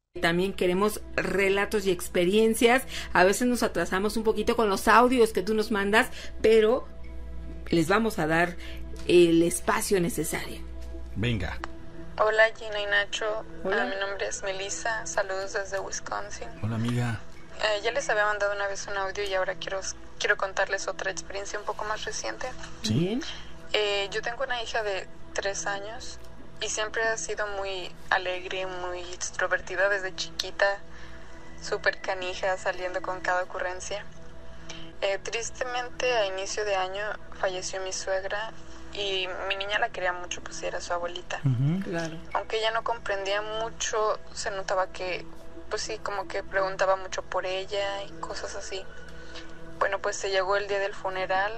También queremos relatos y experiencias. A veces nos atrasamos un poquito con los audios que tú nos mandas, pero les vamos a dar el espacio necesario. Venga. Hola Gina y Nacho. Hola. Mi nombre es Melissa. Saludos desde Wisconsin. Hola, amiga. Ya les había mandado una vez un audio y ahora quiero contarles otra experiencia un poco más reciente. ¿Sí? Bien. Yo tengo una hija de 3 años y siempre ha sido muy alegre, muy extrovertida desde chiquita, súper canija, saliendo con cada ocurrencia. Tristemente, a inicio de año falleció mi suegra y mi niña la quería mucho, pues era su abuelita. Claro. Aunque ella no comprendía mucho, se notaba que, pues sí, como que preguntaba mucho por ella y cosas así. Bueno, pues se llegó el día del funeral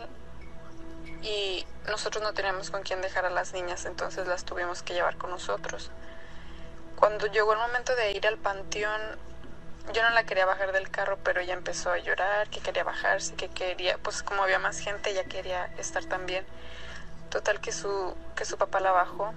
y nosotros no teníamos con quién dejar a las niñas, entonces las tuvimos que llevar con nosotros. Cuando llegó el momento de ir al panteón, yo no la quería bajar del carro, pero ella empezó a llorar, que quería bajarse, que quería, pues como había más gente, ella quería estar también. Total que su papá la bajó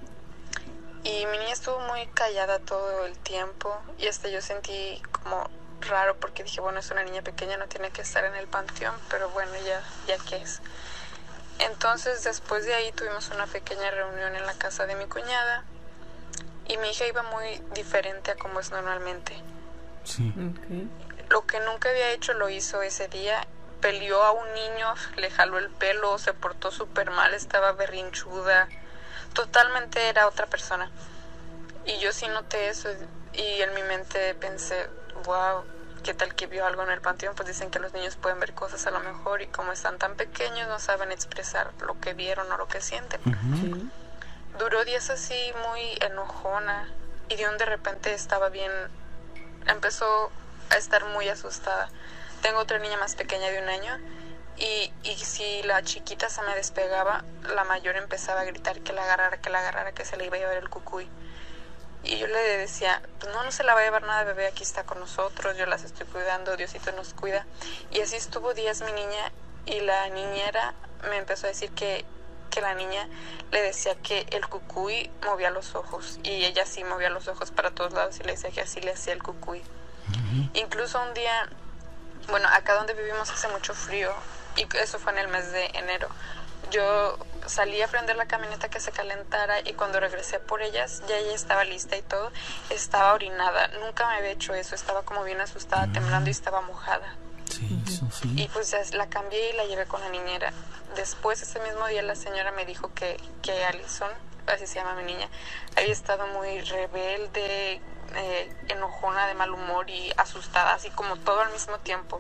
y mi niña estuvo muy callada todo el tiempo y hasta yo sentí como raro porque dije, bueno, es una niña pequeña, no tiene que estar en el panteón, pero bueno, ya que es. Entonces después de ahí tuvimos una pequeña reunión en la casa de mi cuñada y mi hija iba muy diferente a como es normalmente. Sí. Okay. Lo que nunca había hecho lo hizo ese día. Peleó a un niño, le jaló el pelo, se portó súper mal, estaba berrinchuda. Totalmente era otra persona. Y yo sí noté eso y en mi mente pensé, wow, ¿qué tal que vio algo en el panteón? Pues dicen que los niños pueden ver cosas a lo mejor y como están tan pequeños no saben expresar lo que vieron o lo que sienten. Sí. Duró días así muy enojona y de repente estaba bien, empezó a estar muy asustada. Tengo otra niña más pequeña de 1 año y si la chiquita se me despegaba, la mayor empezaba a gritar que la agarrara, que se le iba a llevar el cucuy. Y yo le decía, pues no se la va a llevar nada, bebé, aquí está con nosotros, yo las estoy cuidando, Diosito nos cuida. Y así estuvo días mi niña y la niñera me empezó a decir que la niña le decía que el cucuy movía los ojos y ella sí movía los ojos para todos lados y le decía que así le hacía el cucuy. Incluso un día, bueno, acá donde vivimos hace mucho frío y eso fue en el mes de enero. Yo salí a prender la camioneta que se calentara y cuando regresé por ellas, ya ella estaba lista y todo, estaba orinada. Nunca me había hecho eso, estaba como bien asustada, temblando y estaba mojada. Sí, eso sí. Y pues ya la cambié y la llevé con la niñera. Después, ese mismo día, la señora me dijo que Alison, así se llama mi niña, había estado muy rebelde, enojona, de mal humor y asustada, así como todo al mismo tiempo.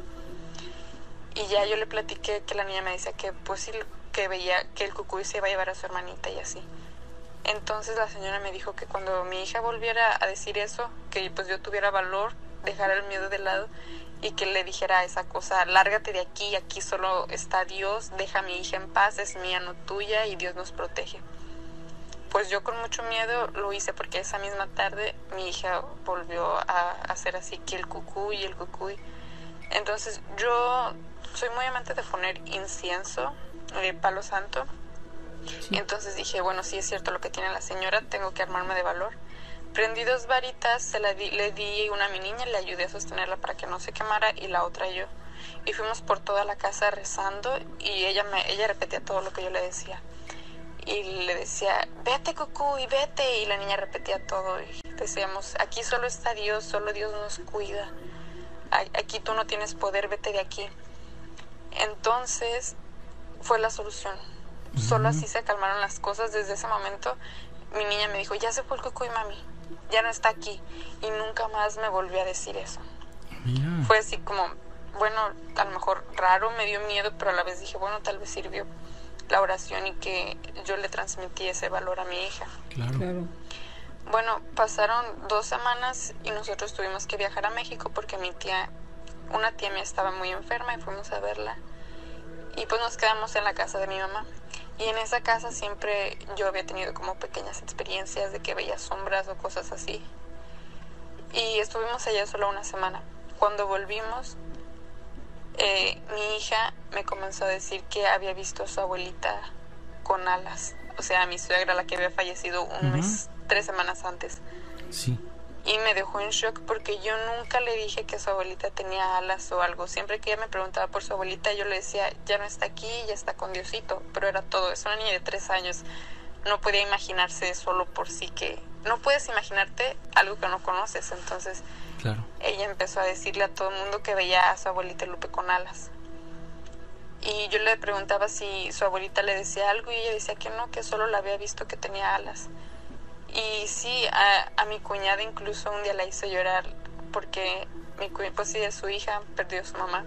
Y ya yo le platiqué que la niña me decía que pues sí, que veía que el cucuy se iba a llevar a su hermanita y así. Entonces la señora me dijo que cuando mi hija volviera a decir eso, que pues yo tuviera valor, dejara el miedo de lado y que le dijera esa cosa, lárgate de aquí, aquí solo está Dios, deja a mi hija en paz, es mía, no tuya y Dios nos protege. Pues yo con mucho miedo lo hice porque esa misma tarde mi hija volvió a hacer así que el cucuy. Entonces yo soy muy amante de poner incienso, palo santo. Sí. Entonces dije, bueno, sí es cierto lo que tiene la señora, tengo que armarme de valor. Prendí 2 varitas, le di una a mi niña, le ayudé a sostenerla para que no se quemara y la otra yo. Y fuimos por toda la casa rezando y ella repetía todo lo que yo le decía. Y le decía, vete cucuy, vete. Y la niña repetía todo y decíamos, aquí solo está Dios, solo Dios nos cuida. Aquí tú no tienes poder, vete de aquí. Entonces fue la solución. Solo así se calmaron las cosas. Desde ese momento mi niña me dijo, ya se fue el cucuy, mami, ya no está aquí. Y nunca más me volvió a decir eso. Mira. Fue así como, bueno, a lo mejor raro, me dio miedo, pero a la vez dije, bueno, tal vez sirvió la oración y que yo le transmití ese valor a mi hija. Claro. Claro. Bueno, pasaron 2 semanas y nosotros tuvimos que viajar a México porque una tía mía estaba muy enferma y fuimos a verla. Y pues nos quedamos en la casa de mi mamá. Y en esa casa siempre yo había tenido como pequeñas experiencias de que veía sombras o cosas así. Y estuvimos allá solo 1 semana. Cuando volvimos, mi hija me comenzó a decir que había visto a su abuelita con alas. O sea, a mi suegra, la que había fallecido un mes, 3 semanas antes. Sí. y me dejó en shock porque yo nunca le dije que su abuelita tenía alas o algo. Siempre que ella me preguntaba por su abuelita, yo le decía, ya no está aquí, ya está con Diosito, pero era todo. Es una niña de 3 años, no podía imaginarse solo por sí que... No puedes imaginarte algo que no conoces. Entonces Claro. ella empezó a decirle a todo el mundo que veía a su abuelita Lupe con alas. Y yo le preguntaba si su abuelita le decía algo y ella decía que no, que solo la había visto que tenía alas. Y sí, a mi cuñada incluso un día la hizo llorar porque pues sí, su hija perdió a su mamá.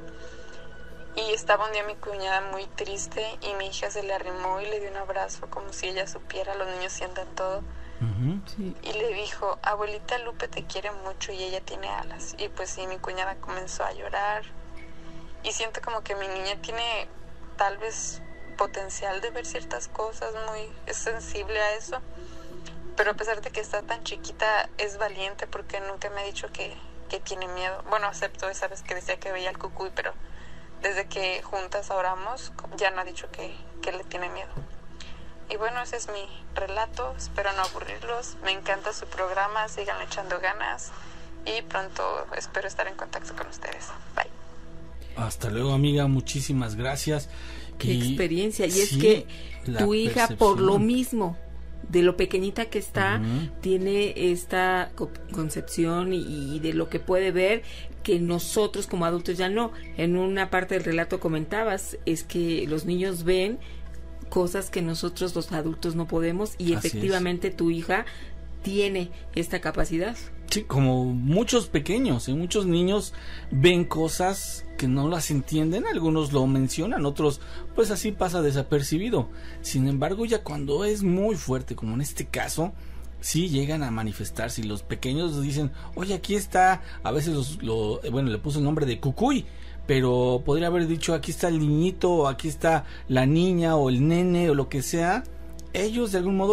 Y estaba un día mi cuñada muy triste y mi hija se le arrimó y le dio un abrazo como si ella supiera, los niños sientan todo. Ujú. Sí. Y le dijo, abuelita Lupe te quiere mucho y ella tiene alas. Y pues sí, mi cuñada comenzó a llorar. Y siento como que mi niña tiene tal vez potencial de ver ciertas cosas, es sensible a eso. Pero a pesar de que está tan chiquita, es valiente porque nunca me ha dicho que tiene miedo. Bueno, acepto esa vez que decía que veía al cucuy, pero desde que juntas oramos, ya no ha dicho que le tiene miedo. Y bueno, ese es mi relato. Espero no aburrirlos. Me encanta su programa. Síganle echando ganas. Y pronto espero estar en contacto con ustedes. Bye. Hasta luego, amiga. Muchísimas gracias. Qué experiencia. Y es sí, que la tu hija, por percepción. lo mismo, de lo pequeñita que está, Ujú. tiene esta concepción y de lo que puede ver que nosotros como adultos ya no. En una parte del relato comentabas, es que los niños ven cosas que nosotros los adultos no podemos y Así efectivamente tu hija tiene esta capacidad. Sí, como muchos pequeños, muchos niños ven cosas que no las entienden, algunos lo mencionan, otros pues así pasa desapercibido. Sin embargo, ya cuando es muy fuerte, como en este caso, sí llegan a manifestarse y los pequeños dicen, oye, aquí está, a veces bueno, le puso el nombre de cucuy, pero podría haber dicho, aquí está el niñito, o aquí está la niña, o el nene, o lo que sea. Ellos de algún modo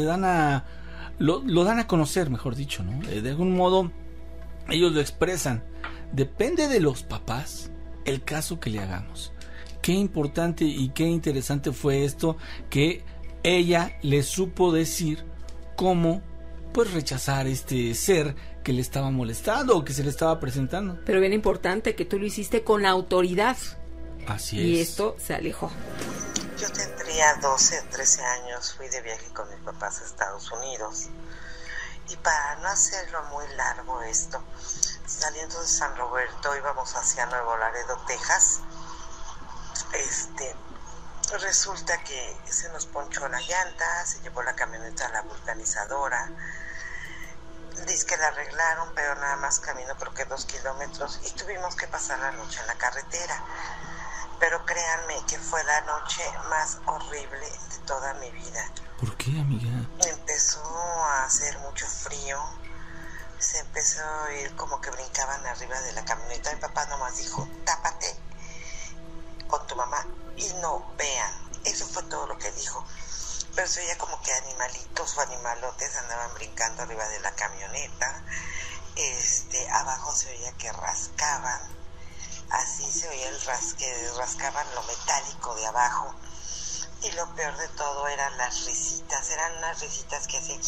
lo dan a conocer, mejor dicho, ¿no? De algún modo ellos lo expresan. Depende de los papás el caso que le hagamos. Qué importante y qué interesante fue esto, que ella le supo decir cómo pues rechazar este ser que le estaba molestando o que se le estaba presentando. Pero bien importante que tú lo hiciste con autoridad. Así Y es. esto se alejó. Yo tendría 12 o 13 años, fui de viaje con mis papás a Estados Unidos. Y para no hacerlo muy largo esto, saliendo de San Roberto íbamos hacia Nuevo Laredo, Texas. Resulta que se nos ponchó la llanta, se llevó la camioneta a la vulcanizadora. Dice que la arreglaron, pero nada más caminó creo que 2 kilómetros y tuvimos que pasar la noche en la carretera. Pero créanme que fue la noche más horrible de toda mi vida. ¿Por qué, amiga? Empezó a hacer mucho frío, se empezó a oír como que brincaban arriba de la camioneta. Mi papá nomás dijo, tápate con tu mamá y no vean. Eso fue todo lo que dijo. Pero se oía como que animalitos o animalotes andaban brincando arriba de la camioneta. Abajo se oía que rascaban. Así se oía que rascaban lo metálico de abajo. Y lo peor de todo eran las risitas. Eran unas risitas que hacían...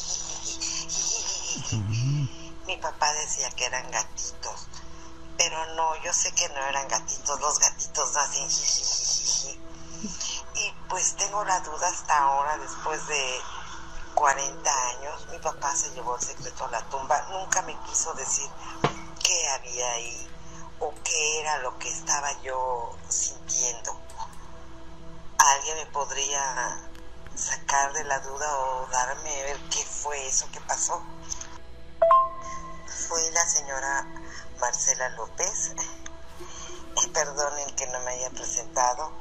Mi papá decía que eran gatitos. Pero no, yo sé que no eran gatitos. Los gatitos no hacen jijijiji. Y pues tengo la duda hasta ahora, después de 40 años, mi papá se llevó el secreto a la tumba. Nunca me quiso decir qué había ahí o qué era lo que estaba yo sintiendo. ¿Alguien me podría sacar de la duda o darme a ver qué fue eso que pasó? Fui la señora Marcela López. Perdonen que no me haya presentado.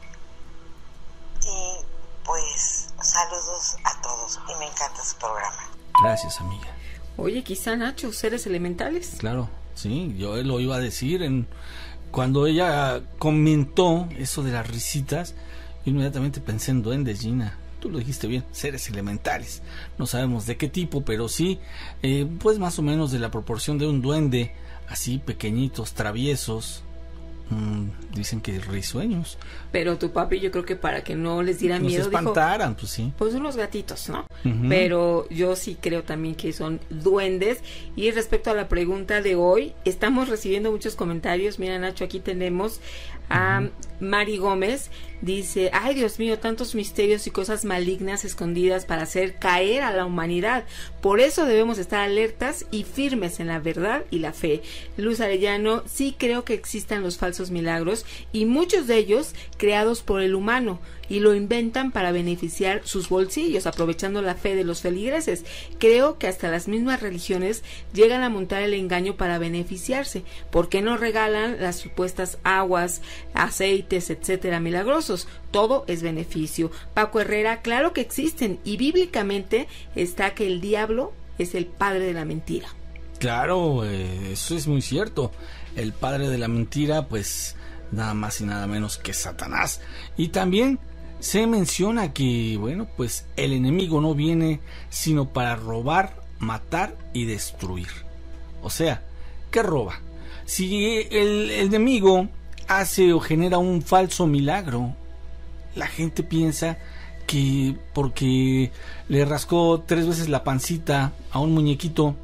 Y pues saludos a todos y me encanta su programa. Gracias, amiga. Oye, quizá Nacho, seres elementales. Claro, sí, yo lo iba a decir cuando ella comentó eso de las risitas, yo inmediatamente pensé en duendes, Gina. Tú lo dijiste bien, seres elementales. No sabemos de qué tipo, pero sí, pues más o menos de la proporción de un duende, así pequeñitos, traviesos, Dicen que risueños. Pero tu papi, yo creo que para que no les diera miedo, se espantaran, pues sí. Pues unos gatitos, ¿no? Pero yo sí creo también que son duendes. Y respecto a la pregunta de hoy, estamos recibiendo muchos comentarios. Mira, Nacho, aquí tenemos a Mari Gómez. Dice, ay, Dios mío, tantos misterios y cosas malignas escondidas para hacer caer a la humanidad. Por eso debemos estar alertas y firmes en la verdad y la fe. Luz Arellano, sí creo que existan los falsos milagros y muchos de ellos creados por el humano y lo inventan para beneficiar sus bolsillos, aprovechando la fe de los feligreses. Creo que hasta las mismas religiones llegan a montar el engaño para beneficiarse. ¿Por qué no regalan las supuestas aguas, aceites, etcétera, milagrosos? Todo es beneficio. Paco Herrera, claro que existen y bíblicamente está que el diablo es el padre de la mentira. Claro, eso es muy cierto. El padre de la mentira, pues nada más y nada menos que Satanás. Y también se menciona que, bueno, pues el enemigo no viene sino para robar, matar y destruir. O sea, ¿qué roba? Si el enemigo hace o genera un falso milagro, la gente piensa que porque le rascó 3 veces la pancita a un muñequito,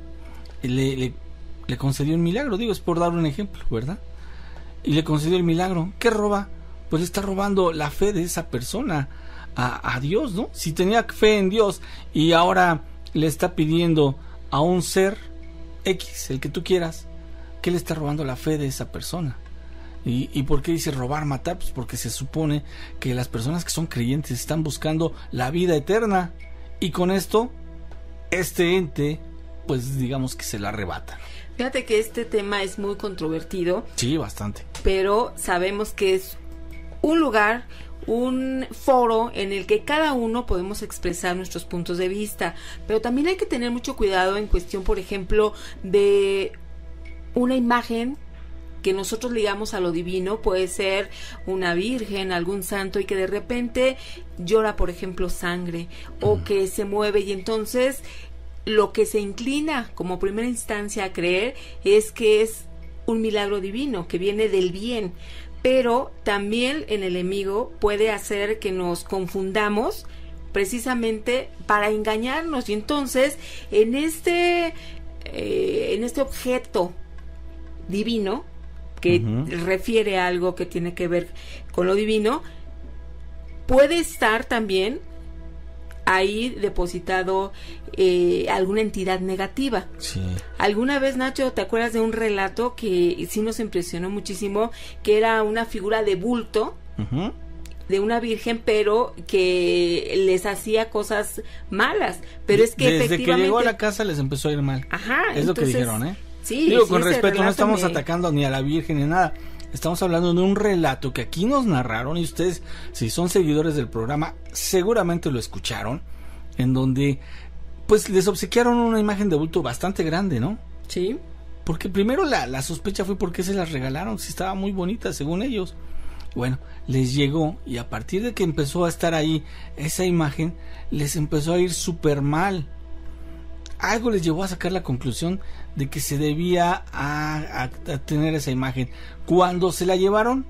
le concedió un milagro. Digo, es por dar un ejemplo, ¿verdad? Y le concedió el milagro. ¿Qué roba? Pues le está robando la fe de esa persona a Dios, ¿no? Si tenía fe en Dios y ahora le está pidiendo a un ser X, el que tú quieras, ¿qué le está robando la fe de esa persona? ¿Y por qué dice robar, matar? Pues porque se supone que las personas que son creyentes están buscando la vida eterna y con esto este ente, pues digamos que se la arrebata. Fíjate que este tema es muy controvertido. Sí, bastante. Pero sabemos que es un lugar, un foro en el que cada uno podemos expresar nuestros puntos de vista. Pero también hay que tener mucho cuidado en cuestión, por ejemplo, de una imagen que nosotros ligamos a lo divino. Puede ser una virgen, algún santo, y que de repente llora, por ejemplo, sangre, o que se mueve, y entonces lo que se inclina como primera instancia a creer es que es un milagro divino, que viene del bien. Pero también el enemigo puede hacer que nos confundamos precisamente para engañarnos, y entonces en este objeto divino que refiere a algo que tiene que ver con lo divino, puede estar también ahí depositado alguna entidad negativa. Sí. Alguna vez, Nacho, ¿te acuerdas de un relato que sí nos impresionó muchísimo? Que era una figura de bulto de una virgen, pero que les hacía cosas malas. Pero es que desde efectivamente, que llegó a la casa les empezó a ir mal. Ajá, es lo que dijeron, ¿eh? Sí, digo, sí, con ese respeto, no estamos relato atacando ni a la virgen ni nada. Estamos hablando de un relato que aquí nos narraron, y ustedes, si son seguidores del programa, seguramente lo escucharon, en donde pues les obsequiaron una imagen de bulto bastante grande, ¿no? Sí. Porque primero la sospecha fue por qué se las regalaron, si estaba muy bonita según ellos. Bueno, les llegó, y a partir de que empezó a estar ahí esa imagen, les empezó a ir súper mal. Algo les llevó a sacar la conclusión de que se debía a tener esa imagen. Cuando se la llevaron,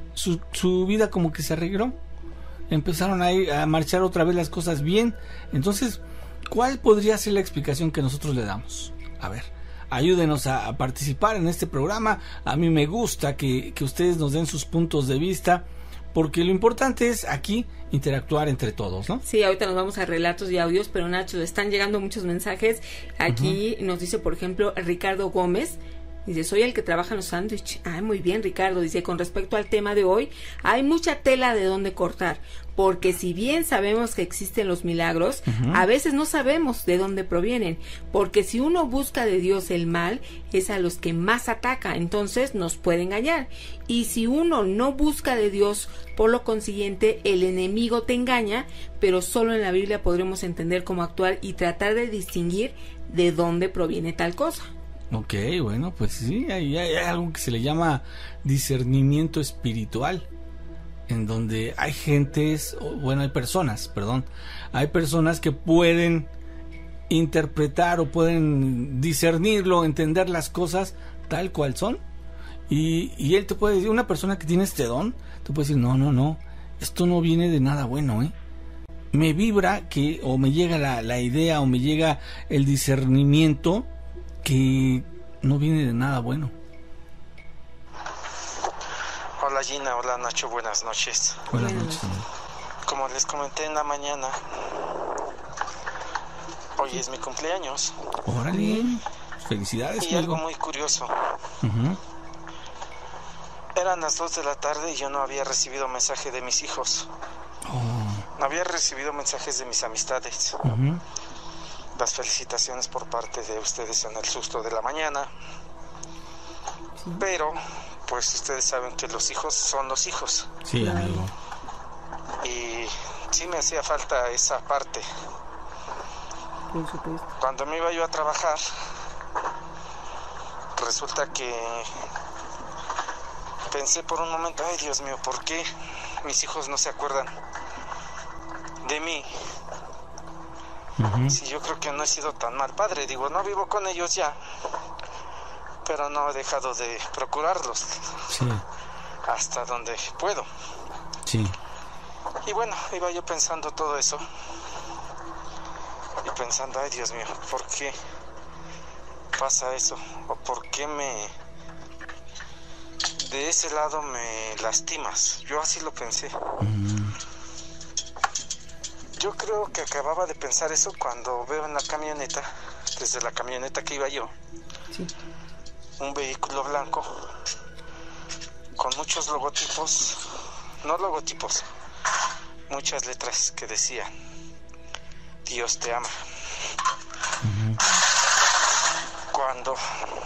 su vida como que se arregló. Empezaron a marchar otra vez las cosas bien. Entonces, ¿cuál podría ser la explicación que nosotros le damos? A ver, ayúdenos a participar en este programa. A mí me gusta que ustedes nos den sus puntos de vista, porque lo importante es aquí interactuar entre todos, ¿no? Sí, ahorita nos vamos a relatos y audios, pero Nacho, están llegando muchos mensajes. Aquí nos dice, por ejemplo, Ricardo Gómez. Dice, soy el que trabaja en los sándwiches. Ah, muy bien, Ricardo. Dice, con respecto al tema de hoy, hay mucha tela de dónde cortar, porque si bien sabemos que existen los milagros, a veces no sabemos de dónde provienen, porque si uno busca de Dios el mal, es a los que más ataca, entonces nos puede engañar. Y si uno no busca de Dios, por lo consiguiente, el enemigo te engaña, pero solo en la Biblia podremos entender cómo actuar y tratar de distinguir de dónde proviene tal cosa. Ok, bueno, pues sí, hay algo que se le llama discernimiento espiritual, en donde hay hay personas que pueden interpretar o pueden discernirlo, entender las cosas tal cual son, Y él te puede decir, una persona que tiene este don, te puede decir, no, esto no viene de nada bueno, me vibra que, o me llega la idea, o me llega el discernimiento que no viene de nada bueno. Hola Gina, hola Nacho, buenas noches. Buenas noches. Como les comenté en la mañana, hoy es mi cumpleaños. Órale, felicidades. Y algo muy curioso. Uh-huh. Eran las 2 de la tarde y yo no había recibido mensaje de mis hijos. No había recibido mensajes de mis amistades. Uh-huh. Las felicitaciones por parte de ustedes en el susto de la mañana. Sí. Pero, pues ustedes saben que los hijos son los hijos. Sí, amigo. Y sí me hacía falta esa parte. Por supuesto. Cuando me iba yo a trabajar, resulta que pensé por un momento, ay Dios mío, ¿por qué mis hijos no se acuerdan de mí? Uh-huh. Si yo creo que no he sido tan mal padre, digo, no vivo con ellos ya, pero no he dejado de procurarlos. Sí. Hasta donde puedo. Sí. Y bueno, iba yo pensando todo eso y pensando, ay Dios mío, ¿por qué pasa eso? ¿O por qué de ese lado me lastimas? Yo así lo pensé. Yo creo que acababa de pensar eso cuando veo en la camioneta, desde la camioneta que iba yo, sí, un vehículo blanco con muchos logotipos, no logotipos, muchas letras que decían Dios te ama. Uh-huh. Cuando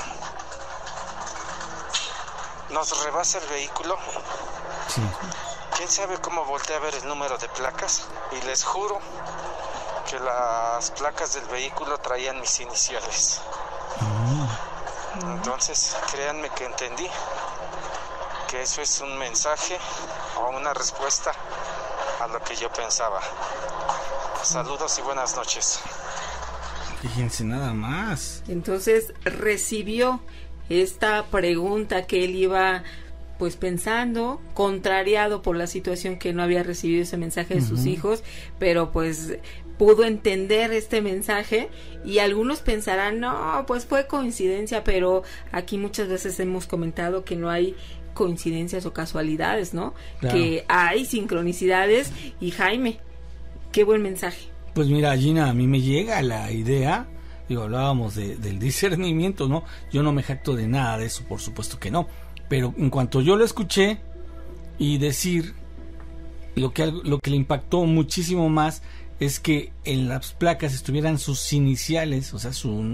nos rebasa el vehículo, sí, quién sabe cómo volteé a ver el número de placas y les juro que las placas del vehículo traían mis iniciales. Uh-huh. Entonces créanme que entendí que eso es un mensaje o una respuesta a lo que yo pensaba. Saludos y buenas noches. Fíjense nada más. Entonces recibió esta pregunta que él iba pues pensando, contrariado por la situación que no había recibido ese mensaje de sus hijos, pero pues pudo entender este mensaje y algunos pensarán, no, pues fue coincidencia, pero aquí muchas veces hemos comentado que no hay coincidencias o casualidades, ¿no? Claro. Que hay sincronicidades. Y Jaime, qué buen mensaje. Pues mira, Gina, a mí me llega la idea, digo, hablábamos del discernimiento, ¿no? Yo no me jacto de nada de eso, por supuesto que no, pero en cuanto yo lo escuché y decir lo que le impactó muchísimo más es que en las placas estuvieran sus iniciales, o sea,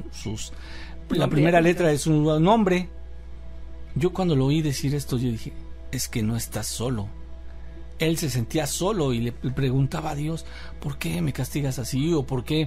la primera letra de su nombre. Yo cuando lo oí decir esto, yo dije, es que no estás solo. Él se sentía solo y le preguntaba a Dios, ¿por qué me castigas así? ¿O por qué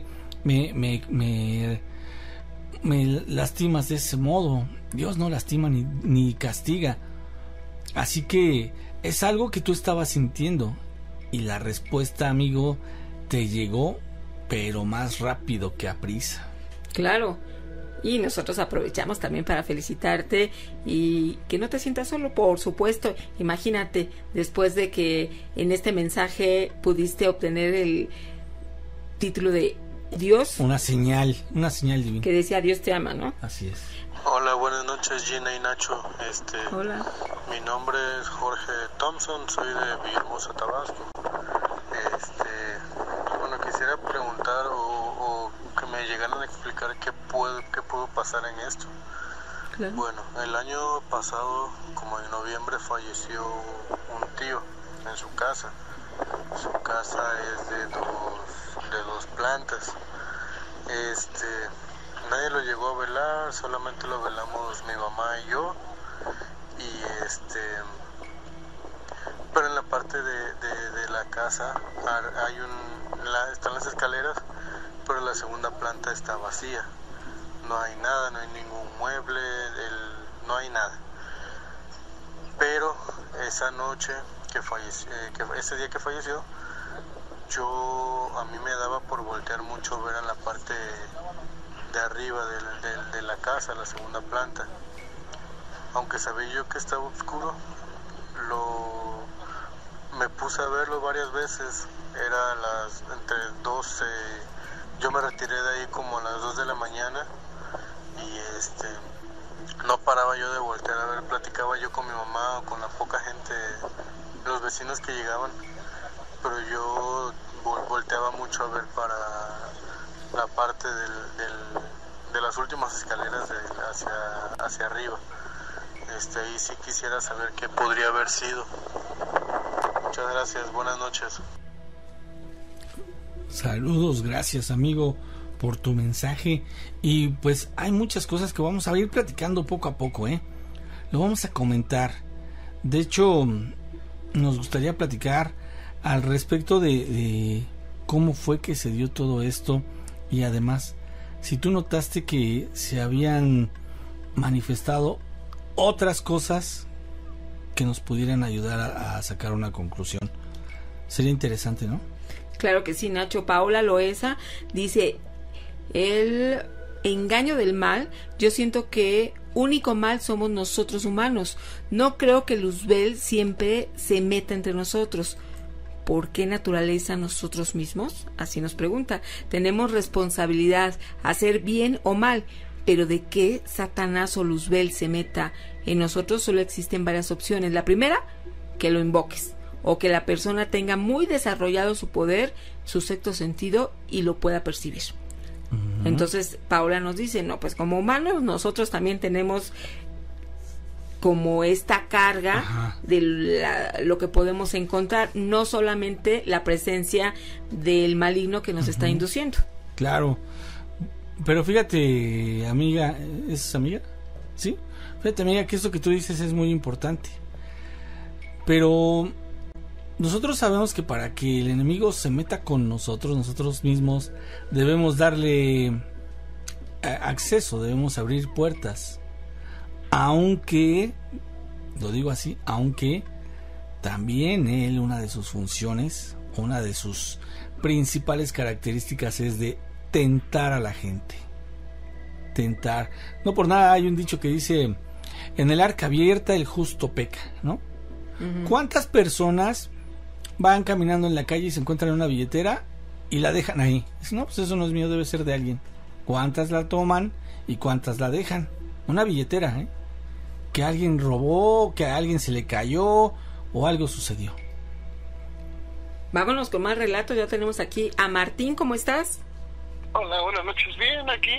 me lastimas de ese modo? Dios no lastima ni castiga. Así que es algo que tú estabas sintiendo. Y la respuesta, amigo, te llegó, pero más rápido que a prisa. Claro. Y nosotros aprovechamos también para felicitarte y que no te sientas solo, por supuesto. Imagínate, después de que en este mensaje pudiste obtener el título de Dios. Una señal divina. Que decía Dios te ama, ¿no? Así es. Hola, buenas noches Gina y Nacho. Hola. Mi nombre es Jorge Thompson, soy de Villahermosa, Tabasco. Bueno, quisiera preguntar o que me llegaran a explicar qué pudo pasar en esto. Claro. Bueno, el año pasado, como en noviembre, falleció un tío en su casa. Su casa es de dos plantas. Nadie lo llegó a velar, solamente lo velamos mi mamá y yo. Pero en la parte de la casa están las escaleras, pero la segunda planta está vacía. No hay nada, no hay ningún mueble, no hay nada. Pero esa noche ese día que falleció, a mí me daba por voltear mucho ver en la parte de arriba de la casa, la segunda planta. aunque sabía yo que estaba oscuro, me puse a verlo varias veces. Eran entre 12, yo me retiré de ahí como a las 2 de la mañana y no paraba yo de voltear a ver, platicaba yo con mi mamá o con la poca gente, los vecinos que llegaban, pero yo volteaba mucho a ver para la parte de las últimas escaleras hacia arriba. Ahí sí quisiera saber qué podría haber sido. Muchas gracias, buenas noches. Saludos, gracias amigo por tu mensaje. Y pues hay muchas cosas que vamos a ir platicando poco a poco, lo vamos a comentar. De hecho, nos gustaría platicar al respecto de cómo fue que se dio todo esto, y además si tú notaste que se habían manifestado otras cosas que nos pudieran ayudar a sacar una conclusión. Sería interesante, ¿no? Claro que sí, Nacho. Paola Loesa dice: el engaño del mal, yo siento que único mal somos nosotros humanos. No creo que Luzbel siempre se meta entre nosotros. ¿Por qué naturaleza nosotros mismos? Así nos pregunta. Tenemos responsabilidad, hacer bien o mal, pero de que Satanás o Luzbel se meta en nosotros solo existen varias opciones. La primera, que lo invoques, o que la persona tenga muy desarrollado su poder, su sexto sentido, y lo pueda percibir. Uh-huh. Entonces Paola nos dice, no, pues como humanos nosotros también tenemos como esta carga, ajá, de lo que podemos encontrar, no solamente la presencia del maligno que nos, uh-huh, está induciendo. Claro, pero fíjate, amiga, ¿es amiga? ¿Sí? Fíjate, amiga, que esto que tú dices es muy importante. Pero nosotros sabemos que para que el enemigo se meta con nosotros mismos, debemos darle acceso, debemos abrir puertas. Aunque, lo digo así, aunque también él, una de sus funciones, una de sus principales características es de tentar a la gente. Tentar. No por nada hay un dicho que dice: en el arca abierta el justo peca, ¿no? Uh-huh. ¿Cuántas personas van caminando en la calle y se encuentran en una billetera y la dejan ahí? Dicen, no, pues eso no es mío, debe ser de alguien. ¿Cuántas la toman y cuántas la dejan? Una billetera, que alguien robó, que a alguien se le cayó o algo sucedió. Vámonos con más relatos. Ya tenemos aquí a Martín. ¿Cómo estás? Hola, buenas noches. Bien, aquí.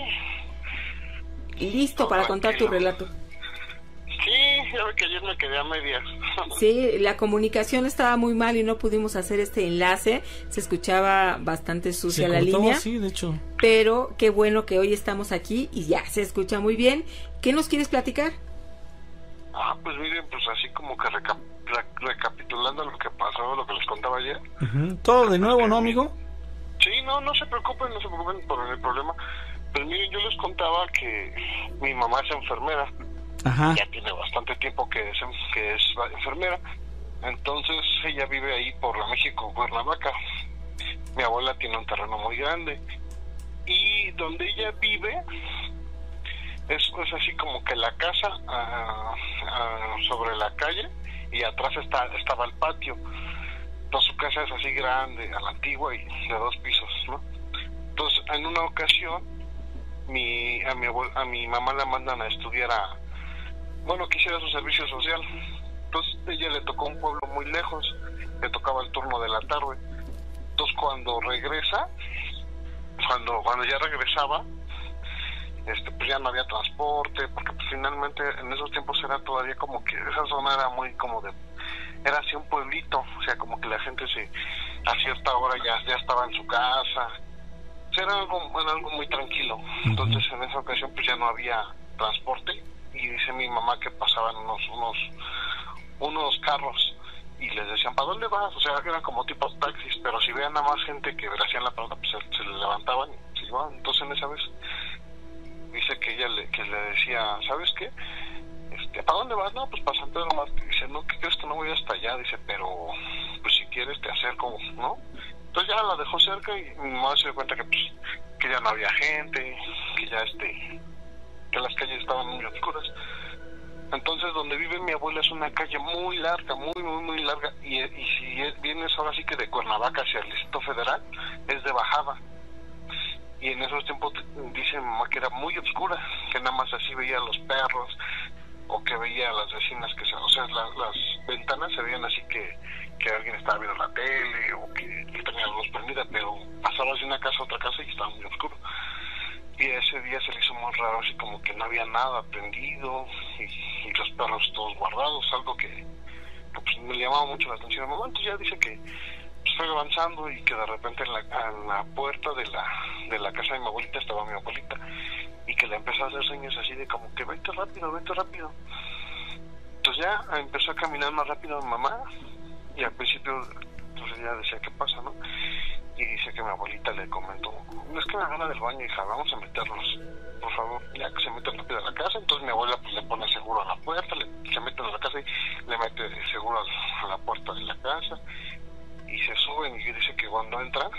Listo para contar tu relato. Sí, ya ve que ayer me quedé a medias. Sí, la comunicación estaba muy mal y no pudimos hacer este enlace. Se escuchaba bastante sucia la línea. Sí, de hecho. Pero qué bueno que hoy estamos aquí y ya se escucha muy bien. ¿Qué nos quieres platicar? Pues miren, pues así como que recapitulando lo que pasó, lo que les contaba ayer. Uh-huh. Todo de nuevo, ¿no, amigo? Sí, no se preocupen por el problema. Pues miren, yo les contaba que mi mamá es enfermera. Ajá. Ya tiene bastante tiempo que es enfermera. Entonces ella vive ahí por la México, Cuernavaca. Mi abuela tiene un terreno muy grande. Y donde ella vive es así como que la casa sobre la calle, y atrás estaba el patio. Entonces su casa es así grande, a la antigua, y de 2 pisos, ¿no? Entonces en una ocasión a mi mamá la mandan a estudiar quisiera su servicio social. Entonces ella le tocó un pueblo muy lejos, le tocaba el turno de la tarde. Entonces cuando regresa, cuando ya regresaba, pues ya no había transporte, porque pues finalmente en esos tiempos era todavía como que esa zona era muy como era así un pueblito, o sea, como que la gente a cierta hora ya estaba en su casa, o sea, era algo muy tranquilo. Entonces en esa ocasión pues ya no había transporte, y dice mi mamá que pasaban unos carros y les decían, ¿para dónde vas? O sea, eran como tipos taxis, pero si veían a más gente que le hacían la pregunta, pues se le levantaban y se iban. Entonces en esa vez dice que ella le decía, ¿sabes qué? ¿Para dónde vas? No, pues para San Pedro Mártir. Dice, no, ¿qué crees que no voy hasta allá? Dice, pero pues si quieres te acerco, ¿no? Entonces ya la dejó cerca y mi mamá se dio cuenta que pues que ya no había gente, que ya que las calles estaban muy oscuras. Entonces, donde vive mi abuela es una calle muy larga, muy larga, y si vienes ahora sí que de Cuernavaca hacia el Distrito Federal, es de bajada. Y en esos tiempos dice mamá que era muy oscura, que nada más así veía a los perros, o que veía a las vecinas las ventanas se veían así que alguien estaba viendo la tele, o que tenía la luz prendida, pero pasabas de una casa a otra casa y estaba muy oscuro. Y ese día se le hizo muy raro, así como que no había nada prendido, y los perros todos guardados, algo que pues, me llamaba mucho la atención. En el momento ya dice que pues, fue avanzando y que de repente en la puerta de la casa de mi abuelita estaba mi abuelita, y que le empezó a hacer señas así de como que vete rápido. Entonces ya empezó a caminar más rápido mi mamá, y al principio pues ella decía, ¿qué pasa, no? Y dice que mi abuelita le comentó, es que me van del baño, hija, vamos a meterlos, por favor. Ya que se meten rápido a la casa, entonces mi abuela pues le pone seguro a la puerta, se meten a la casa y le mete seguro a la puerta de la casa, y se suben, y dice que cuando entran,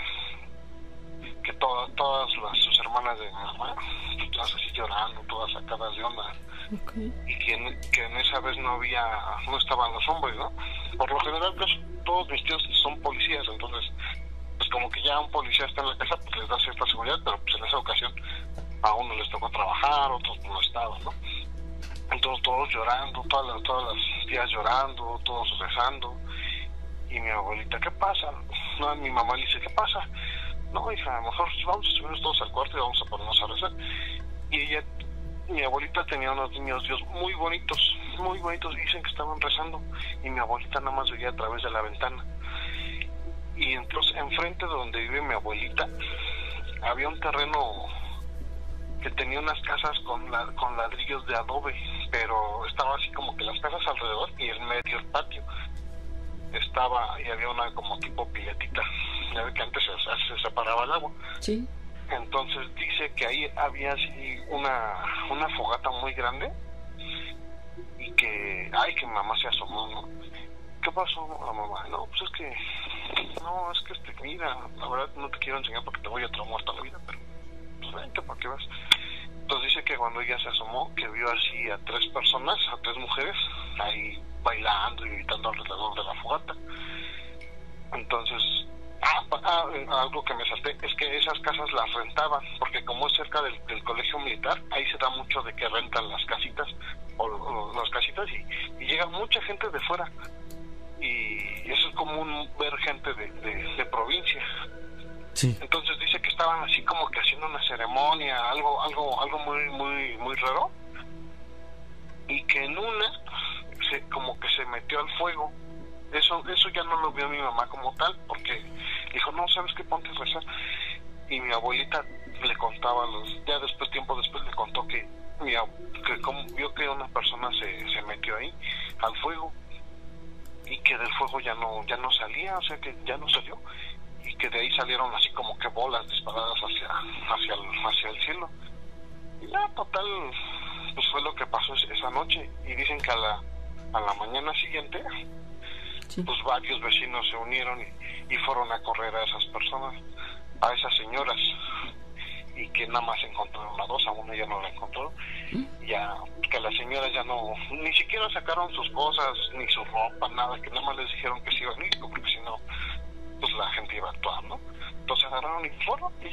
que todas sus hermanas de mi mamá, pues, todas así llorando, todas sacadas de onda. Okay. Y que en esa vez no estaban los hombres, ¿no? Por lo general, pues, todos mis tíos son policías, entonces pues como que ya un policía está en la casa, pues les da cierta seguridad, pero pues en esa ocasión a uno les tocó trabajar, otros no estaban, ¿no? Entonces todos llorando, todas las tías llorando, todos rezando, y mi abuelita, ¿qué pasa? No, mi mamá le dice, ¿qué pasa? No, hija, a lo mejor vamos a subirnos todos al cuarto y vamos a ponernos a rezar. Y mi abuelita tenía unos niños Dios muy bonitos, dicen que estaban rezando, y mi abuelita nada más veía a través de la ventana. Y entonces enfrente de donde vive mi abuelita había un terreno que tenía unas casas con ladrillos de adobe, pero estaba así como que las casas alrededor y en medio el patio estaba, y había una como tipo piletita, ya ve que antes se separaba el agua. Sí. Entonces dice que ahí había así una fogata muy grande, y que mi mamá se asomó, ¿no? ¿Qué pasó, mamá? No, pues es que mira, la verdad no te quiero enseñar porque te voy a traumar toda la vida, pero pues vente para que veas. Entonces dice que cuando ella se asomó, que vio así a 3 personas, a 3 mujeres, ahí bailando y gritando alrededor de la fogata. Entonces, algo que me salté es que esas casas las rentaban, porque como es cerca del colegio militar, ahí se da mucho de que rentan las casitas, o las casitas, y llega mucha gente de fuera. Y eso es común ver gente de provincia. Sí. Entonces dice que estaban así como que haciendo una ceremonia, algo muy raro, y que en una como que se metió al fuego. Eso ya no lo vio mi mamá como tal, porque dijo, no, ¿sabes qué? Ponte a rezar. Y mi abuelita le contaba tiempo después le contó que como vio que una persona se metió ahí al fuego, y que del fuego ya no salía, o sea que ya no salió, y que de ahí salieron así como que bolas disparadas hacia el cielo. Y ya total, pues fue lo que pasó esa noche. Y dicen que a la mañana siguiente, sí, pues varios vecinos se unieron y fueron a correr a esas personas, a esas señoras, y que nada más encontraron a 2, a una ya no la encontró. Ya que las señoras ya no, ni siquiera sacaron sus cosas, ni su ropa, nada, que nada más les dijeron que se iban a ir, porque si no, pues la gente iba a actuar, ¿no? Entonces agarraron y fueron, y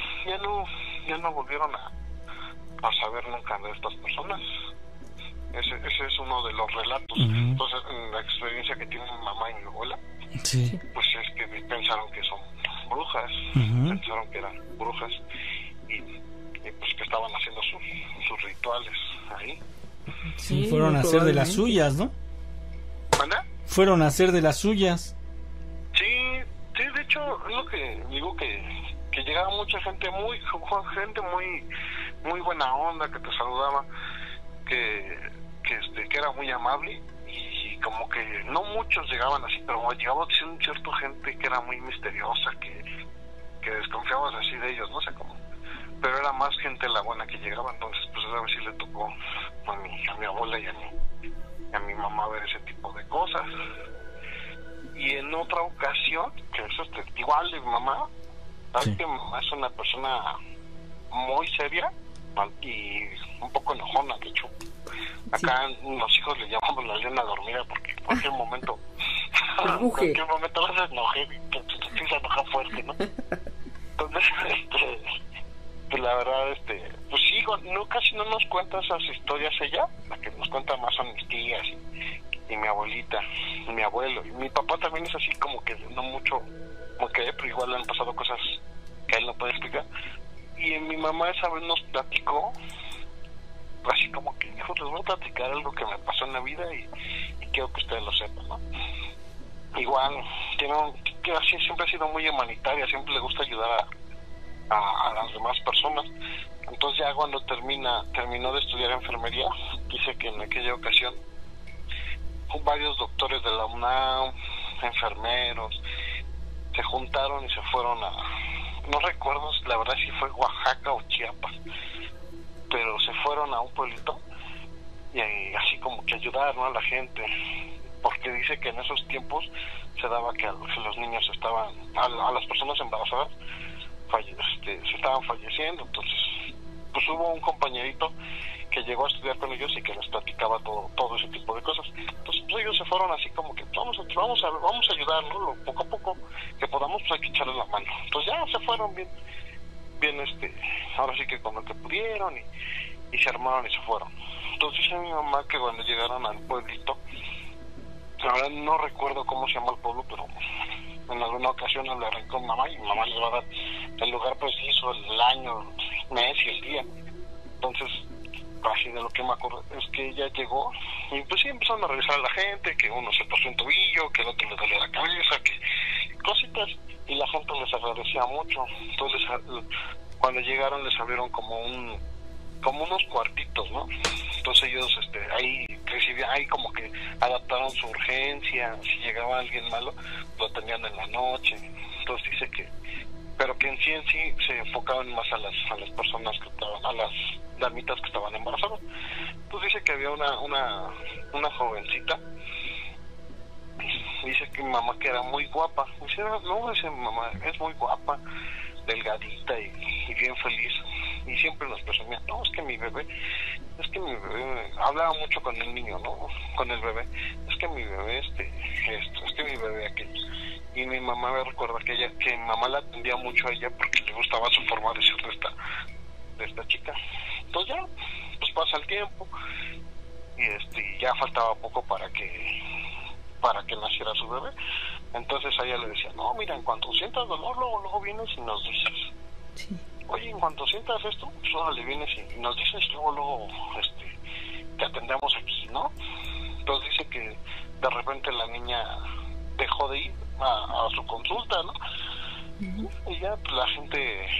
ya no volvieron a saber nunca de estas personas. Ese es uno de los relatos. Entonces, en la experiencia que tiene mi mamá y mi abuela, sí, pues es que pensaron que son brujas, pensaron que eran brujas, y pues que estaban haciendo sus rituales ahí. Sí, fueron a hacer de las suyas, ¿no? ¿Manda? Fueron a hacer de las suyas. Sí, de hecho, es lo que digo, que llegaba mucha gente muy buena onda, que te saludaba, que era muy amable, y como que no muchos llegaban así, pero llegaba un cierto gente que era muy misteriosa, que desconfiabas así de ellos, no sé cómo, pero era más gente la buena que llegaba. Entonces pues esa vez sí le tocó a mi abuela y a mi mamá ver ese tipo de cosas. Y en otra ocasión, que eso igual de mi mamá, ¿sabes? Sí. Que mi mamá es una persona muy seria, y un poco enojona, de hecho. Acá los hijos le llamamos la leona dormida porque en cualquier momento las enojé y se enoja fuerte, ¿no? Entonces, pues la verdad, pues sí, casi no nos cuenta esas historias ella, la que nos cuenta más son mis tías y mi abuelita, y mi abuelo, y mi papá también es así como que no mucho, pero igual le han pasado cosas que él no puede explicar. Y mi mamá esa vez nos platicó, así como que dijo, les voy a platicar algo que me pasó en la vida y quiero que ustedes lo sepan, ¿no? Igual, que así siempre ha sido muy humanitaria, siempre le gusta ayudar a las demás personas. Entonces ya cuando terminó de estudiar enfermería, dice que en aquella ocasión varios doctores de la UNAM, enfermeros, se juntaron y se fueron no recuerdo la verdad si fue Oaxaca o Chiapas, pero se fueron a un pueblito y así como que ayudar, ¿no?, a la gente, porque dice que en esos tiempos se daba que los niños estaban, a las personas embarazadas se estaban falleciendo. Entonces pues hubo un compañerito que llegó a estudiar con ellos y que les platicaba todo ese tipo de cosas. Entonces pues ellos se fueron así como que vamos a ayudar, ¿no? Poco a poco que podamos, pues hay que echarle la mano. Entonces ya se fueron bien ahora sí que con lo que pudieron y se armaron y se fueron. Entonces dice mi mamá que cuando llegaron al pueblito, ahora no recuerdo cómo se llama el pueblo, pero en alguna ocasión le arrancó mamá y mi mamá les va a dar el lugar preciso, el año, mes y el día. Entonces así de lo que me acuerdo es que ella llegó y pues sí empezaron a revisar a la gente, que uno se pasó un tobillo, que el otro le dolía la cabeza, que cositas, y la gente les agradecía mucho. Entonces cuando llegaron les abrieron como unos cuartitos, ¿no? Entonces ellos ahí como que adaptaron su urgencia, si llegaba alguien malo lo atendían en la noche. Entonces dice que pero que en sí se enfocaban más a las personas que estaban, a las damitas que estaban embarazadas. Pues dice que había una jovencita, dice que mi mamá que era muy guapa. Dice, no, dice mi mamá, es muy guapa, delgadita y bien feliz. Y siempre nos presumía, no, es que mi bebé, hablaba mucho con el niño, ¿no? Con el bebé, es que mi bebé, es que mi bebé aquello. Y mi mamá me recuerda que mi mamá la atendía mucho a ella porque le gustaba su forma de ser de esta chica. Entonces ya, pues pasa el tiempo y ya faltaba poco para que naciera su bebé. Entonces a ella le decía, no, mira, en cuanto sientas dolor, luego vienes y nos dices. Sí. Oye, en cuanto sientas esto, pues ahora le vienes y nos dices, luego te atendemos aquí, ¿no? Entonces dice que de repente la niña dejó de ir a su consulta, ¿no? Uh-huh. Y ya pues la gente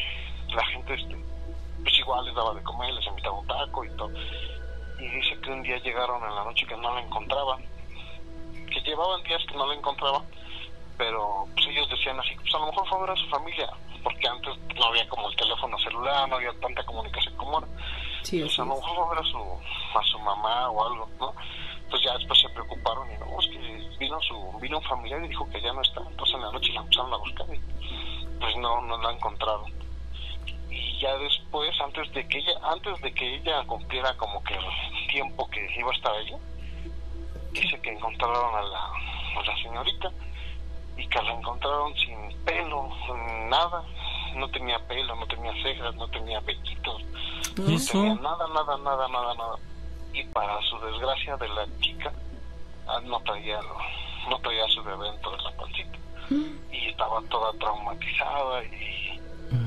pues igual les daba de comer, les invitaba un taco y todo. Y dice que un día llegaron en la noche que no la encontraban, que llevaban días que no la encontraban, pero pues ellos decían así, pues a lo mejor fue a ver a su familia, porque antes no había como el teléfono celular, no había tanta comunicación como ahora. Sí, pues a lo mejor fue a ver a su mamá o algo, ¿no? Entonces ya después se preocuparon y no, es que vino un familiar y dijo que ya no está. Entonces en la noche la empezaron a buscar y pues no la encontraron. Y ya después, antes de que ella cumpliera como que el tiempo que iba a estar allí, dice que encontraron a la señorita y que la encontraron sin pelo, sin nada. No tenía pelo, no tenía cejas, no tenía vellitos, no tenía nada. Y para su desgracia de la chica, no traía a su bebé dentro de la pancita. Y estaba toda traumatizada y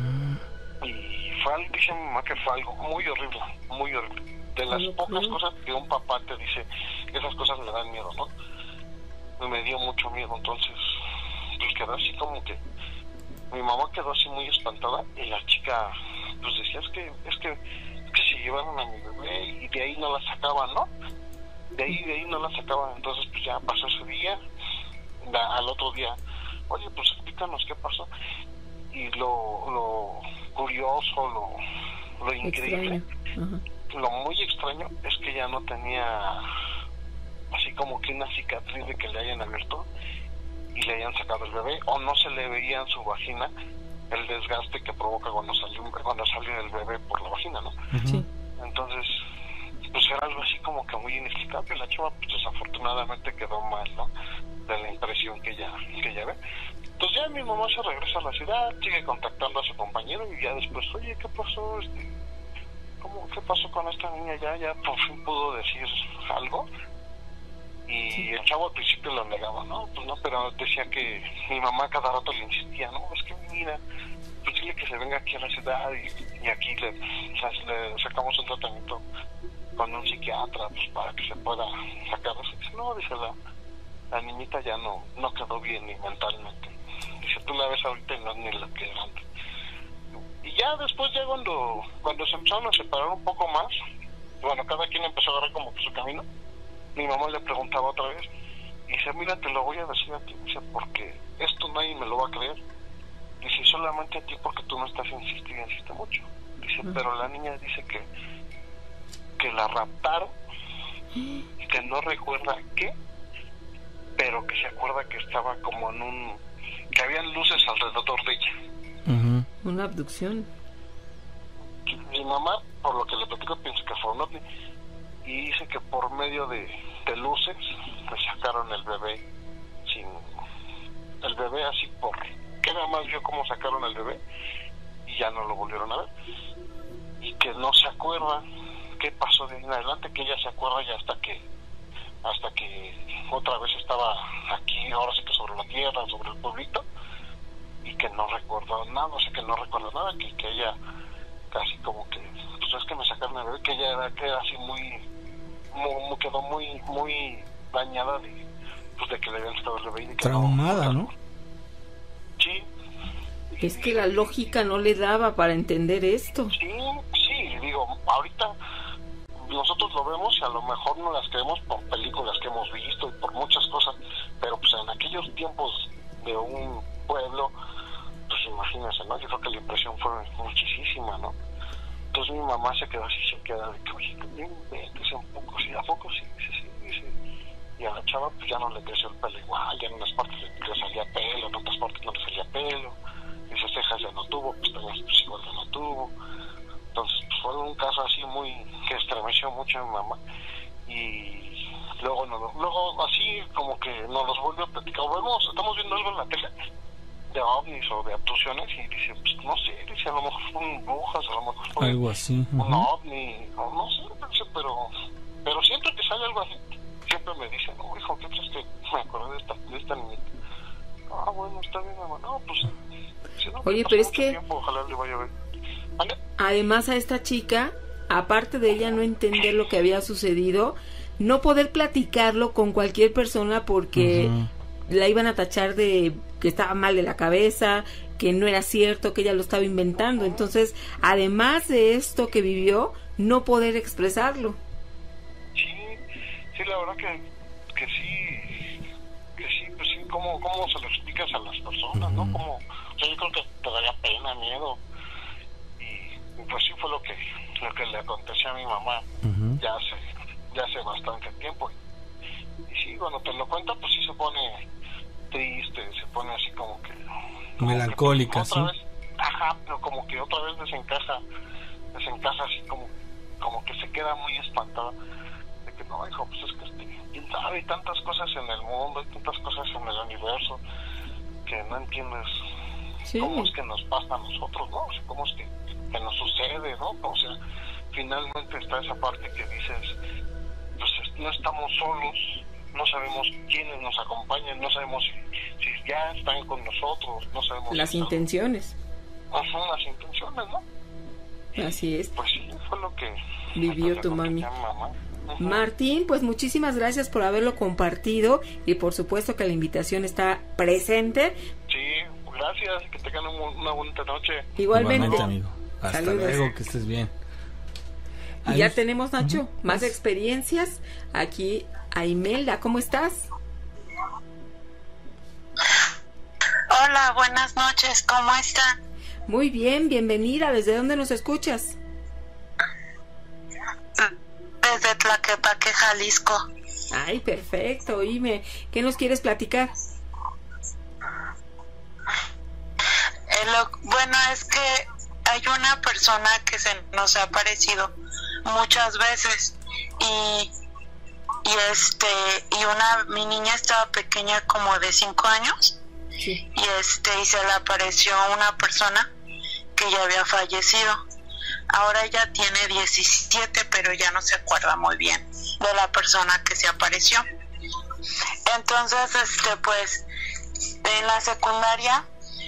dice mi mamá que fue algo muy horrible, muy horrible. De las pocas cosas que un papá te dice, esas cosas me dan miedo, ¿no? Me dio mucho miedo. Entonces pues quedó así como que mi mamá quedó así muy espantada y la chica pues decía, es que se llevaron a mi bebé y de ahí no la sacaban, ¿no? De ahí no la sacaban. Entonces pues ya pasó ese día, al otro día, oye, pues explícanos qué pasó. Y lo curioso, lo increíble, lo muy extraño es que ya no tenía así como que una cicatriz de que le hayan abierto y le hayan sacado el bebé, o no se le veía en su vagina el desgaste que provoca cuando sale el bebé por la vagina, ¿no? Sí. Entonces, pues era algo así como que muy inexplicable. La chava pues desafortunadamente quedó mal, ¿no? De la impresión que ella ve. Entonces ya mi mamá se regresa a la ciudad, sigue contactando a su compañero y ya después, oye, ¿qué pasó? ¿Qué pasó con esta niña? Ya por fin pudo decir algo. Y el chavo al principio lo negaba, ¿no? Pues no, pero decía que mi mamá cada rato le insistía, no, es que mira, pues dile que se venga aquí a la ciudad y aquí le sacamos un tratamiento con un psiquiatra, pues para que se pueda sacar eso. Dice, no, dice, la niñita ya no quedó bien ni mentalmente. Dice, tú la ves ahorita y no es ni la que era antes. Y ya después, ya cuando se empezaron a separar un poco más, bueno, cada quien empezó a agarrar como que su camino, mi mamá le preguntaba otra vez, y dice, mira, te lo voy a decir a ti, dice, porque esto nadie me lo va a creer. Dice, solamente a ti porque tú no estás insistiendo, insiste mucho. Dice, pero la niña dice que la raptaron, que no recuerda qué, pero que se acuerda que estaba como que habían luces alrededor de ella. Una abducción. Mi mamá, por lo que le platico, piensa que fue un ovni, y dice que por medio de luces le sacaron el bebé así que nada más vio cómo sacaron el bebé y ya no lo volvieron a ver, y que no se acuerda qué pasó de ahí en adelante, que ella se acuerda ya hasta que otra vez estaba aquí, ahora sí que sobre la tierra, sobre el pueblito, y que no recuerdo nada, o sea, que no recuerdo nada, que ella casi como que, pues es que me sacaron el bebé, que ella era así quedó muy dañada de que le habían sacado el bebé. Traumada, ¿no? Sí. Es que la lógica no le daba para entender esto. Sí, digo, ahorita nosotros lo vemos y a lo mejor no las creemos por películas que hemos visto y por muchas cosas, pero pues en aquellos tiempos de un pueblo, pues imagínense, ¿no? Yo creo que la impresión fue muchísima, ¿no? Entonces mi mamá se queda de que, oye, dice un poco, sí, ¿a poco? Sí, dice. Y a la chava pues ya no le creció el pelo igual, ya en unas partes le salía pelo, en otras partes no le salía pelo, dice, cejas ya no tuvo, pues también pues igual ya no tuvo. Entonces pues fue un caso así que estremeció mucho a mi mamá, y luego así como que nos los volvió a platicar, estamos viendo algo en la tele de ovnis o de abducciones, y dice, pues no sé, dice, a lo mejor fueron brujas, a lo mejor fue algo así, un ovni, o no sé, dice, pero siempre que sale algo así, siempre me dice, no, hijo, ¿qué crees que me acordé de esta niñita? Bueno, está bien, mamá, no, pues si no, oye, pero es que tiempo, ojalá le vaya a ver. ¿Vale? Además a esta chica, aparte de ella no entender lo que había sucedido, no poder platicarlo con cualquier persona porque la iban a tachar de que estaba mal de la cabeza, que no era cierto, que ella lo estaba inventando. Entonces, además de esto que vivió, no poder expresarlo. Sí, la verdad que sí, pues sí, ¿cómo se lo explicas a las personas, no? O sea, yo creo que te daría pena, miedo, y pues sí fue lo que le aconteció a mi mamá ya hace bastante tiempo, y sí, cuando te lo cuenta, pues sí se pone triste, se pone así como que melancólica, sí. Pero como que otra vez desencaja así como que se queda muy espantada de que no, hijo, pues es que quién sabe, hay tantas cosas en el mundo, hay tantas cosas en el universo que no entiendes cómo es que nos pasa a nosotros, ¿no? O sea, cómo es que nos sucede, ¿no? O sea, finalmente está esa parte que dices, pues no estamos solos, no sabemos quiénes nos acompañan, no sabemos si ya están con nosotros, no sabemos las intenciones. Las intenciones, ¿no? Así es. Pues sí, fue lo que vivió tu mami. Martín, pues muchísimas gracias por haberlo compartido, y por supuesto que la invitación está presente. Sí, gracias, que tengan una bonita noche. Igualmente, amigo. Hasta saludos. Luego, que estés bien. Y ya tenemos, Nacho, más experiencias. Aquí a Imelda, ¿cómo estás? Hola, buenas noches, ¿cómo están? Muy bien, bienvenida. ¿Desde dónde nos escuchas? Desde Tlaquepaque, Jalisco. Ay, perfecto. Oíme, ¿qué nos quieres platicar? Bueno, es que hay una persona que se nos ha aparecido muchas veces y mi niña estaba pequeña, como de 5 años, sí. Y se le apareció una persona que ya había fallecido. Ahora ella tiene 17, pero ya no se acuerda muy bien de la persona que se apareció. Entonces, pues en la secundaria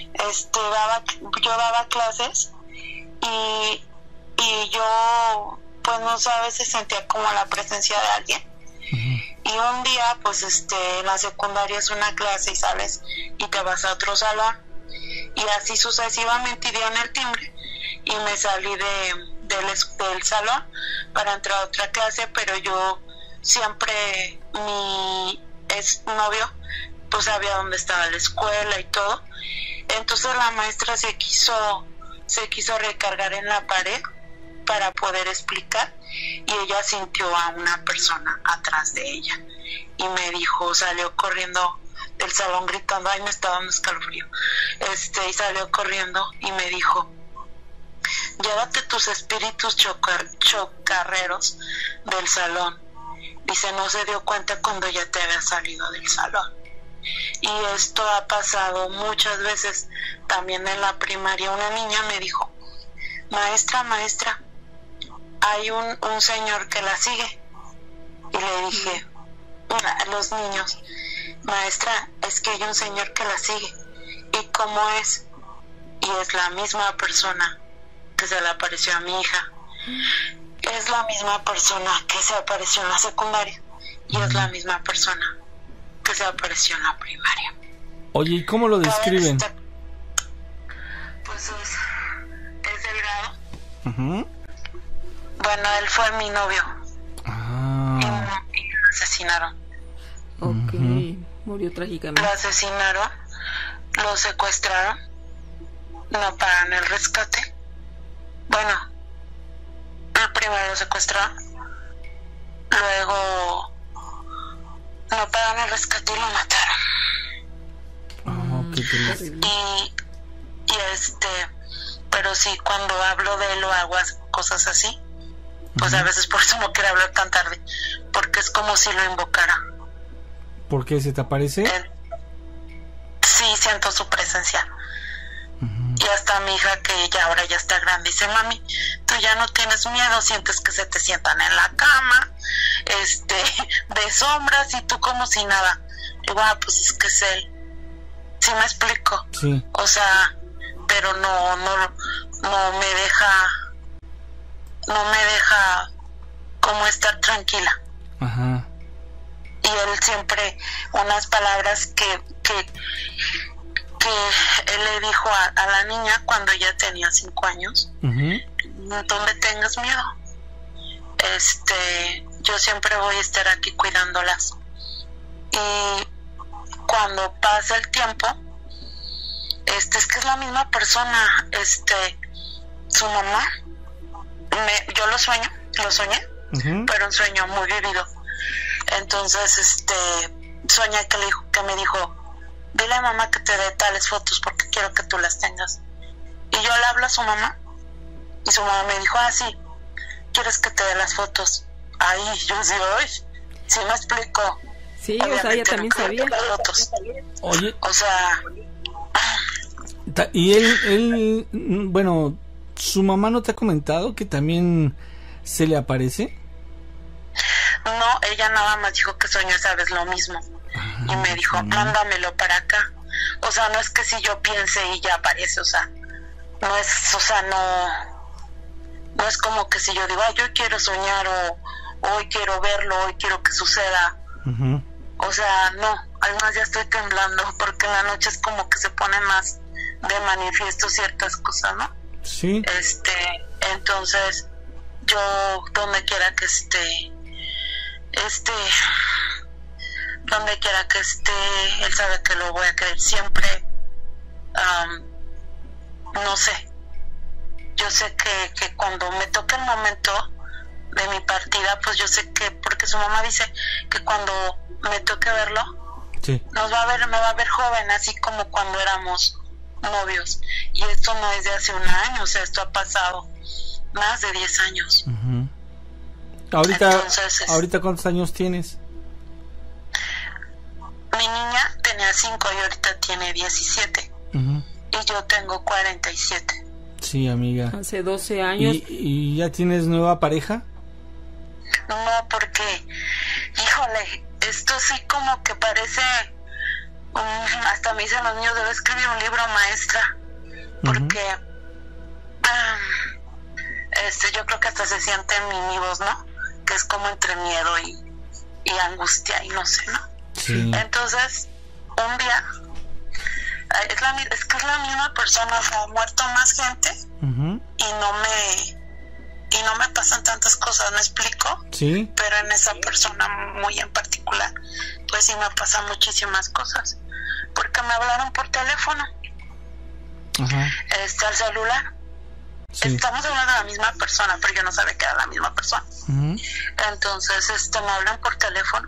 yo daba clases y yo, pues no sé, a veces sentía como la presencia de alguien. Y un día, pues en la secundaria es una clase y sales y te vas a otro salón, y así sucesivamente, y dieron el timbre y me salí del salón para entrar a otra clase, pero yo siempre, mi exnovio pues sabía dónde estaba la escuela y todo. Entonces la maestra se quiso recargar en la pared para poder explicar, y ella sintió a una persona atrás de ella y me dijo, salió corriendo del salón gritando, ay, me estaba dando escalofrío, y salió corriendo y me dijo, llévate tus espíritus chocarreros del salón. Dice, no se dio cuenta cuando ya te había salido del salón. Y esto ha pasado muchas veces. También en la primaria una niña me dijo, maestra, hay un señor que la sigue. Y le dije a los niños, maestra, es que hay un señor que la sigue. ¿Y cómo es? Y es la misma persona que se le apareció a mi hija. Es la misma persona que se apareció en la secundaria, y es la misma persona que se apareció en la primaria. Oye, ¿y cómo lo describen? Pues es delgado. Uh-huh. Bueno, él fue mi novio. Y lo asesinaron. Ok, murió trágicamente. Lo asesinaron, lo secuestraron, no pagan el rescate. Bueno, primero lo secuestraron, luego no pagan el rescate y lo mataron. Pero sí, cuando hablo de él o hago cosas así, pues a veces por eso no quiero hablar tan tarde, porque es como si lo invocara. ¿Por qué se te aparece? Sí, siento su presencia. Y hasta mi hija, que ahora ya está grande, dice, mami, tú ya no tienes miedo, sientes que se te sientan en la cama, de sombras, y tú como si nada. Digo, pues es que es él. ¿Sí me explico? Sí. O sea, pero no me deja como estar tranquila. Ajá. Y él siempre, unas palabras que él le dijo a la niña cuando ella tenía 5 años, no me tengas miedo, yo siempre voy a estar aquí cuidándolas. Y cuando pasa el tiempo, es que es la misma persona, su mamá, yo lo soñé, pero un sueño muy vivido. Entonces, soñé que me dijo, dile a mamá que te dé tales fotos porque quiero que tú las tengas. Y yo le hablo a su mamá, y su mamá me dijo, sí, ¿quieres que te dé las fotos? Ay, yo digo, ¿sí me explico? Sí, obviamente, o sea, ella también sabía. Oye, o sea, y él, bueno, ¿su mamá no te ha comentado que también se le aparece? No, ella nada más dijo que soñó esa vez lo mismo. Y me dijo, mándamelo para acá. O sea, no es que si yo piense y ya aparece, o sea, no es como que si yo digo, yo quiero soñar, o hoy quiero verlo, hoy quiero que suceda. O sea, no, además ya estoy temblando, porque en la noche es como que se pone más de manifiesto ciertas cosas, ¿no? Sí. Entonces, yo donde quiera que esté, donde quiera que esté, él sabe que lo voy a querer siempre. No sé, yo sé que cuando me toque el momento de mi partida, pues yo sé que, porque su mamá dice que cuando me toque verlo, sí, me va a ver joven, así como cuando éramos novios, y esto no es de hace un año, o sea, esto ha pasado más de 10 años. Ahorita ¿cuántos años tienes? Mi niña tenía 5 y ahorita tiene 17. Y yo tengo 47. Sí, amiga. Hace 12 años. ¿Y ya tienes nueva pareja? No, porque, híjole, esto sí como que parece, hasta me dicen los niños, debo escribir un libro, maestra, porque yo creo que hasta se siente en mi voz, ¿no? Que es como entre miedo y angustia y no sé, ¿no? Sí. Entonces, un día, es que es la misma persona, o sea, ha muerto más gente y no me pasan tantas cosas, ¿me explico? Sí. Pero en esa persona muy en particular, pues sí me pasan muchísimas cosas, porque me hablaron por teléfono, al celular. Sí. Estamos hablando de la misma persona, pero yo no sabía que era la misma persona. Entonces, me hablan por teléfono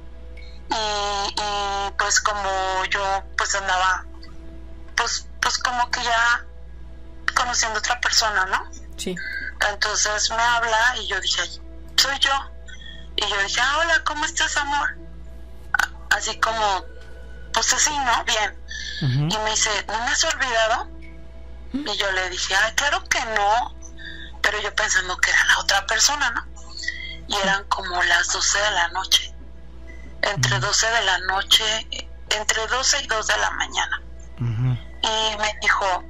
y pues como yo pues andaba pues como que ya conociendo a otra persona, ¿no? Sí. Entonces me habla y yo dije, soy yo. Y yo dije, hola, ¿cómo estás, amor? Así como, pues así, ¿no? Bien. Y me dice, ¿no me has olvidado? Y yo le dije, ay, claro que no. Pero yo pensando que era la otra persona, ¿no? Y eran como las 12 de la noche. Entre 12 de la noche, entre 12 y 2 de la mañana. Y me dijo,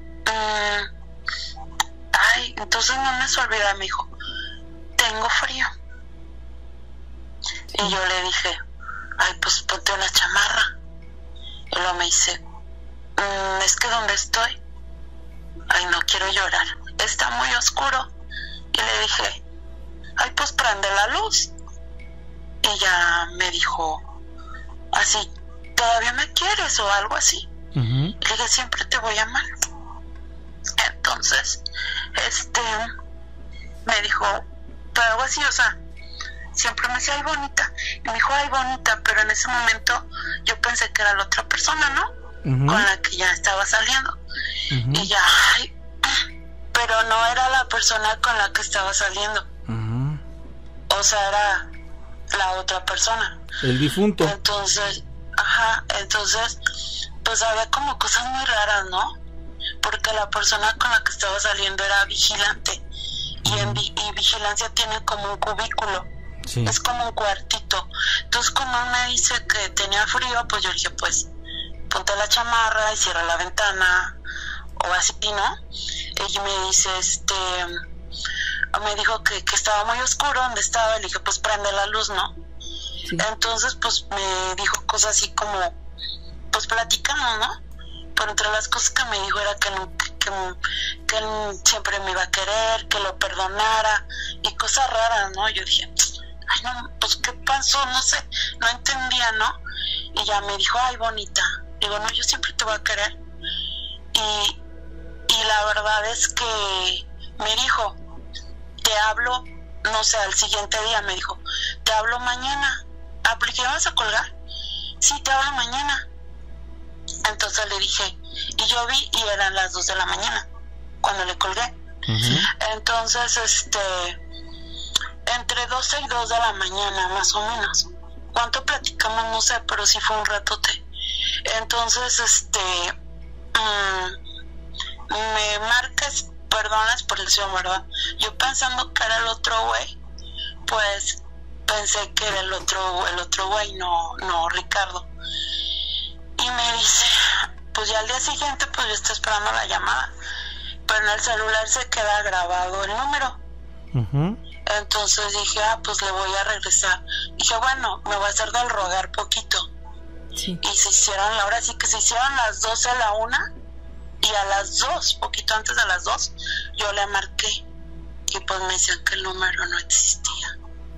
ay, entonces no me has olvidado. Me dijo, tengo frío. Y yo le dije, ay, pues ponte una chamarra. Y luego me dice, es que donde estoy, ay, no quiero llorar, está muy oscuro. Y le dije, ay, pues prende la luz. Y ya me dijo, así, ¿todavía me quieres o algo así? Le dije, siempre te voy a amar. Entonces, me dijo, pero algo así, o sea, siempre me decía, ay, bonita. Y me dijo, ay, bonita, pero en ese momento yo pensé que era la otra persona, ¿no? Con la que ya estaba saliendo. Y ya, ay, pero no era la persona con la que estaba saliendo. O sea, era la otra persona. El difunto. Entonces, pues había como cosas muy raras, ¿no? Porque la persona con la que estaba saliendo era vigilante. Y vigilancia tiene como un cubículo. Sí. Es como un cuartito. Entonces, cuando me dice que tenía frío, pues yo dije, pues, ponte la chamarra y cierra la ventana, o así, ¿no? Y me dice, me dijo que estaba muy oscuro donde estaba, y le dije, pues prende la luz, ¿no? Sí. Entonces, pues me dijo cosas así como, pues platicamos, ¿no? Pero entre las cosas que me dijo era que él siempre me iba a querer, que lo perdonara, y cosas raras, ¿no? Yo dije, ay, no, pues ¿qué pasó? No sé, no entendía, ¿no? Y ya me dijo, ay, bonita. Digo, no, yo siempre te voy a querer. Y la verdad es que me dijo, te hablo, no sé, al siguiente día me dijo, te hablo mañana. Ah, ¿por qué vas a colgar? Sí, te hablo mañana. Entonces le dije, y yo vi y eran las 2 de la mañana cuando le colgué. Entonces, entre 12 y 2 de la mañana, más o menos. ¿Cuánto platicamos? No sé, pero sí fue un ratote. Entonces, me marcas, perdonas por el señor, ¿verdad? Yo pensando que era el otro güey, pues pensé que era el otro güey, no Ricardo. Y me dice, pues ya al día siguiente, pues yo estoy esperando la llamada, pero en el celular se queda grabado el número. Entonces dije, pues le voy a regresar. Dije, bueno, me voy a hacer del rogar poquito. Sí. Y se hicieron, ahora sí que se hicieron las 12 a la 1, y a las 2, poquito antes de las 2, yo le marqué, y pues me decían que el número no existía.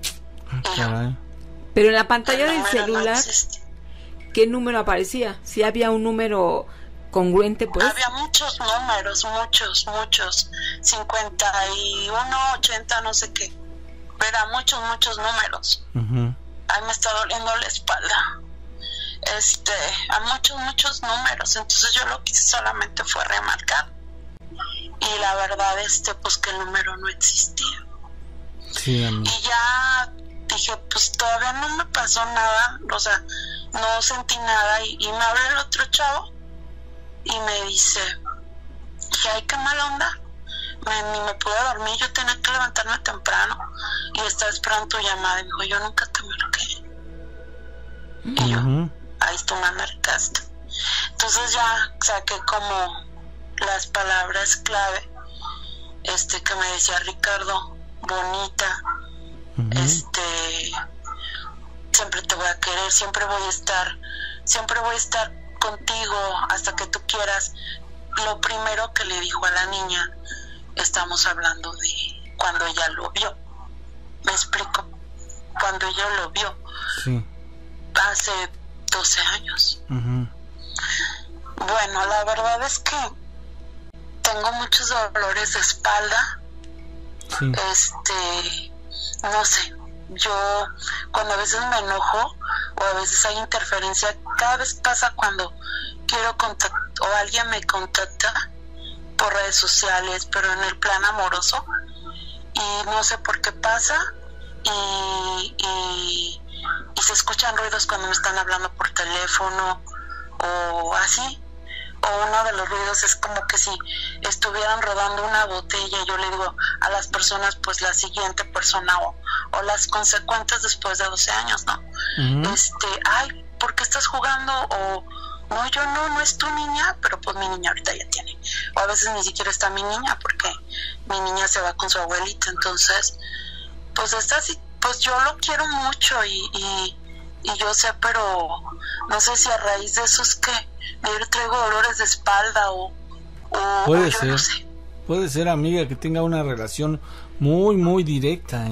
Pero en la pantalla del celular, ¿qué número aparecía? Si había un número congruente, pues. Había muchos números, muchos, 51, 80, no sé qué. Pero muchos números. Ay, me está doliendo la espalda. a muchos números. Entonces yo lo que hice solamente fue remarcar, y la verdad pues que el número no existía. Sí, y ya dije, pues todavía no me pasó nada, o sea, no sentí nada, y me habla el otro chavo y me dice, ay, qué mala onda, ni me pude dormir, yo tenía que levantarme temprano y estaba esperando tu llamada. Y me dijo, yo nunca te marqué. Y yo, ahí tú me marcaste. Entonces ya saqué como las palabras clave, que me decía Ricardo, bonita, siempre te voy a querer, siempre voy a estar contigo hasta que tú quieras. Lo primero que le dijo a la niña, estamos hablando de cuando ella lo vio. Me explico, cuando ella lo vio, sí, hace 12 años. Bueno, la verdad es que tengo muchos dolores de espalda. Sí. No sé, yo cuando a veces me enojo o a veces hay interferencia, cada vez pasa cuando quiero contactar o alguien me contacta por redes sociales, pero en el plan amoroso, y no sé por qué pasa, y se escuchan ruidos cuando me están hablando por teléfono o así, o uno de los ruidos es como que si estuvieran rodando una botella. Yo le digo a las personas, pues la siguiente persona o las consecuentes después de 12 años, ¿no? Ay, ¿por qué estás jugando? O no, yo no es tu niña, pero pues mi niña ahorita ya tiene. O a veces ni siquiera está mi niña porque mi niña se va con su abuelita. Entonces, pues está así, pues yo lo quiero mucho y yo sé, pero no sé si a raíz de eso es que yo traigo dolores de espalda o puede yo ser, no sé. Puede ser, amiga, que tenga una relación muy, muy directa,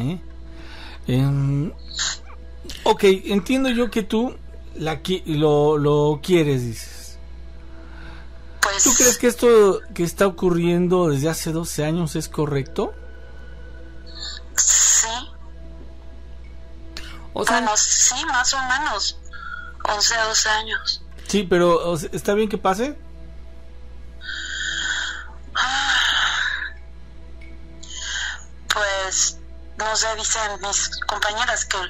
ok, entiendo yo que tú lo quieres, dices. Pues, ¿tú crees que esto que está ocurriendo desde hace 12 años es correcto? Sí. O sea, bueno, sí, más o menos 11, 12 años. Sí, pero ¿está bien que pase? Pues no sé, dicen mis compañeras que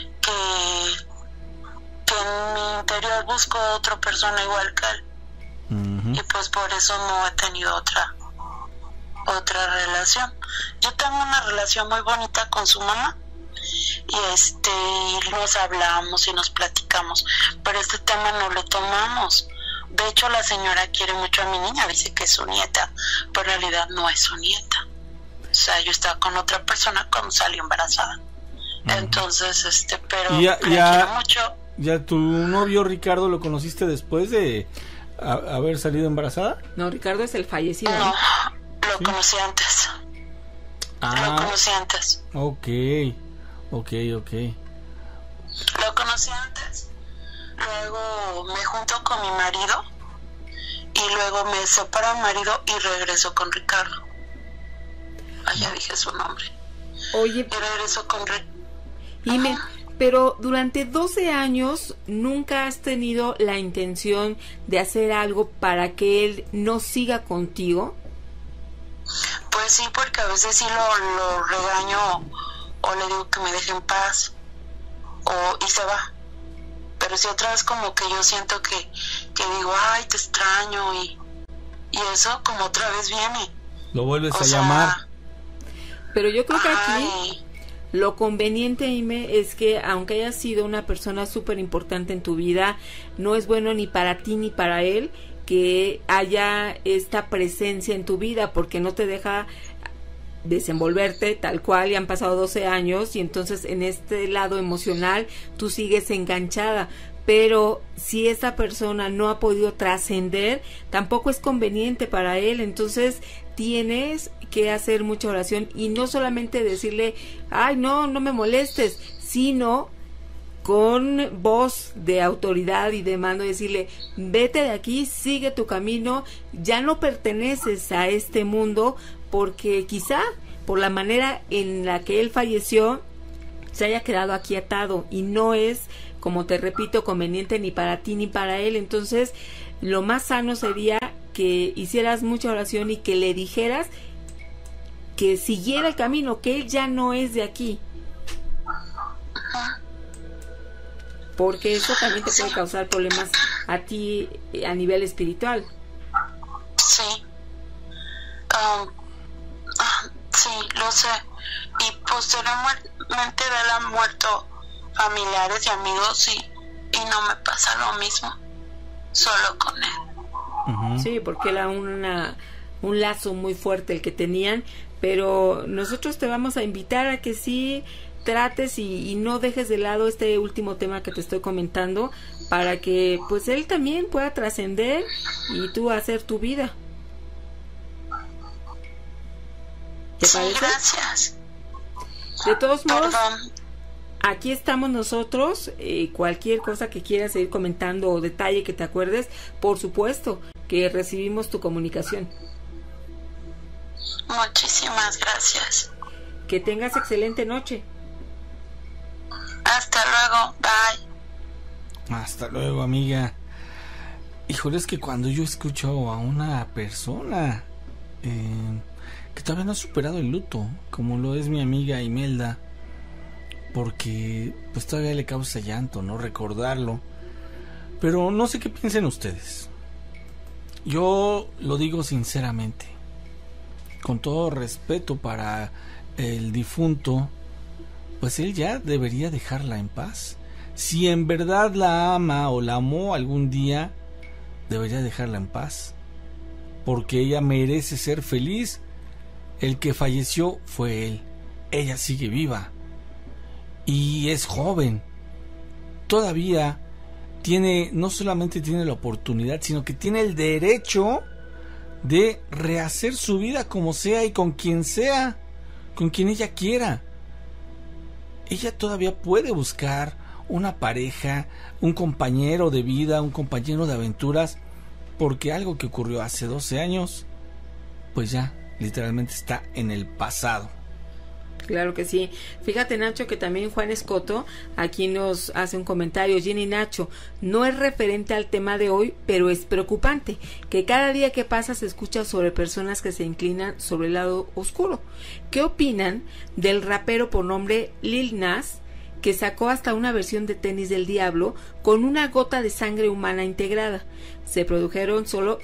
en mi interior busco otra persona igual que él. Y pues por eso no he tenido otra relación. Yo tengo una relación muy bonita con su mamá y nos hablamos y nos platicamos, pero este tema no lo tomamos. De hecho, la señora quiere mucho a mi niña, dice que es su nieta, pero en realidad no es su nieta. O sea, yo estaba con otra persona cuando salió embarazada. Entonces, pero la quiero mucho. ¿Ya tu novio Ricardo lo conociste después de haber salido embarazada? No, Ricardo es el fallecido. No, lo conocí antes. Lo conocí antes. Ok. Lo conocí antes. Luego me junto con mi marido y luego me separo mi marido y regreso con Ricardo. Ya dije su nombre. Oye, y regreso con Ime, pero durante 12 años nunca has tenido la intención de hacer algo para que él no siga contigo. Pues sí, porque a veces sí lo regaño o le digo que me deje en paz y se va. Pero si otra vez como que yo siento que digo, ay, te extraño y eso como otra vez viene. Lo vuelves a llamar. Pero yo creo que aquí lo conveniente, Ime, es que aunque hayas sido una persona súper importante en tu vida, no es bueno ni para ti ni para él que haya esta presencia en tu vida, porque no te deja desenvolverte tal cual, y han pasado 12 años y entonces en este lado emocional tú sigues enganchada. Pero si esta persona no ha podido trascender, tampoco es conveniente para él. Entonces tienes que hacer mucha oración y no solamente decirle, ay, no me molestes, sino con voz de autoridad y de mando decirle, vete de aquí, sigue tu camino, ya no perteneces a este mundo, porque quizá por la manera en la que él falleció se haya quedado aquí atado y no es, como te repito, conveniente ni para ti ni para él. Entonces, lo más sano sería que hicieras mucha oración y que le dijeras que siguiera el camino, que él ya no es de aquí. Porque eso también te puede causar problemas a ti a nivel espiritual. Sí. Sí, lo sé. Y posteriormente de él han muerto familiares y amigos y no me pasa lo mismo, solo con él. Sí, porque era un lazo muy fuerte el que tenían, pero nosotros te vamos a invitar a que sí trates y no dejes de lado este último tema que te estoy comentando, para que pues él también pueda trascender y tú hacer tu vida. ¿Te parece? Gracias. De todos modos, aquí estamos nosotros. Cualquier cosa que quieras seguir comentando o detalle que te acuerdes, por supuesto que recibimos tu comunicación. Muchísimas gracias. Que tengas excelente noche. Hasta luego, bye. Hasta luego, amiga. Híjole, es que cuando yo escucho a una persona que todavía no ha superado el luto, como lo es mi amiga Imelda, porque pues todavía le causa llanto, ¿no? Recordarlo. Pero no sé qué piensen ustedes. Yo lo digo sinceramente, con todo respeto para el difunto, pues él ya debería dejarla en paz. Si en verdad la ama o la amó algún día, debería dejarla en paz, porque ella merece ser feliz. El que falleció fue él. Ella sigue viva y es joven. Todavía tiene, no solamente tiene la oportunidad, sino que tiene el derecho de rehacer su vida como sea y con quien sea, con quien ella quiera. Ella todavía puede buscar una pareja, un compañero de vida, un compañero de aventuras, porque algo que ocurrió hace 12 años, pues ya literalmente está en el pasado. Claro que sí. Fíjate, Nacho, que también Juan Escoto aquí nos hace un comentario. Jenny, Nacho, no es referente al tema de hoy, pero es preocupante que cada día que pasa se escucha sobre personas que se inclinan sobre el lado oscuro. ¿Qué opinan del rapero por nombre Lil Nas, que sacó hasta una versión de Tenis del Diablo con una gota de sangre humana integrada? Se produjeron solo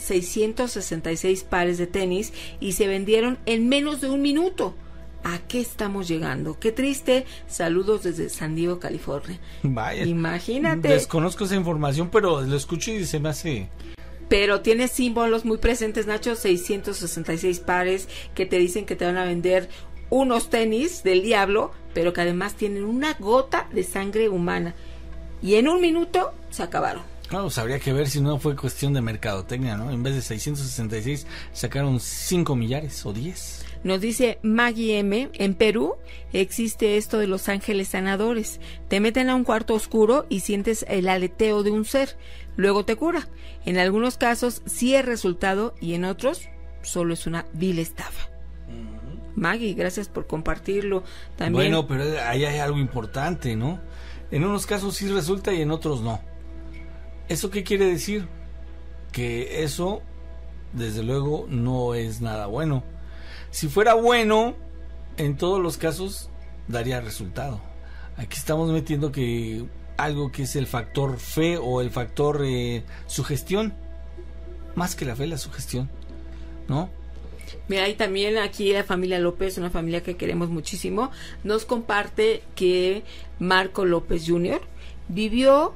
666 pares de tenis y se vendieron en menos de un minuto. ¿A qué estamos llegando? Qué triste. Saludos desde San Diego, California. Vaya, imagínate. Desconozco esa información, pero lo escucho y se me hace... Pero tiene símbolos muy presentes, Nacho. 666 pares que te dicen que te van a vender unos tenis del diablo, pero que además tienen una gota de sangre humana. Y en un minuto se acabaron. Claro, pues habría que ver si no fue cuestión de mercadotecnia, ¿no? En vez de 666 sacaron 5 millares o 10. Nos dice Maggie M, en Perú existe esto de los ángeles sanadores. Te meten a un cuarto oscuro y sientes el aleteo de un ser. Luego te cura. En algunos casos sí es resultado y en otros solo es una vil estafa. Maggie, gracias por compartirlo. También... Bueno, pero ahí hay algo importante, ¿no? En unos casos sí resulta y en otros no. ¿Eso qué quiere decir? Que eso, desde luego, no es nada bueno. Si fuera bueno, en todos los casos daría resultado. Aquí estamos metiendo que algo que es el factor fe o el factor sugestión, más que la fe, la sugestión, ¿no? Mira, y también aquí la familia López, una familia que queremos muchísimo, nos comparte que Marco López Jr. vivió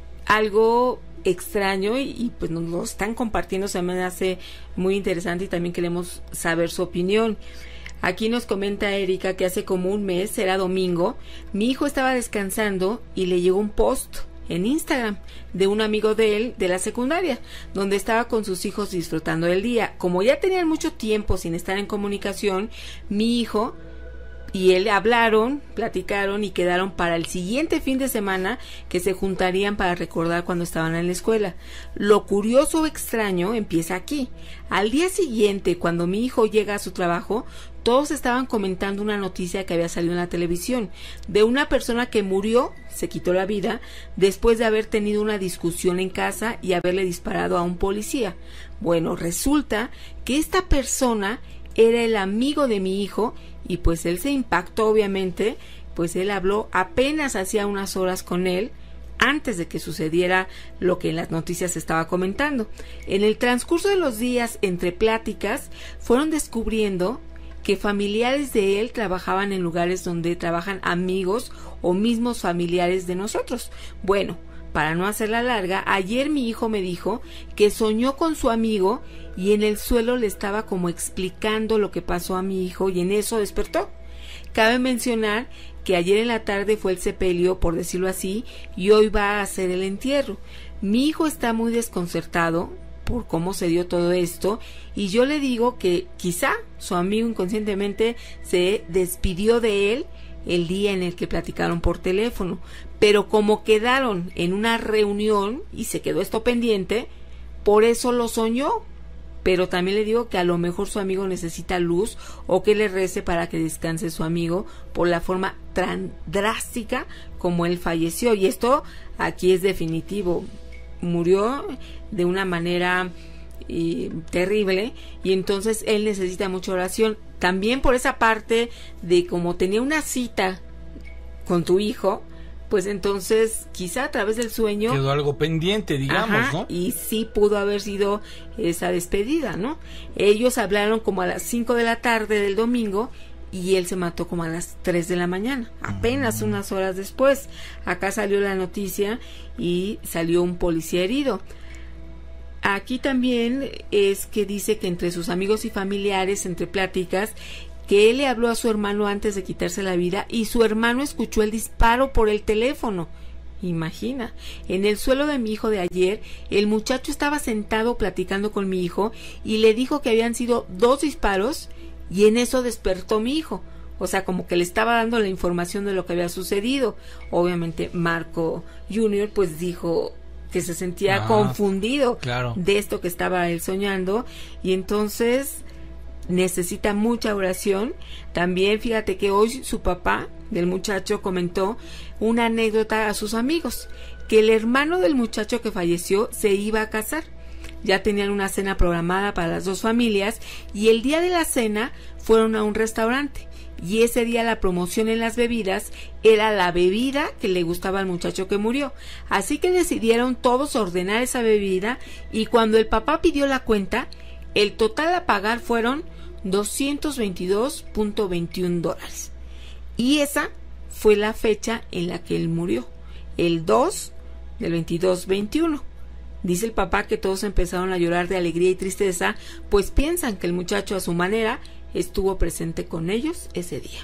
algo extraño y pues nos lo están compartiendo. Se me hace muy interesante y también queremos saber su opinión. Aquí nos comenta Erika que hace como un mes, era domingo, mi hijo estaba descansando y le llegó un post en Instagram de un amigo de él de la secundaria, donde estaba con sus hijos disfrutando del día. Como ya tenían mucho tiempo sin estar en comunicación, mi hijo y él hablaron, platicaron y quedaron para el siguiente fin de semana que se juntarían para recordar cuando estaban en la escuela. Lo curioso o extraño empieza aquí. Al día siguiente, cuando mi hijo llega a su trabajo, todos estaban comentando una noticia que había salido en la televisión de una persona que murió, se quitó la vida, después de haber tenido una discusión en casa y haberle disparado a un policía. Bueno, resulta que esta persona era el amigo de mi hijo y pues él se impactó, obviamente, pues él habló apenas hacía unas horas con él antes de que sucediera lo que en las noticias se estaba comentando. En el transcurso de los días, entre pláticas, fueron descubriendo que familiares de él trabajaban en lugares donde trabajan amigos o mismos familiares de nosotros. Bueno, para no hacerla larga, ayer mi hijo me dijo que soñó con su amigo y en el suelo le estaba como explicando lo que pasó a mi hijo y en eso despertó. Cabe mencionar que ayer en la tarde fue el sepelio, por decirlo así, y hoy va a hacer el entierro. Mi hijo está muy desconcertado por cómo se dio todo esto y yo le digo que quizá su amigo inconscientemente se despidió de él el día en el que platicaron por teléfono, pero como quedaron en una reunión y se quedó esto pendiente, por eso lo soñó. Pero también le digo que a lo mejor su amigo necesita luz o que le rece para que descanse su amigo por la forma tan drástica como él falleció. Y esto aquí es definitivo. Murió de una manera terrible y entonces él necesita mucha oración. También por esa parte de como tenía una cita con tu hijo, pues entonces quizá a través del sueño quedó algo pendiente, digamos, ¿no? Y sí pudo haber sido esa despedida, ¿no? Ellos hablaron como a las 5 de la tarde del domingo y él se mató como a las 3 de la mañana, apenas unas horas después. Acá salió la noticia y salió un policía herido. Aquí también es que dice que entre sus amigos y familiares, entre pláticas, que él le habló a su hermano antes de quitarse la vida y su hermano escuchó el disparo por el teléfono. Imagina, en el suelo de mi hijo de ayer, el muchacho estaba sentado platicando con mi hijo y le dijo que habían sido 2 disparos y en eso despertó mi hijo. O sea, como que le estaba dando la información de lo que había sucedido. Obviamente Marco Jr. pues dijo que se sentía confundido de esto que estaba él soñando y entonces necesita mucha oración. También fíjate que hoy su papá del muchacho comentó una anécdota a sus amigos, que el hermano del muchacho que falleció se iba a casar. Ya tenían una cena programada para las 2 familias y el día de la cena fueron a un restaurante y ese día la promoción en las bebidas era la bebida que le gustaba al muchacho que murió. Así que decidieron todos ordenar esa bebida y cuando el papá pidió la cuenta, el total a pagar fueron $222.21. Y esa fue la fecha en la que él murió, el 2 del 22-21. Dice el papá que todos empezaron a llorar de alegría y tristeza, pues piensan que el muchacho a su manera estuvo presente con ellos ese día.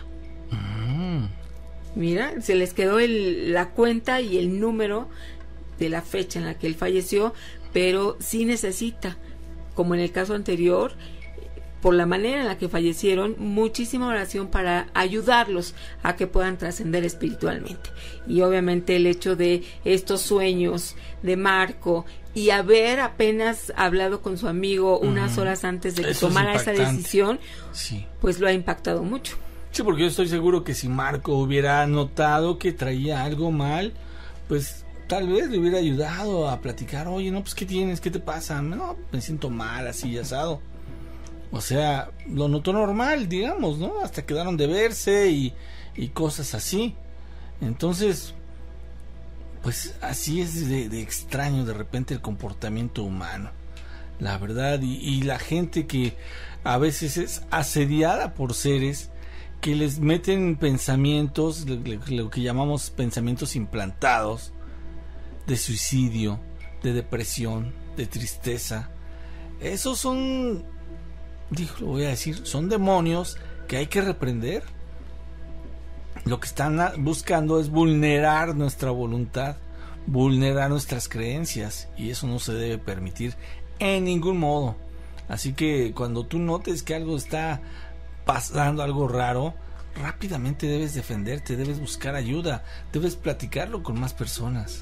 Mira, se les quedó la cuenta y el número de la fecha en la que él falleció, pero sí necesita, como en el caso anterior, por la manera en la que fallecieron, muchísima oración para ayudarlos a que puedan trascender espiritualmente. Y obviamente el hecho de estos sueños de Marco y haber apenas hablado con su amigo unas horas antes de que tomara esa decisión, pues lo ha impactado mucho. Sí, porque yo estoy seguro que si Marco hubiera notado que traía algo mal, pues tal vez le hubiera ayudado a platicar. Oye, no, pues ¿qué tienes? ¿Qué te pasa? No, me siento mal, así, asado. O sea, lo notó normal, digamos, ¿no? Hasta quedaron de verse y cosas así. Entonces, pues así es de extraño de repente el comportamiento humano, la verdad. Y la gente que a veces es asediada por seres que les meten pensamientos, lo que llamamos pensamientos implantados, de suicidio, de depresión, de tristeza. Esos son... lo voy a decir, son demonios que hay que reprender. Lo que están buscando es vulnerar nuestra voluntad, vulnerar nuestras creencias, y eso no se debe permitir en ningún modo. Así que cuando tú notes que algo está pasando, algo raro, rápidamente debes defenderte, debes buscar ayuda, debes platicarlo con más personas.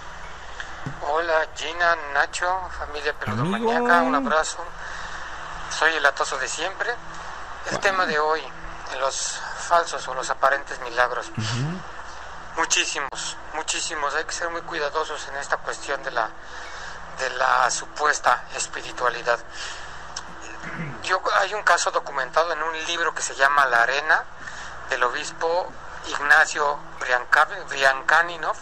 Hola Gina, Nacho, familia Peludomaníaca, un abrazo. Soy el atoso de siempre. El tema de hoy, los falsos o los aparentes milagros. Muchísimos. Hay que ser muy cuidadosos en esta cuestión de la supuesta espiritualidad. Hay un caso documentado en un libro que se llama La Arena, del obispo Ignacio Brianchaninov,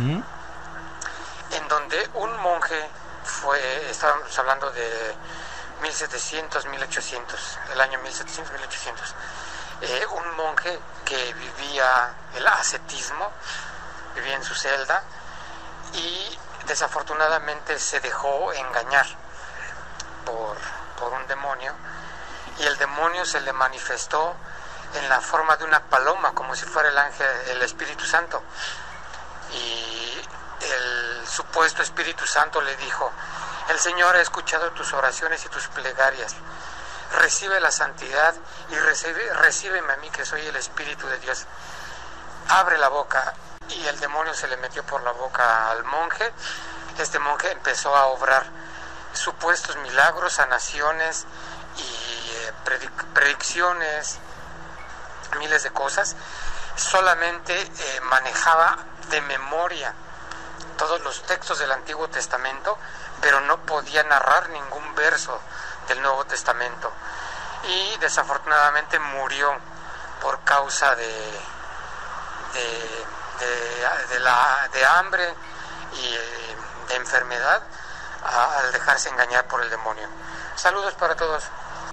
en donde un monje estábamos hablando de 1700, 1800, el año 1700, 1800, un monje que vivía el ascetismo, vivía en su celda y desafortunadamente se dejó engañar por un demonio, y el demonio se le manifestó en la forma de una paloma, como si fuera el ángel, el Espíritu Santo, y el supuesto Espíritu Santo le dijo: el Señor ha escuchado tus oraciones y tus plegarias, recibe la santidad y recíbeme a mí, que soy el Espíritu de Dios, abre la boca. Y el demonio se le metió por la boca al monje. Este monje empezó a obrar supuestos milagros, sanaciones y predicciones, miles de cosas. Solamente manejaba de memoria todos los textos del Antiguo Testamento, pero no podía narrar ningún verso del Nuevo Testamento, y desafortunadamente murió por causa de hambre y de enfermedad, al dejarse engañar por el demonio. Saludos para todos.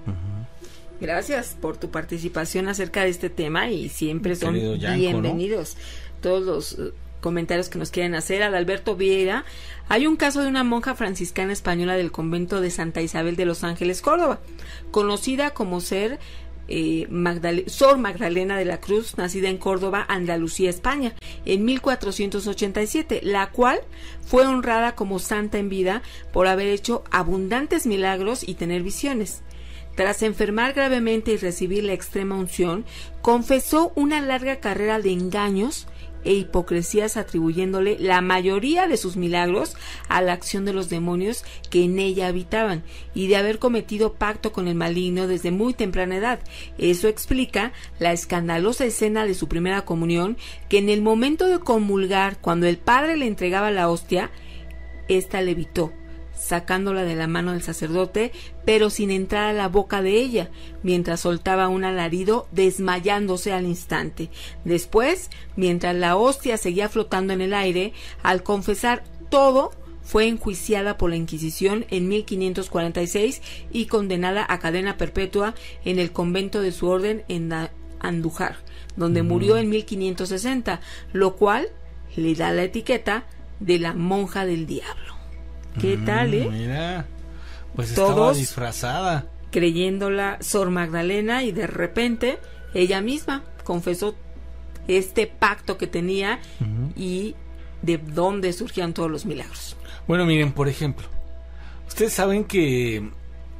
Gracias por tu participación acerca de este tema, y siempre son bienvenidos, ¿no?, todos los comentarios que nos quieren hacer. Adalberto Vieira: hay un caso de una monja franciscana española del convento de Santa Isabel de los Ángeles, Córdoba, conocida como Sor Magdalena de la Cruz, nacida en Córdoba, Andalucía, España, en 1487, la cual fue honrada como santa en vida por haber hecho abundantes milagros y tener visiones. Tras enfermar gravemente y recibir la extrema unción, confesó una larga carrera de engaños e hipocresías, atribuyéndole la mayoría de sus milagros a la acción de los demonios que en ella habitaban, y de haber cometido pacto con el maligno desde muy temprana edad. Eso explica la escandalosa escena de su primera comunión, que en el momento de comulgar, cuando el padre le entregaba la hostia, ésta levitó, sacándola de la mano del sacerdote, pero sin entrar a la boca de ella, mientras soltaba un alarido, desmayándose al instante. Después, mientras la hostia seguía flotando en el aire, al confesar todo, fue enjuiciada por la Inquisición en 1546 y condenada a cadena perpetua en el convento de su orden en Andújar, donde murió en 1560, lo cual le da la etiqueta de la monja del diablo. ¿Qué tal, Mira, pues todos estaba disfrazada, creyéndola Sor Magdalena, y de repente ella misma confesó este pacto que tenía y de dónde surgían todos los milagros. Bueno, miren, por ejemplo, ustedes saben que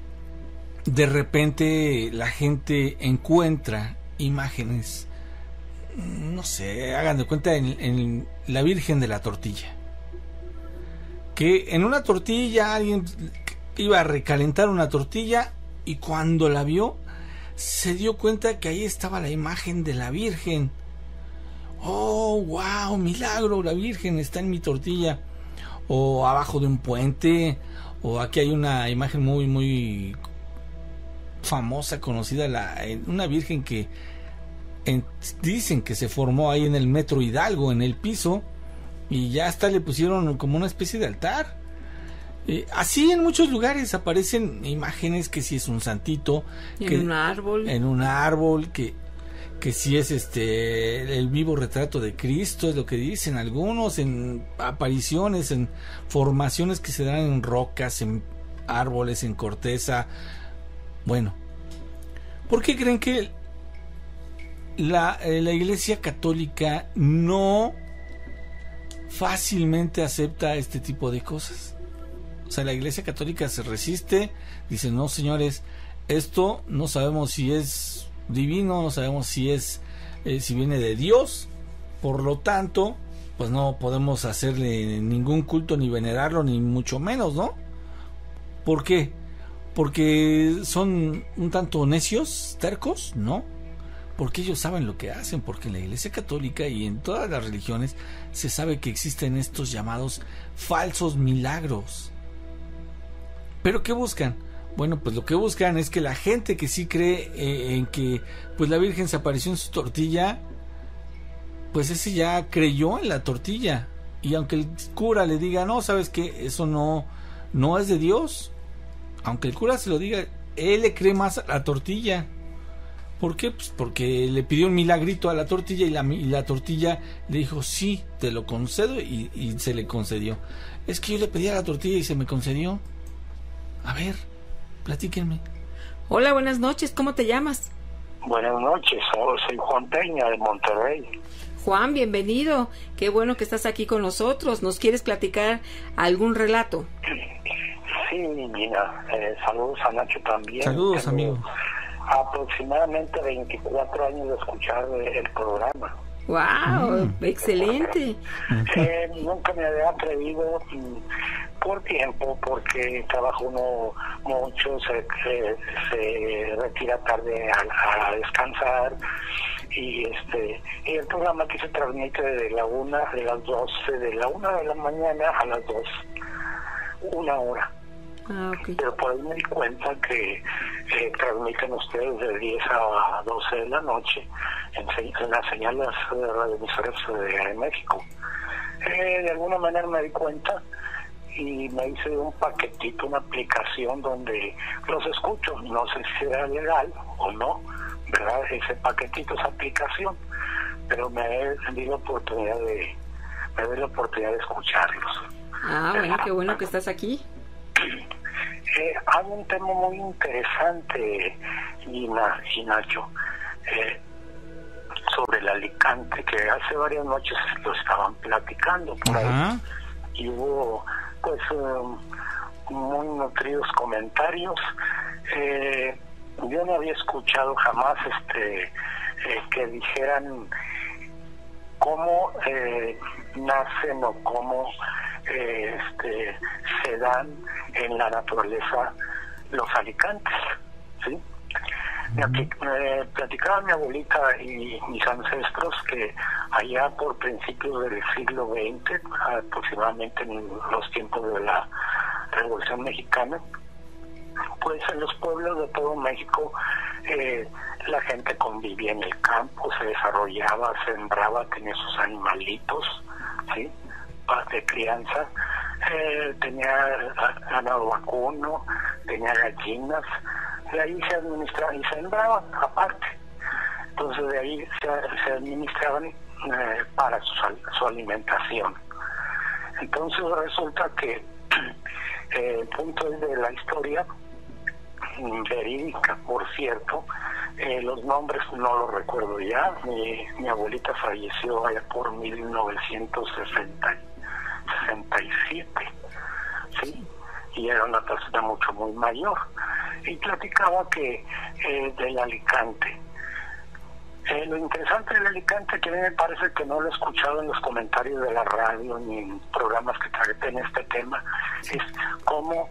de repente la gente encuentra imágenes, no sé, hagan de cuenta, en la Virgen de la Tortilla, que en una tortilla alguien iba a recalentar una tortilla, y cuando la vio se dio cuenta que ahí estaba la imagen de la Virgen. Oh, wow, milagro, la Virgen está en mi tortilla. O abajo de un puente, o aquí hay una imagen muy famosa, conocida, una Virgen que dicen que se formó ahí en el Metro Hidalgo, en el piso, y ya hasta le pusieron como una especie de altar. Así en muchos lugares aparecen imágenes que si es un santito, en un árbol, que si es el vivo retrato de Cristo, es lo que dicen algunos, en apariciones, en formaciones que se dan en rocas, en árboles, en corteza. Bueno, ¿por qué creen que la Iglesia Católica no fácilmente acepta este tipo de cosas? O sea, la Iglesia Católica se resiste, dice: no, señores, esto no sabemos si es divino, no sabemos si viene de Dios, por lo tanto, pues no podemos hacerle ningún culto, ni venerarlo, ni mucho menos, ¿no? ¿Por qué? porque son un tanto necios, tercos, no, porque ellos saben lo que hacen, porque en la Iglesia Católica y en todas las religiones se sabe que existen estos llamados falsos milagros. ¿Pero qué buscan? Bueno, pues lo que buscan es que la gente que sí cree en que pues la Virgen se apareció en su tortilla, pues ese ya creyó en la tortilla, y aunque el cura le diga, no, ¿sabes qué? Eso no es de Dios. Aunque el cura se lo diga, él le cree más a la tortilla. ¿Por qué? Pues porque le pidió un milagrito a la tortilla y la tortilla le dijo, sí, te lo concedo, y se le concedió. Es que yo le pedí a la tortilla y se me concedió. A ver, platíquenme. Hola, buenas noches, ¿cómo te llamas? Buenas noches, soy Juan Peña de Monterrey. Juan, bienvenido, qué bueno que estás aquí con nosotros. ¿Nos quieres platicar algún relato? Sí, mira, saludos a Nacho también. Saludos, amigo. Aproximadamente 24 años de escuchar el programa. ¡Wow! ¡Excelente! Nunca me había atrevido por tiempo, porque trabaja uno mucho, se retira tarde a descansar, y el programa que se transmite de la 1 de las 12, de la 1 de la mañana a las 2, 1 hora. Ah, okay. Pero por ahí me di cuenta que transmiten ustedes de 10 a 12 de la noche en las señales de radioemisoras de México. De alguna manera me di cuenta y me hice un paquetito, una aplicación donde los escucho. No sé si será legal o no, ¿verdad? Ese paquetito, esa aplicación, pero me di la oportunidad de escucharlos. Ah, bueno, qué bueno que estás aquí. Hay un tema muy interesante, Gina y Nacho, sobre el Alicante, que hace varias noches lo estaban platicando por ahí, y hubo pues muy nutridos comentarios. Yo no había escuchado jamás que dijeran cómo nacen o cómo se dan en la naturaleza los alicantes, ¿sí? Platicaba mi abuelita y mis ancestros que allá por principios del siglo XX, aproximadamente en los tiempos de la Revolución Mexicana, pues en los pueblos de todo México la gente convivía en el campo, se desarrollaba, sembraba, tenía sus animalitos, ¿sí?, de crianza, tenía ganado vacuno, tenía gallinas, de ahí se administraban y sembraban aparte. Entonces de ahí se administraban para su alimentación. Entonces resulta que el punto de la historia verídica, por cierto, los nombres no los recuerdo ya. Mi abuelita falleció allá por 1967, ¿sí? Y era una persona muy mayor, y platicaba que del Alicante. Lo interesante del Alicante, que a mí me parece que no lo he escuchado en los comentarios de la radio ni en programas que traten este tema, es cómo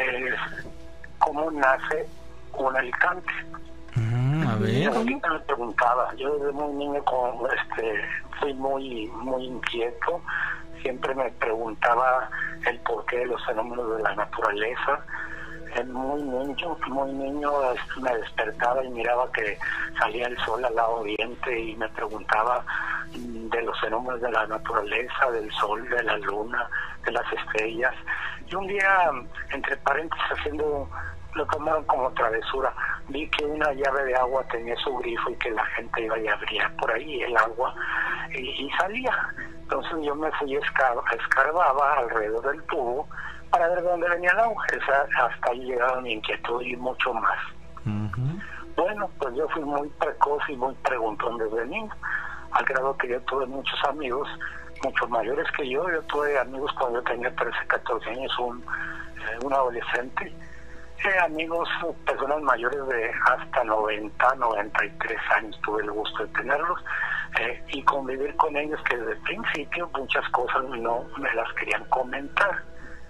nace un Alicante. A ver. Yo me preguntaba, yo desde muy niño fui muy inquieto, siempre me preguntaba el porqué de los fenómenos de la naturaleza. Muy niño me despertaba y miraba que salía el sol al lado oriente y me preguntaba de los fenómenos de la naturaleza, del sol, de la luna, de las estrellas. Y un día, entre paréntesis, lo tomaron como travesura, vi que una llave de agua tenía su grifo y que la gente iba y abría por ahí el agua y salía. Entonces yo me fui escarbaba alrededor del tubo para ver dónde venía el agua. Hasta ahí llegaba mi inquietud y mucho más. Bueno, pues yo fui muy precoz y muy preguntón desde niño, al grado que yo tuve muchos amigos mucho mayores que yo. Yo tuve amigos cuando yo tenía 13, 14 años, un adolescente, amigos, personas mayores de hasta 90, 93 años, tuve el gusto de tenerlos, y convivir con ellos, que desde el principio muchas cosas no me las querían comentar.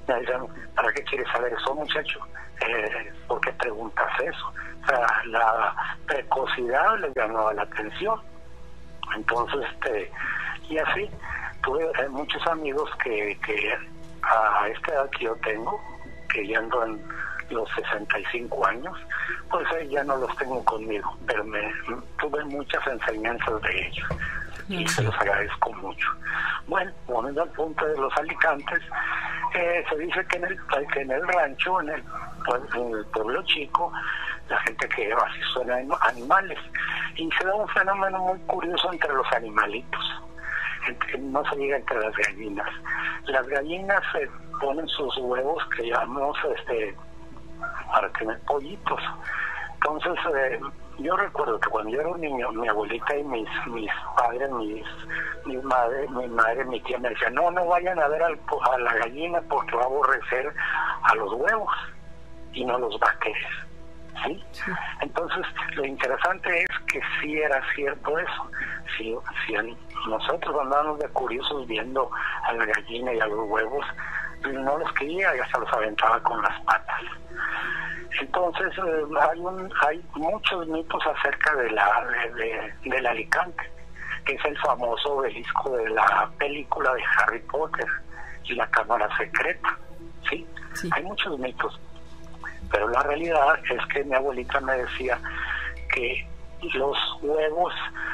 Me decían, ¿para qué quieres saber eso, muchacho? ¿Por qué preguntas eso? O sea, la precocidad les llamaba la atención. Entonces, y así, tuve muchos amigos que a esta edad que yo tengo, que ya ando en los 65 años, pues ya no los tengo conmigo, pero tuve muchas enseñanzas de ellos y se los agradezco mucho. Bueno, volviendo al punto de los alicantes, se dice que en el rancho, en el pueblo chico, la gente que así son animales, y se da un fenómeno muy curioso entre los animalitos. No se diga entre las gallinas. Las gallinas ponen sus huevos, que llamamos para tener pollitos. Entonces yo recuerdo que cuando yo era un niño, mi abuelita y mis padres, mi madre, mi tía me decían, no vayan a ver a la gallina porque va a aborrecer a los huevos y no los va a querer. ¿Sí? Entonces lo interesante es que sí era cierto eso. Si nosotros andábamos de curiosos viendo a la gallina y a los huevos, no los quería y hasta los aventaba con las patas. Entonces hay muchos mitos acerca del Alicante, que es el famoso obelisco de la película de Harry Potter y la cámara secreta. ¿Sí? Hay muchos mitos, pero la realidad es que mi abuelita me decía que los huevos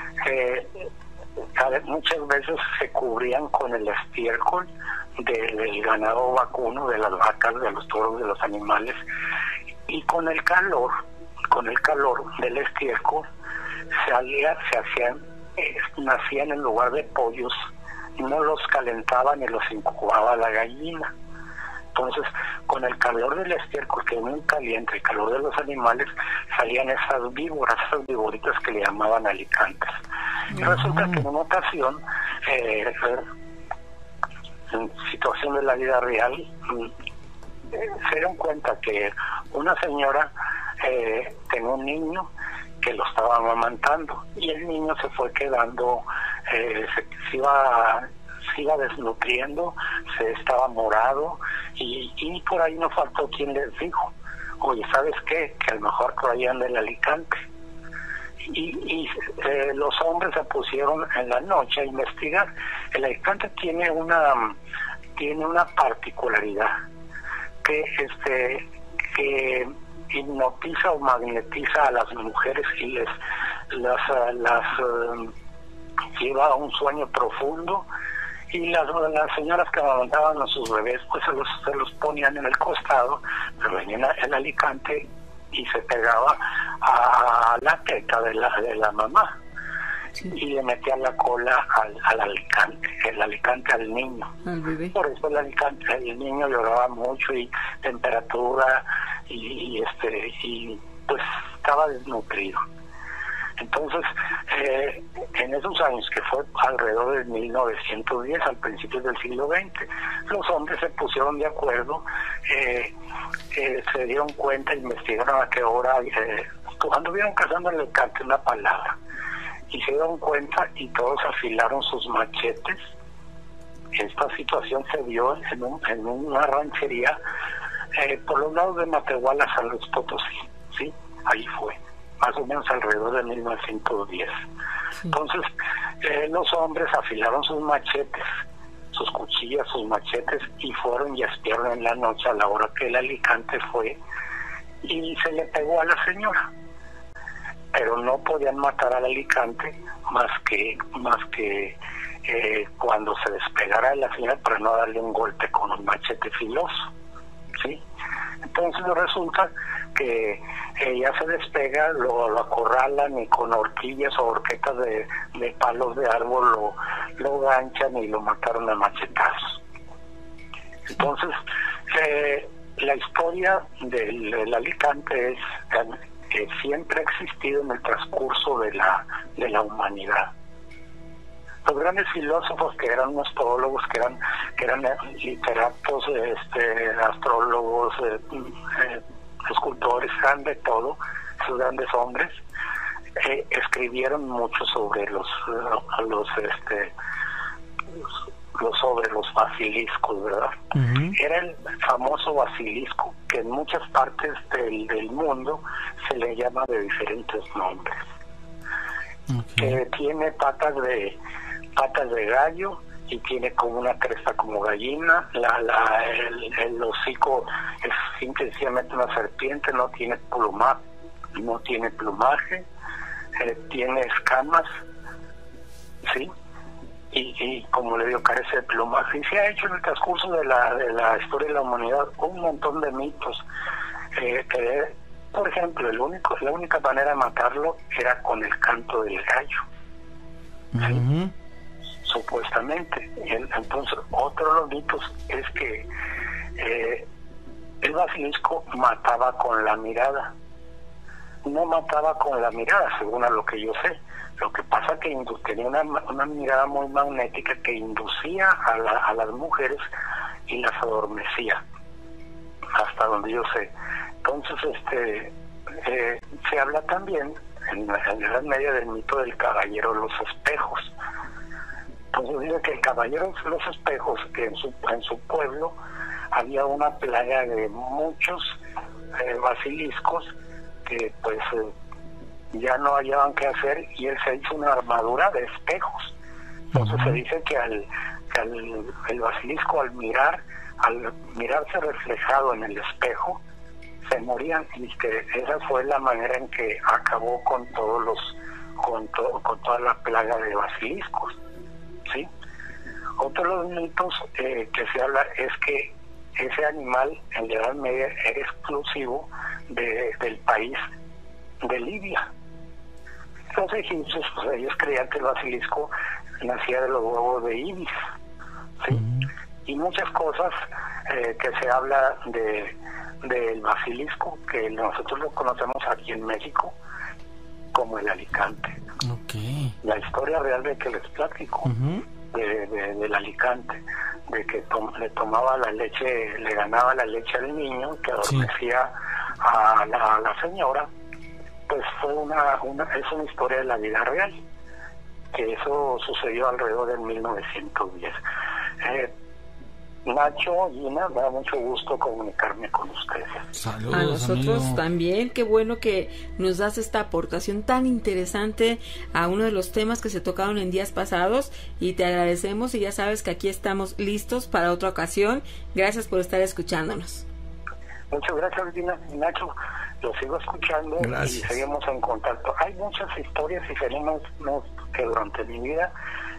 muchas veces se cubrían con el estiércol del ganado vacuno, de las vacas, de los toros, de los animales, y con el calor del estiércol nacían en lugar de pollos, no los calentaban y los incubaba la gallina. Entonces, con el calor del estiércol, que es muy caliente, el calor de los animales, salían esas víboritas que le llamaban alicantes. Y resulta que en una ocasión, en situación de la vida real, se dieron cuenta que una señora tenía un niño que lo estaba amamantando, y el niño se fue quedando, se iba desnutriendo, se estaba morado, y por ahí no faltó quien les dijo, oye, ¿sabes qué? Que a lo mejor por ahí anda el Alicante. Y los hombres se pusieron en la noche a investigar. El Alicante tiene una particularidad, que hipnotiza o magnetiza a las mujeres y las lleva a un sueño profundo, y las señoras que amamantaban a sus bebés pues se los ponían en el costado, pero venía el Alicante y se pegaba a la teta de la mamá, y le metía la cola al Alicante, el Alicante al niño, al bebé. Por eso el niño lloraba mucho, y temperatura, y pues estaba desnutrido. Entonces, en esos años, que fue alrededor de 1910, al principio del siglo XX, los hombres se pusieron de acuerdo, se dieron cuenta, investigaron a qué hora, anduvieron cazando en el Alicante una palabra, y se dieron cuenta y todos afilaron sus machetes. Esta situación se dio en una ranchería por los lados de Matehuala, San Luis Potosí, ¿sí? Ahí fue, más o menos alrededor de 1910. Sí. Entonces, los hombres afilaron sus machetes, sus cuchillas, sus machetes, y fueron y espiaron en la noche a la hora que el Alicante fue, y se le pegó a la señora. Pero no podían matar al Alicante más que cuando se despegara de la señora, para no darle un golpe con un machete filoso, ¿sí? Entonces resulta que ella se despega, lo acorralan, y con horquillas o horquetas de palos de árbol lo ganchan y lo mataron a machetazos. Entonces la historia del Alicante es que siempre ha existido en el transcurso de la humanidad. Los grandes filósofos, que eran unos teólogos, que eran literatos, astrólogos, escultores, eran de todo, esos grandes hombres, escribieron mucho sobre sobre los basiliscos, ¿verdad? Era el famoso basilisco, que en muchas partes del mundo se le llama de diferentes nombres. Tiene patas de gallo y tiene como una cresta como gallina, el hocico es simplemente una serpiente, no tiene plumaje, tiene escamas, ¿sí? Y como le digo, carece de plumaje. Y se ha hecho en el transcurso de la historia de la humanidad un montón de mitos. Por ejemplo, la única manera de matarlo era con el canto del gallo, ¿sí? Supuestamente. Entonces, otro de los mitos es que el basilisco mataba con la mirada. No mataba con la mirada, según a lo que yo sé. Lo que pasa que tenía una mirada muy magnética que inducía a las mujeres y las adormecía, hasta donde yo sé. Entonces, se habla también en la Edad Media del mito del caballero de los espejos. Entonces dice que el caballero de los espejos, que en su pueblo había una plaga de muchos basiliscos que pues ya no hallaban qué hacer, y él se hizo una armadura de espejos. Entonces se dice que el basilisco al mirarse reflejado en el espejo se morían, y que esa fue la manera en que acabó con toda la plaga de basiliscos, ¿sí? Otro de los mitos que se habla es que ese animal en la Edad Media era exclusivo del país de Libia. Los egipcios, pues ellos creían que el basilisco nacía de los huevos de Ibis, ¿sí? Y muchas cosas que se habla del basilisco, que nosotros lo conocemos aquí en México como el Alicante. La historia real de que les platico, del Alicante, de que le tomaba la leche, le ganaba la leche al niño, que adormecía a la señora, pues fue es una historia de la vida real, que eso sucedió alrededor del 1910. Nacho, Gina, me da mucho gusto comunicarme con ustedes. Saludos, a nosotros, amigo. También, qué bueno que nos das esta aportación tan interesante a uno de los temas que se tocaron en días pasados, y te agradecemos, y ya sabes que aquí estamos listos para otra ocasión. Gracias por estar escuchándonos. Muchas gracias, Gina y Nacho. Lo sigo escuchando. Gracias. Y seguimos en contacto. Hay muchas historias y fenómenos que durante mi vida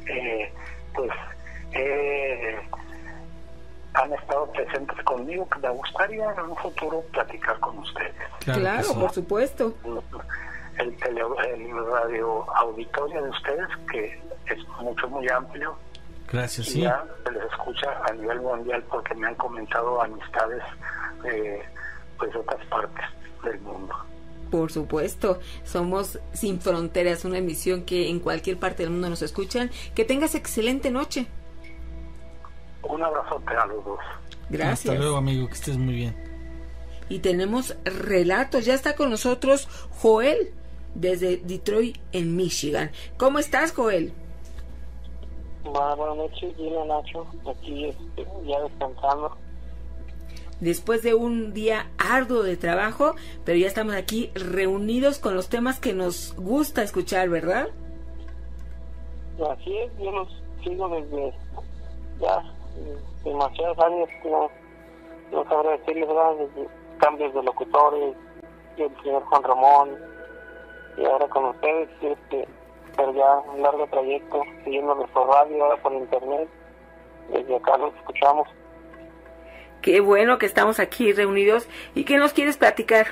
han estado presentes conmigo, que me gustaría en un futuro platicar con ustedes. Claro, sí. Por supuesto. El radio auditorio de ustedes, que es muy amplio. Gracias, y sí. Ya se les escucha a nivel mundial, porque me han comentado amistades de otras partes del mundo. Por supuesto, somos Sin Fronteras, una emisión que en cualquier parte del mundo nos escuchan. Que tengas excelente noche. Un abrazote a los dos. Gracias. Hasta luego, amigo, que estés muy bien. Y tenemos relatos. Ya está con nosotros Joel, desde Detroit, en Michigan. ¿Cómo estás, Joel? Buenas noches, Gina, Nacho. Aquí ya descansando. Después de un día arduo de trabajo, pero ya estamos aquí reunidos con los temas que nos gusta escuchar, ¿verdad? Así es, yo los sigo desde ya demasiados años, no sabré decirles, ¿verdad? Desde cambios de locutores, y el señor Juan Ramón, y ahora con ustedes, pero ya un largo trayecto, siguiéndolos por radio, ahora por internet, desde acá los escuchamos. Qué bueno que estamos aquí reunidos. ¿Y qué nos quieres platicar?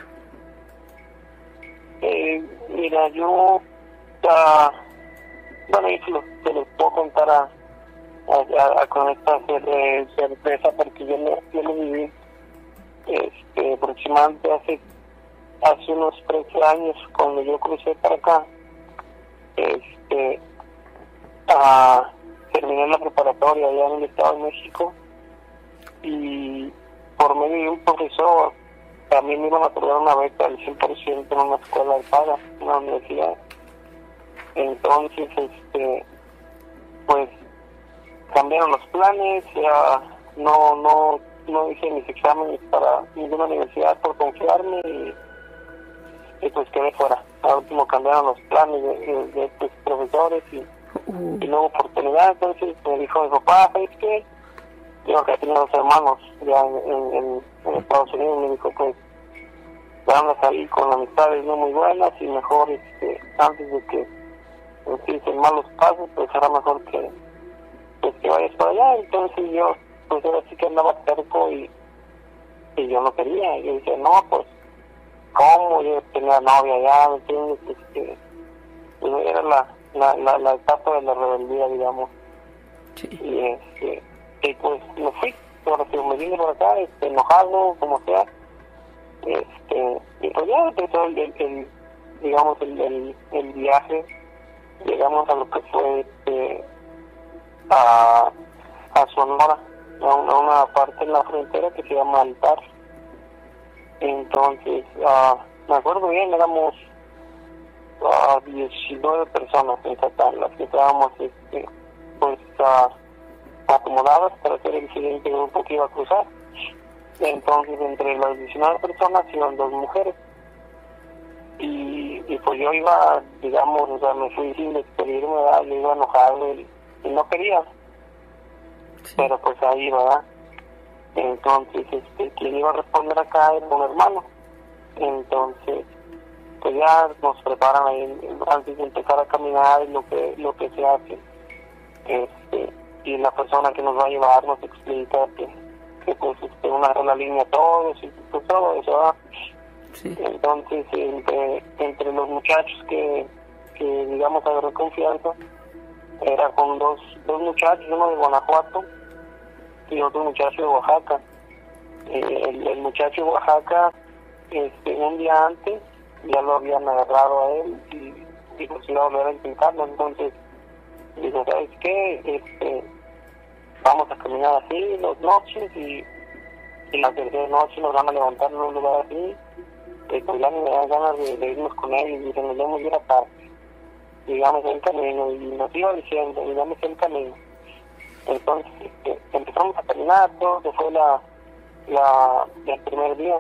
Mira, yo te lo puedo contar con esta certeza, porque yo lo viví aproximadamente hace unos 13 años, cuando yo crucé para acá. Terminé la preparatoria allá en el Estado de México, y por medio de un profesor también me iban a otorgar una beca del 100% en una escuela de paga, en una universidad. Entonces, pues cambiaron los planes, ya no hice mis exámenes para ninguna universidad por confiarme y pues quedé fuera. Al último cambiaron los planes de estos profesores y no hubo oportunidad. Entonces me dijo mi papá, ¿sabes qué? Yo que tenía 2 hermanos ya en Estados Unidos, me dijo, pues van a salir con amistades no muy buenas y mejor antes de que empiecen malos pasos, pues será mejor que vayas para allá. Entonces yo pues ahora sí que andaba cerco y yo no quería. Yo dije, no, pues ¿cómo? Yo tenía novia allá, ¿me entiendes? Pues era la etapa de la rebeldía, digamos. Sí. Y pues me fui, ahora sí me vine por acá, enojado, como sea. Y pues ya empezó el viaje. Llegamos a lo que fue a Sonora, a una parte en la frontera que se llama Altar. Entonces me acuerdo bien, éramos 19 personas en total las que estábamos pues acomodadas para ser el siguiente grupo que iba a cruzar. Entonces entre las 19 personas iban 2 mujeres y pues yo iba, digamos, o sea, me fui sin despedirme, ¿verdad? Yo iba enojado y no quería, pero pues ahí, ¿verdad? Entonces quien iba a responder acá era un hermano. Entonces pues ya nos preparan ahí antes de empezar a caminar lo que se hace, y la persona que nos va a llevar nos explica que pues una sola línea todos y pues todo eso, ¿verdad? Sí. Entonces entre los muchachos que digamos agarré confianza, era con dos muchachos, uno de Guanajuato y otro muchacho de Oaxaca. El muchacho de Oaxaca un día antes ya lo habían agarrado a él y pues iba a volver a intentarlo. Entonces dijo, ¿sabes qué? Vamos a caminar así 2 noches y la tercera noche nos van a levantar en un lugar así, pues ya me dan ganas de irnos con él y dicen, nos vamos a ir a tarde, digamos el camino, y nos iba diciendo, digamos el camino. Entonces empezamos a caminar, todo que fue el primer día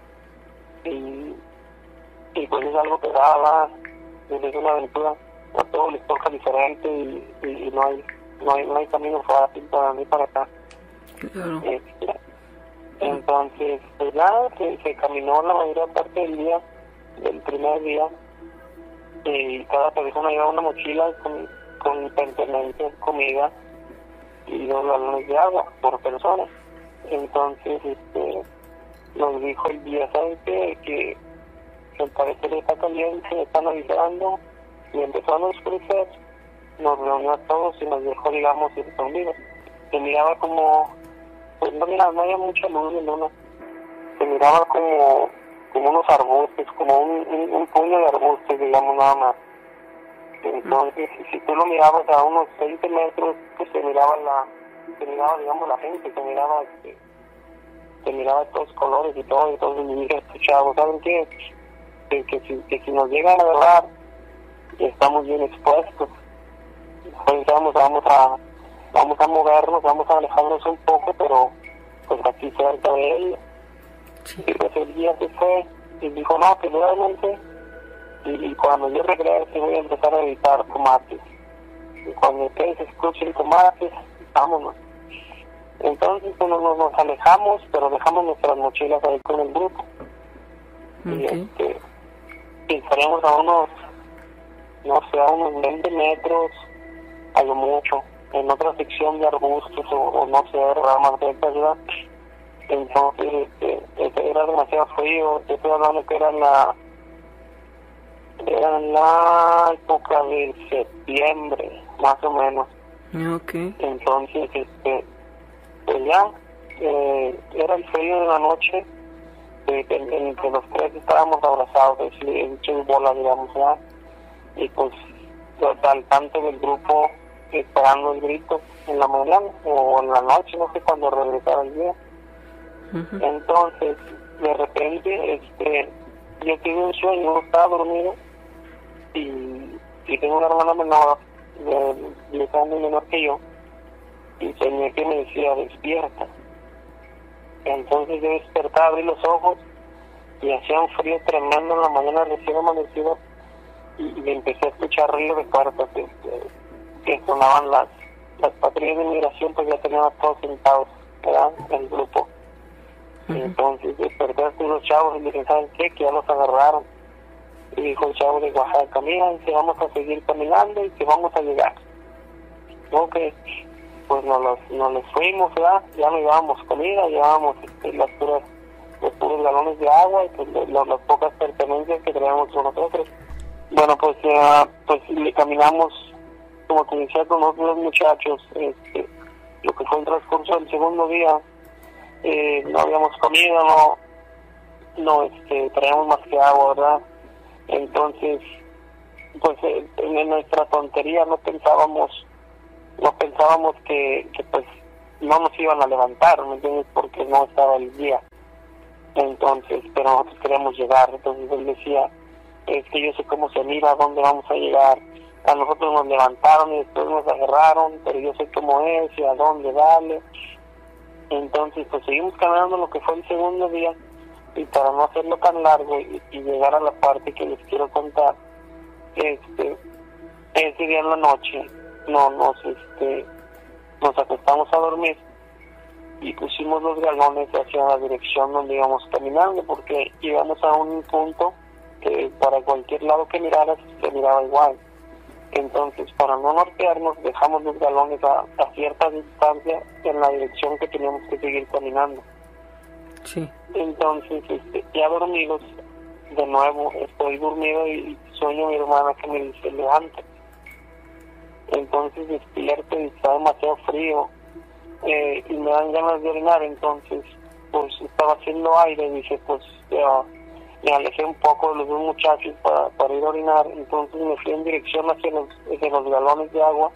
y pues es algo que da, es una aventura, a todos les toca diferente y no hay camino fácil para mí para acá. Claro. Entonces pues ya se caminó la mayor parte del primer día, y cada persona llevaba una mochila con pertenencias, comida y 2 galones de agua por persona. Entonces nos dijo el día, ¿sabes qué? Que al parecer está caliente, están avisando, y empezó a oscurecer, nos reunió a todos y nos dejó, digamos, escondidos. Se miraba como, pues no había mucha luz de luna, se miraba como unos arbustos, como un puño de arbustos, digamos, nada más. Entonces, si tú lo mirabas a unos 20 metros, pues se miraba, digamos, la gente, se miraba todos colores y todo. Entonces me dije, chavos, ¿saben qué? Que si nos llegan a agarrar, estamos bien expuestos. Pues vamos a movernos, vamos a alejarnos un poco, pero pues aquí cerca de él. Y pues el día se fue y dijo, no, que realmente, y cuando yo regrese voy a empezar a editar tomates. Y cuando ustedes escuchen tomates, vámonos. Entonces nos alejamos, pero dejamos nuestras mochilas ahí con el grupo. Okay. Y estaríamos a unos 20 metros, a lo mucho, en otra sección de arbustos o no sé, ramas de esta ciudad. Entonces era demasiado frío. Te estoy hablando que era en la época de septiembre, más o menos. Okay. Entonces pues ya era el frío de la noche, en que los 3 estábamos abrazados, hechos bolas, digamos, ya, y pues al tanto del grupo esperando el grito en la mañana o en la noche, no sé cuándo regresara el día. Entonces de repente yo tuve un sueño, estaba dormido y tengo una hermana menor de 10 años menor que yo, y soñé que me decía despierta. Entonces yo despertaba, abrí los ojos y hacía un frío tremendo en la mañana recién amanecido, y empecé a escuchar ruido de puertas que sonaban las patrullas de inmigración, pues ya tenían a todos sentados, ¿verdad? El grupo. Entonces desperté a estos dos chavos y dije, ¿saben qué? Que ya los agarraron. Y dijo el chavo de Oaxaca, mira, que vamos a seguir caminando y que vamos a llegar. Ok, pues nos fuimos, ¿verdad? Ya no llevábamos comida, llevábamos los puros galones de agua y pues las pocas pertenencias que traíamos con nosotros. Bueno, pues le caminamos, como te decía, con los muchachos, lo que fue el transcurso del segundo día. No habíamos comido, no traíamos más que agua, ¿verdad? Entonces, pues en nuestra tontería no pensábamos que pues no nos iban a levantar, ¿me entiendes? Porque no estaba el día. Entonces, pero nosotros queríamos llegar. Entonces él decía, que yo sé cómo se mira, a dónde vamos a llegar. A nosotros nos levantaron y después nos agarraron, pero yo sé cómo es y a dónde darle. Entonces, pues seguimos caminando lo que fue el segundo día, y para no hacerlo tan largo y llegar a la parte que les quiero contar, ese día en la noche nos acostamos a dormir y pusimos los galones hacia la dirección donde íbamos caminando, porque íbamos a un punto que para cualquier lado que miraras se miraba igual. Entonces, para no nortearnos, dejamos los galones a cierta distancia en la dirección que teníamos que seguir caminando. Sí. Entonces, ya dormidos, de nuevo, estoy dormido y sueño a mi hermana que me dice, levántate. Entonces despierto y está demasiado frío, y me dan ganas de orinar. Entonces, pues estaba haciendo aire y dije, pues me alejé un poco de los dos muchachos para ir a orinar. Entonces me fui en dirección hacia los galones de agua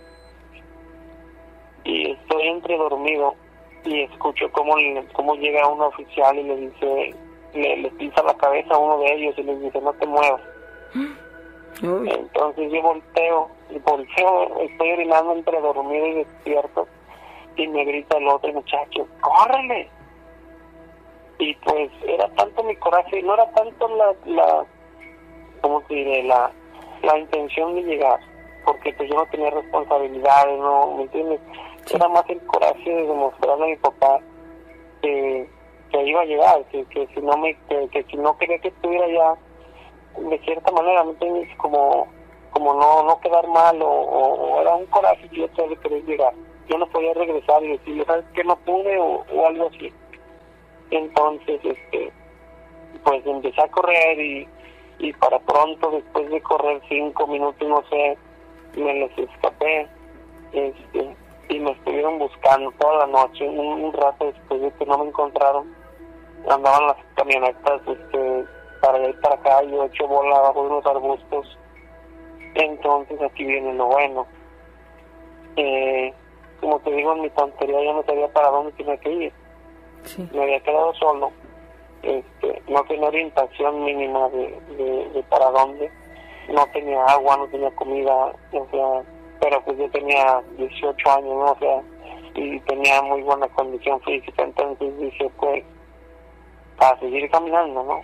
y estoy entre dormido y escucho cómo llega un oficial y le dice, le pisa la cabeza a uno de ellos y les dice, no te muevas. Entonces yo volteo, estoy orinando entre dormido y despierto, y me grita el otro muchacho, ¡córrele! Y pues era tanto mi coraje, no era tanto la intención de llegar, porque pues yo no tenía responsabilidades, ¿no? ¿Me entiendes? Era más el coraje de demostrarle a mi papá que iba a llegar, que si no quería que estuviera allá, de cierta manera, ¿me entiendes? Como no quedar mal, o era un coraje que yo todavía quería llegar. Yo no podía regresar y decirle, ¿sabes qué? No pude, o algo así. Entonces, pues empecé a correr y para pronto, después de correr 5 minutos, no sé, me les escapé, y me estuvieron buscando toda la noche. Un rato después de que no me encontraron, andaban las camionetas, para ir para acá, y yo hecho bola abajo de unos arbustos. Entonces aquí viene lo bueno. Como te digo, en mi tontería yo no sabía para dónde tenía que ir. Sí. Me había quedado solo, no tenía orientación mínima de para dónde, no tenía agua, no tenía comida, o sea, pero pues yo tenía 18 años, ¿no? O sea, y tenía muy buena condición física. Entonces dije, pues, a seguir caminando, ¿no?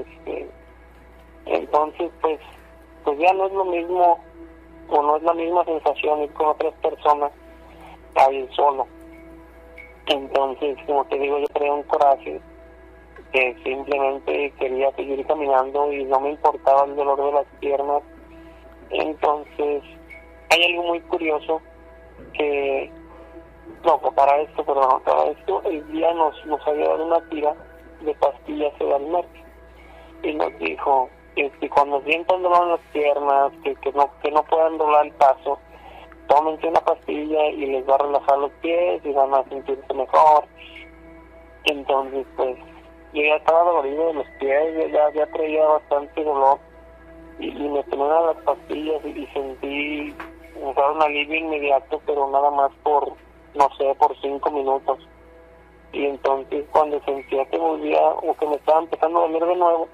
Entonces, pues ya no es lo mismo, o no es la misma sensación ir con otras personas a ir solo. Entonces, como te digo, yo tenía un coraje que simplemente quería seguir caminando y no me importaba el dolor de las piernas. Entonces, hay algo muy curioso que, para esto, el día nos había dado una tira de pastillas Sedalmer y nos dijo que cuando sientan dolor en las piernas, que no puedan doblar el paso, tómense una pastilla y les va a relajar los pies y van a sentirse mejor. Entonces, pues, yo ya estaba dolorido de los pies, ya traía bastante dolor, y me tomé una de las pastillas y sentí un alivio inmediato, pero nada más por 5 minutos. Y entonces, cuando sentía que volvía, o que me estaba empezando a doler de nuevo,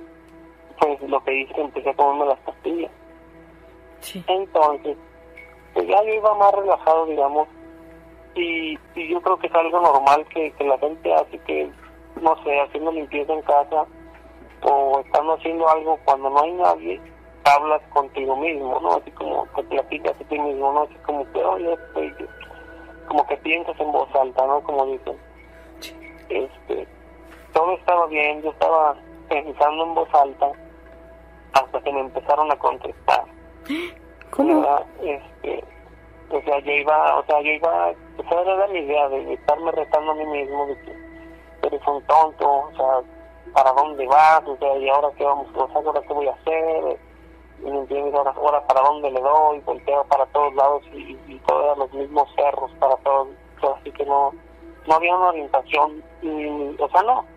pues lo que hice, empecé a comerme las pastillas. Sí. Entonces, pues ya yo iba más relajado, digamos, y yo creo que es algo normal que la gente hace, que, no sé, haciendo limpieza en casa, o estando haciendo algo cuando no hay nadie, hablas contigo mismo, ¿no? Así como te platicas a ti mismo, ¿no? Así como que, oye, como que piensas en voz alta, ¿no? Como dicen. Todo estaba bien, yo estaba pensando en voz alta hasta que me empezaron a contestar. ¿Cómo? Yo iba, esa era la idea de estarme retando a mí mismo, de que eres un tonto, o sea, ¿para dónde vas? O sea, ¿y ahora qué vamos a hacer? ¿Ahora qué voy a hacer? ¿Y me entiendes? Ahora ¿para dónde le doy? Volteo para todos lados y todos los mismos cerros para todos, así que no había una orientación, o sea, no.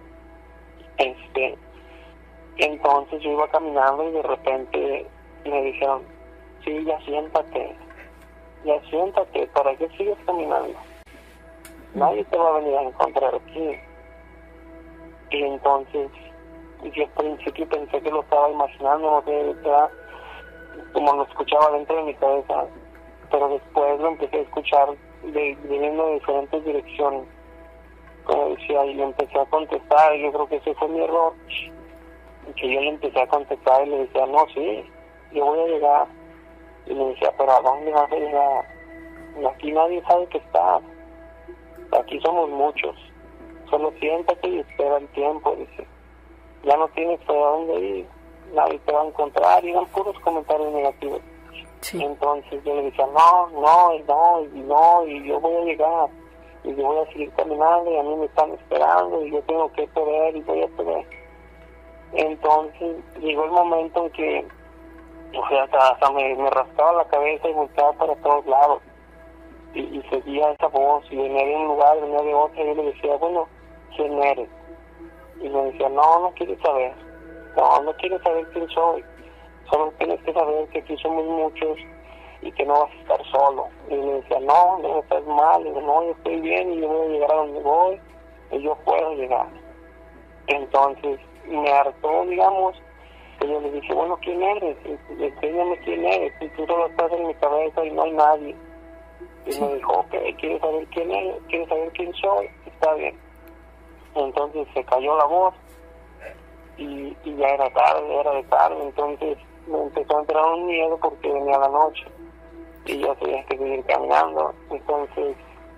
Entonces yo iba caminando y de repente me dijeron, sí, ya siéntate, ¿para qué sigues caminando? Nadie te va a venir a encontrar aquí. Y entonces yo al principio pensé que lo estaba imaginando, no sé, era como lo escuchaba dentro de mi cabeza, pero después lo empecé a escuchar viniendo de diferentes direcciones, como decía, y le empecé a contestar, y yo creo que ese fue mi error, que yo le empecé a contestar y le decía, no, sí, yo voy a llegar. Y me decía, pero ¿a dónde vas a llegar? Y aquí nadie sabe que estás, aquí somos muchos, solo siéntate y espera el tiempo, dice, ya no tienes para dónde ir, nadie te va a encontrar, y eran puros comentarios negativos. Sí. Entonces yo le decía, no, y yo voy a llegar, y yo voy a seguir caminando, y a mí me están esperando, y yo tengo que poder, y voy a poder. Entonces llegó el momento en que, o sea, hasta me rascaba la cabeza y volteaba para todos lados, y seguía esa voz, y venía de un lugar, venía de otro, y yo le decía, bueno, ¿quién eres? Y me decía, no quieres saber, no quieres saber quién soy, solo tienes que saber que aquí somos muchos y que no vas a estar solo. Y me decía, no estás mal, y no, yo estoy bien y yo voy a llegar a donde voy y yo puedo llegar. Entonces me hartó, digamos, que yo le dije, bueno, ¿quién eres? Enséñame quién eres, y tú solo estás en mi cabeza y no hay nadie. Y sí. Me dijo, ok, ¿quieres saber quién eres? ¿Quieres saber quién soy? Está bien. Entonces se cayó la voz y ya era de tarde, entonces me empezó a entrar un miedo porque venía la noche y yo tenía que seguir caminando. Entonces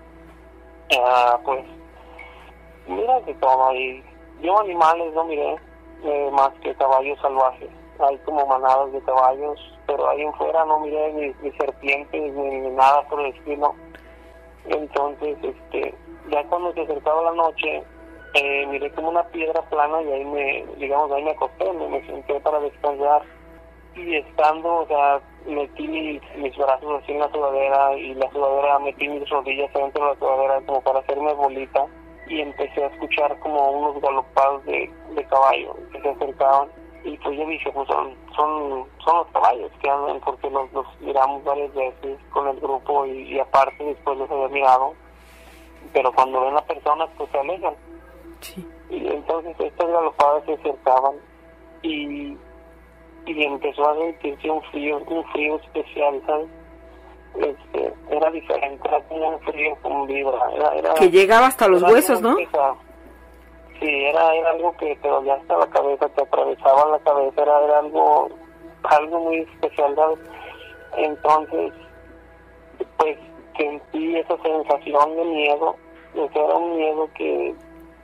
pues mira de todo ahí. Yo animales no miré, más que caballos salvajes. Hay como manadas de caballos, pero ahí en fuera no miré ni serpientes ni nada por el estilo. Entonces ya cuando se acercaba la noche, miré como una piedra plana y ahí me acosté, me senté para descansar, y estando, o sea, metí mis brazos así en la sudadera, y la sudadera, metí mis rodillas dentro de la sudadera como para hacerme bolita, y empecé a escuchar como unos galopados de caballo que se acercaban, y pues yo dije, pues son los caballos que andan, porque los miramos varias veces con el grupo, y aparte después los había mirado, pero cuando ven a personas pues se alejan. Sí. Y entonces estas galopadas se acercaban y empezó a sentirse un frío especial, ¿sabes? Era diferente, era como un frío con vibra, era que llegaba hasta los huesos, ¿no? Pesado. Sí, era algo que te dolía hasta la cabeza, te atravesaba la cabeza, era algo muy especial, ¿sabes? Entonces pues sentí esa sensación de miedo, era un miedo que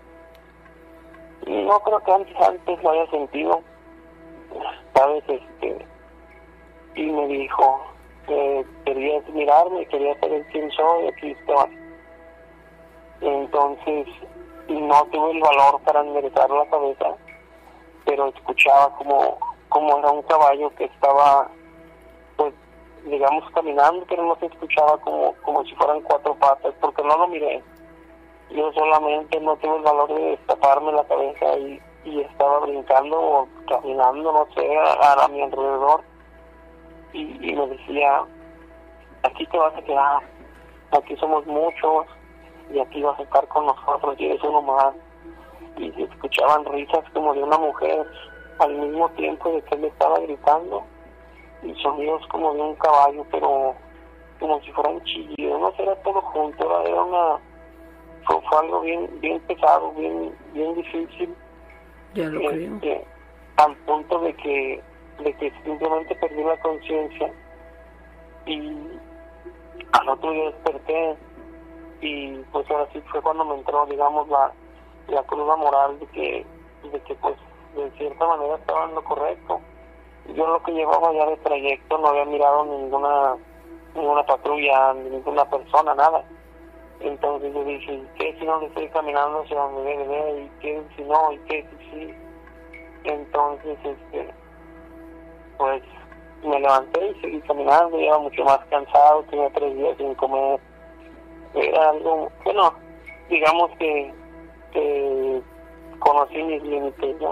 no creo que antes lo haya sentido, ¿sabes? Y me dijo que querías mirarme, querías saber quién soy, aquí estoy. Entonces no tuve el valor para enderezar la cabeza, pero escuchaba como era un caballo que estaba, pues, digamos, caminando, pero no se escuchaba como si fueran cuatro patas, porque no lo miré. Yo solamente no tuve el valor de destaparme la cabeza y estaba brincando o caminando, no sé, a mi alrededor, y me decía, aquí te vas a quedar, aquí somos muchos y aquí vas a estar con nosotros y eres uno más. Y se escuchaban risas como de una mujer al mismo tiempo de que él estaba gritando, y sonidos como de un caballo, pero como si fuera un chillido, no sé, era todo junto, fue algo bien pesado, bien difícil. Ya lo creo. Al punto de que simplemente perdí la conciencia y al otro día desperté y pues ahora sí fue cuando me entró, digamos, la cruda moral de que pues de cierta manera estaba en lo correcto. Yo lo que llevaba ya de trayecto no había mirado ninguna patrulla, ninguna persona, nada. Entonces yo dije, ¿qué si no le estoy caminando hacia donde debe? ¿Y qué si no? ¿Y qué si sí? Entonces, pues me levanté y seguí caminando, iba mucho más cansado, tenía 3 días sin comer. Era algo, bueno, digamos que conocí mis límites, ¿no?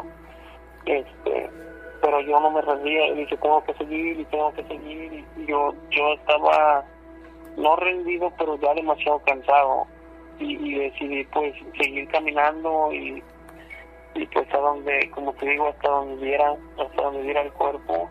Pero yo no me rendía, y dije, tengo que seguir, y yo estaba no rendido, pero ya demasiado cansado, y decidí pues seguir caminando y pues a donde, como te digo, hasta donde diera el cuerpo.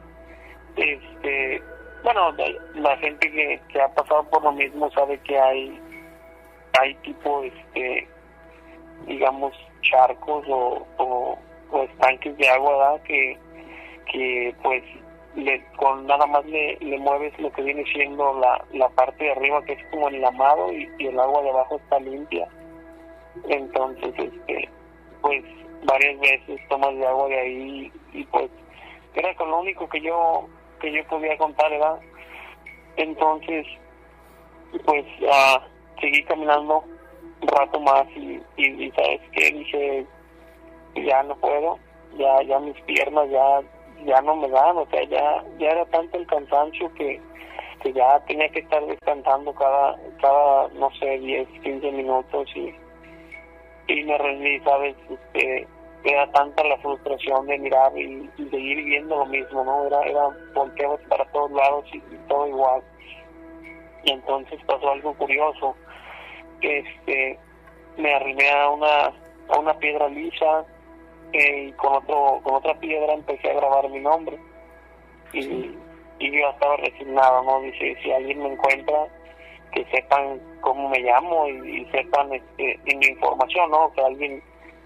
Bueno, la gente que ha pasado por lo mismo sabe que hay tipo digamos charcos o estanques de agua, ¿verdad? que pues con nada más le mueves lo que viene siendo la parte de arriba, que es como enlamado, y el agua de abajo está limpia. Entonces pues varias veces tomas de agua de ahí, y pues era con lo único que yo podía contar, ¿verdad? Entonces pues seguí caminando un rato más y ¿sabes qué? Dije, ya no puedo, ya mis piernas ya no me dan, o sea, ya era tanto el cansancio que ya tenía que estar descansando cada no sé, 10, 15 minutos y me rendí, ¿sabes? Era tanta la frustración de mirar y seguir viendo lo mismo, ¿no? Era volteabas para todos lados y todo igual. Y entonces pasó algo curioso, que me arrimé a una piedra lisa, y con otra piedra empecé a grabar mi nombre, y yo estaba resignado, ¿no? Dice, si alguien me encuentra, que sepan cómo me llamo y sepan en mi información, ¿no? Que alguien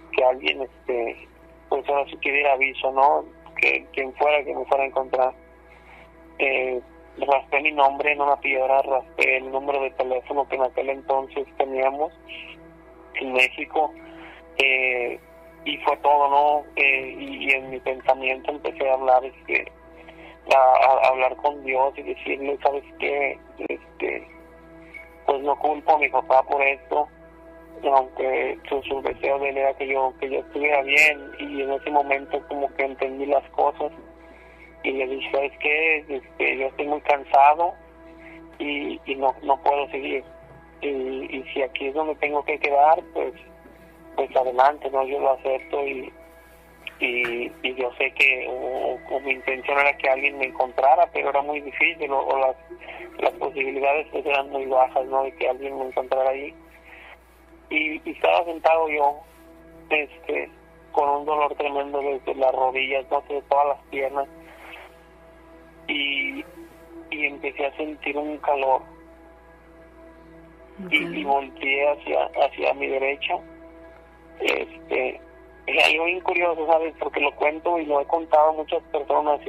pues ahora sí que diera aviso, ¿no? Que quien fuera que me fuera a encontrar. Raspé mi nombre en una piedra, raspé el número de teléfono que en aquel entonces teníamos en México, y fue todo, ¿no? Y en mi pensamiento empecé a hablar, a hablar con Dios y decirle, ¿sabes qué? Pues no culpo a mi papá por esto, aunque su deseo de él era que yo estuviera bien, y en ese momento como que entendí las cosas y le dije, ¿sabes qué? Yo estoy muy cansado y no puedo seguir, y si aquí es donde tengo que quedar, pues adelante, ¿no? Yo lo acepto, y yo sé que o mi intención era que alguien me encontrara, pero era muy difícil, o las posibilidades pues eran muy bajas, ¿no? De que alguien me encontrara ahí. Y estaba sentado yo con un dolor tremendo desde las rodillas, no sé, de todas las piernas, y empecé a sentir un calor, y volteé hacia mi derecha. Es algo bien curioso, ¿sabes? Porque lo cuento y lo he contado a muchas personas,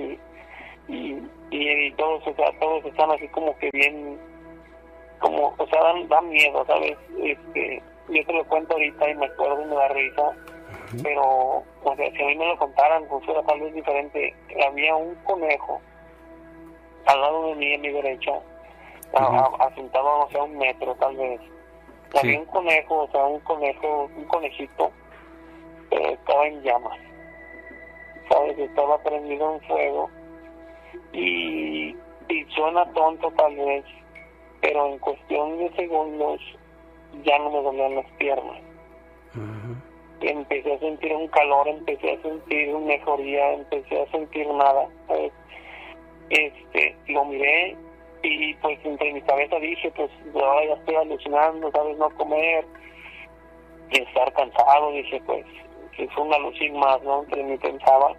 y todos, o sea, todos están así como que bien, como, o sea, dan miedo, ¿sabes? Yo te lo cuento ahorita y me acuerdo y me da risa, pero, o sea, si a mí me lo contaran, pues era tal vez diferente. Había un conejo al lado de mí, a mi derecha, asentado, no sé, 1 metro tal vez. Sí. Había un conejo, o sea, un conejito, pero estaba en llamas, ¿sabes? Estaba prendido en fuego, y suena tonto tal vez, pero en cuestión de segundos ya no me dolían las piernas. Empecé a sentir un calor, empecé a sentir una mejoría, empecé a sentir nada, ¿sabes? Lo miré, y pues entre mi cabeza dije, pues ya estoy alucinando, ¿sabes? No comer, estar cansado, dije, pues es una alucin más, ¿no? Entre mí pensaba,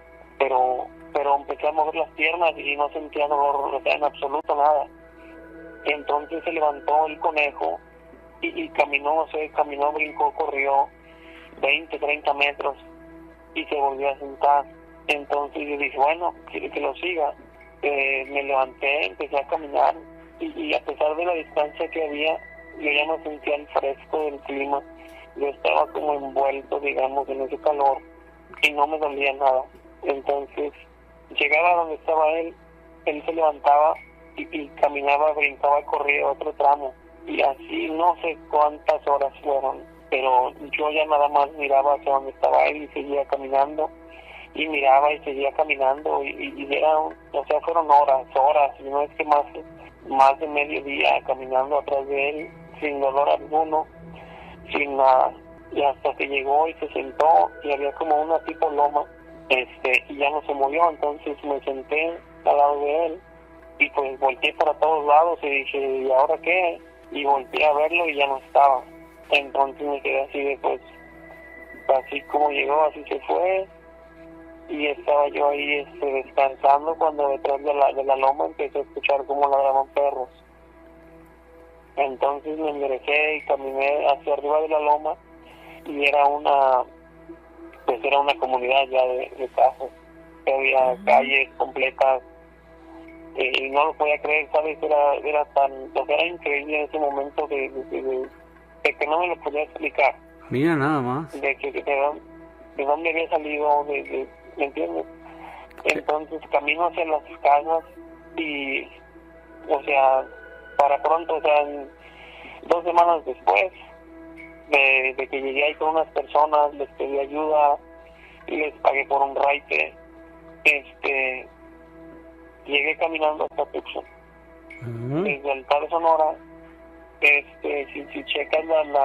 pero empecé a mover las piernas y no sentía dolor, o sea, en absoluto nada. Entonces se levantó el conejo y caminó, brincó, corrió 20, 30 metros y se volvió a sentar. Entonces yo dije, bueno, quiere que lo siga. Me levanté, empecé a caminar y a pesar de la distancia que había, yo ya no sentía el fresco del clima. Yo estaba como envuelto, digamos, en ese calor y no me dolía nada. Entonces llegaba donde estaba él se levantaba y caminaba, brincaba, corría otro tramo. Y así no sé cuántas horas fueron, pero yo ya nada más miraba hacia donde estaba él y seguía caminando. Y miraba y seguía caminando y era, o sea, fueron horas, y no es que más de medio día caminando atrás de él, sin dolor alguno, sin nada. Y hasta que llegó y se sentó y había como una tipo loma, y ya no se movió. Entonces me senté al lado de él y pues volteé para todos lados y dije, ¿y ahora qué? Y volteé a verlo y ya no estaba. Entonces me quedé así de pues, así como llegó, así se fue. Y estaba yo ahí descansando cuando detrás de la loma empecé a escuchar cómo ladraban perros. Entonces me enderecé y caminé hacia arriba de la loma y era una comunidad ya de casas. Había calles completas y no lo podía creer, ¿sabes? Era increíble en ese momento de que no me lo podía explicar. Mira, nada más. De dónde había salido, ¿me entiendes? Entonces camino hacia las casas y, o sea, para pronto, o sea, 2 semanas después de que llegué ahí con unas personas, les pedí ayuda y les pagué por un raite, llegué caminando hasta Tucson. Desde el Estado de Sonora, si checas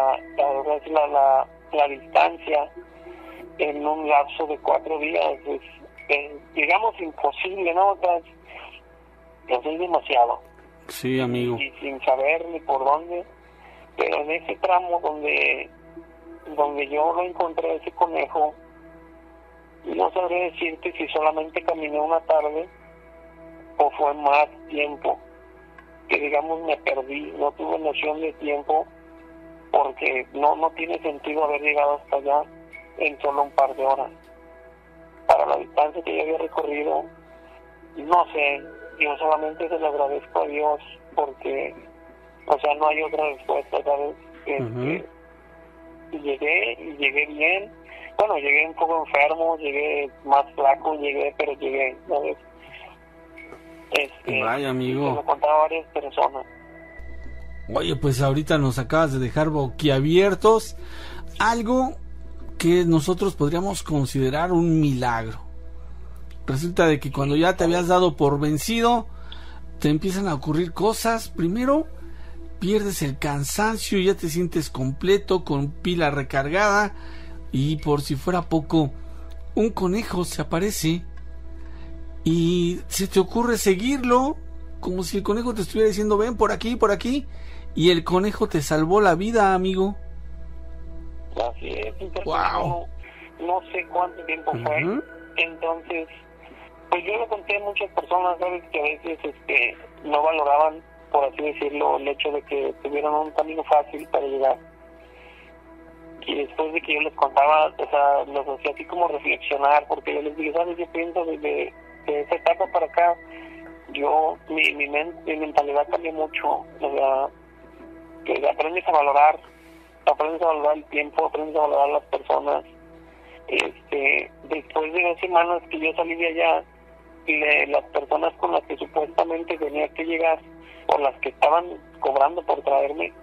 la distancia, en un lapso de 4 días, digamos imposible, ¿no? Es demasiado. Sí, amigo. Y sin saber ni por dónde, pero en ese tramo donde yo lo encontré, ese conejo, no sabré decirte si solamente caminé una tarde o fue más tiempo, que digamos me perdí, no tuve noción de tiempo, porque no tiene sentido haber llegado hasta allá en solo un par de horas. Para la distancia que yo había recorrido, no sé, yo solamente se lo agradezco a Dios porque, o sea, no hay otra respuesta, ¿sabes? Llegué bien. Bueno, llegué un poco enfermo, llegué más flaco, pero llegué, ¿sabes? Vaya, amigo. Me lo contaba a varias personas. Oye, pues ahorita nos acabas de dejar boquiabiertos. Algo que nosotros podríamos considerar un milagro. Resulta de que cuando ya te habías dado por vencido, te empiezan a ocurrir cosas. Primero, pierdes el cansancio, ya te sientes completo, con pila recargada, y por si fuera poco, un conejo se aparece y se te ocurre seguirlo, como si el conejo te estuviera diciendo, ven por aquí, y el conejo te salvó la vida, amigo. Así es. Wow. No sé cuánto tiempo fue. Entonces, pues yo lo conté a muchas personas, ¿sabes? Que a veces no valoraban, por así decirlo, el hecho de que tuvieran un camino fácil para llegar. Y después de que yo les contaba, o sea, los hacía así como reflexionar, porque yo les dije, ¿sabes? Yo pienso desde esa etapa para acá, mi mentalidad cambió mucho. O sea, que aprendes a valorar el tiempo, aprendes a valorar las personas. Después de 2 semanas que yo salí de allá, las personas con las que supuestamente tenía que llegar, o las que estaban cobrando por traerme,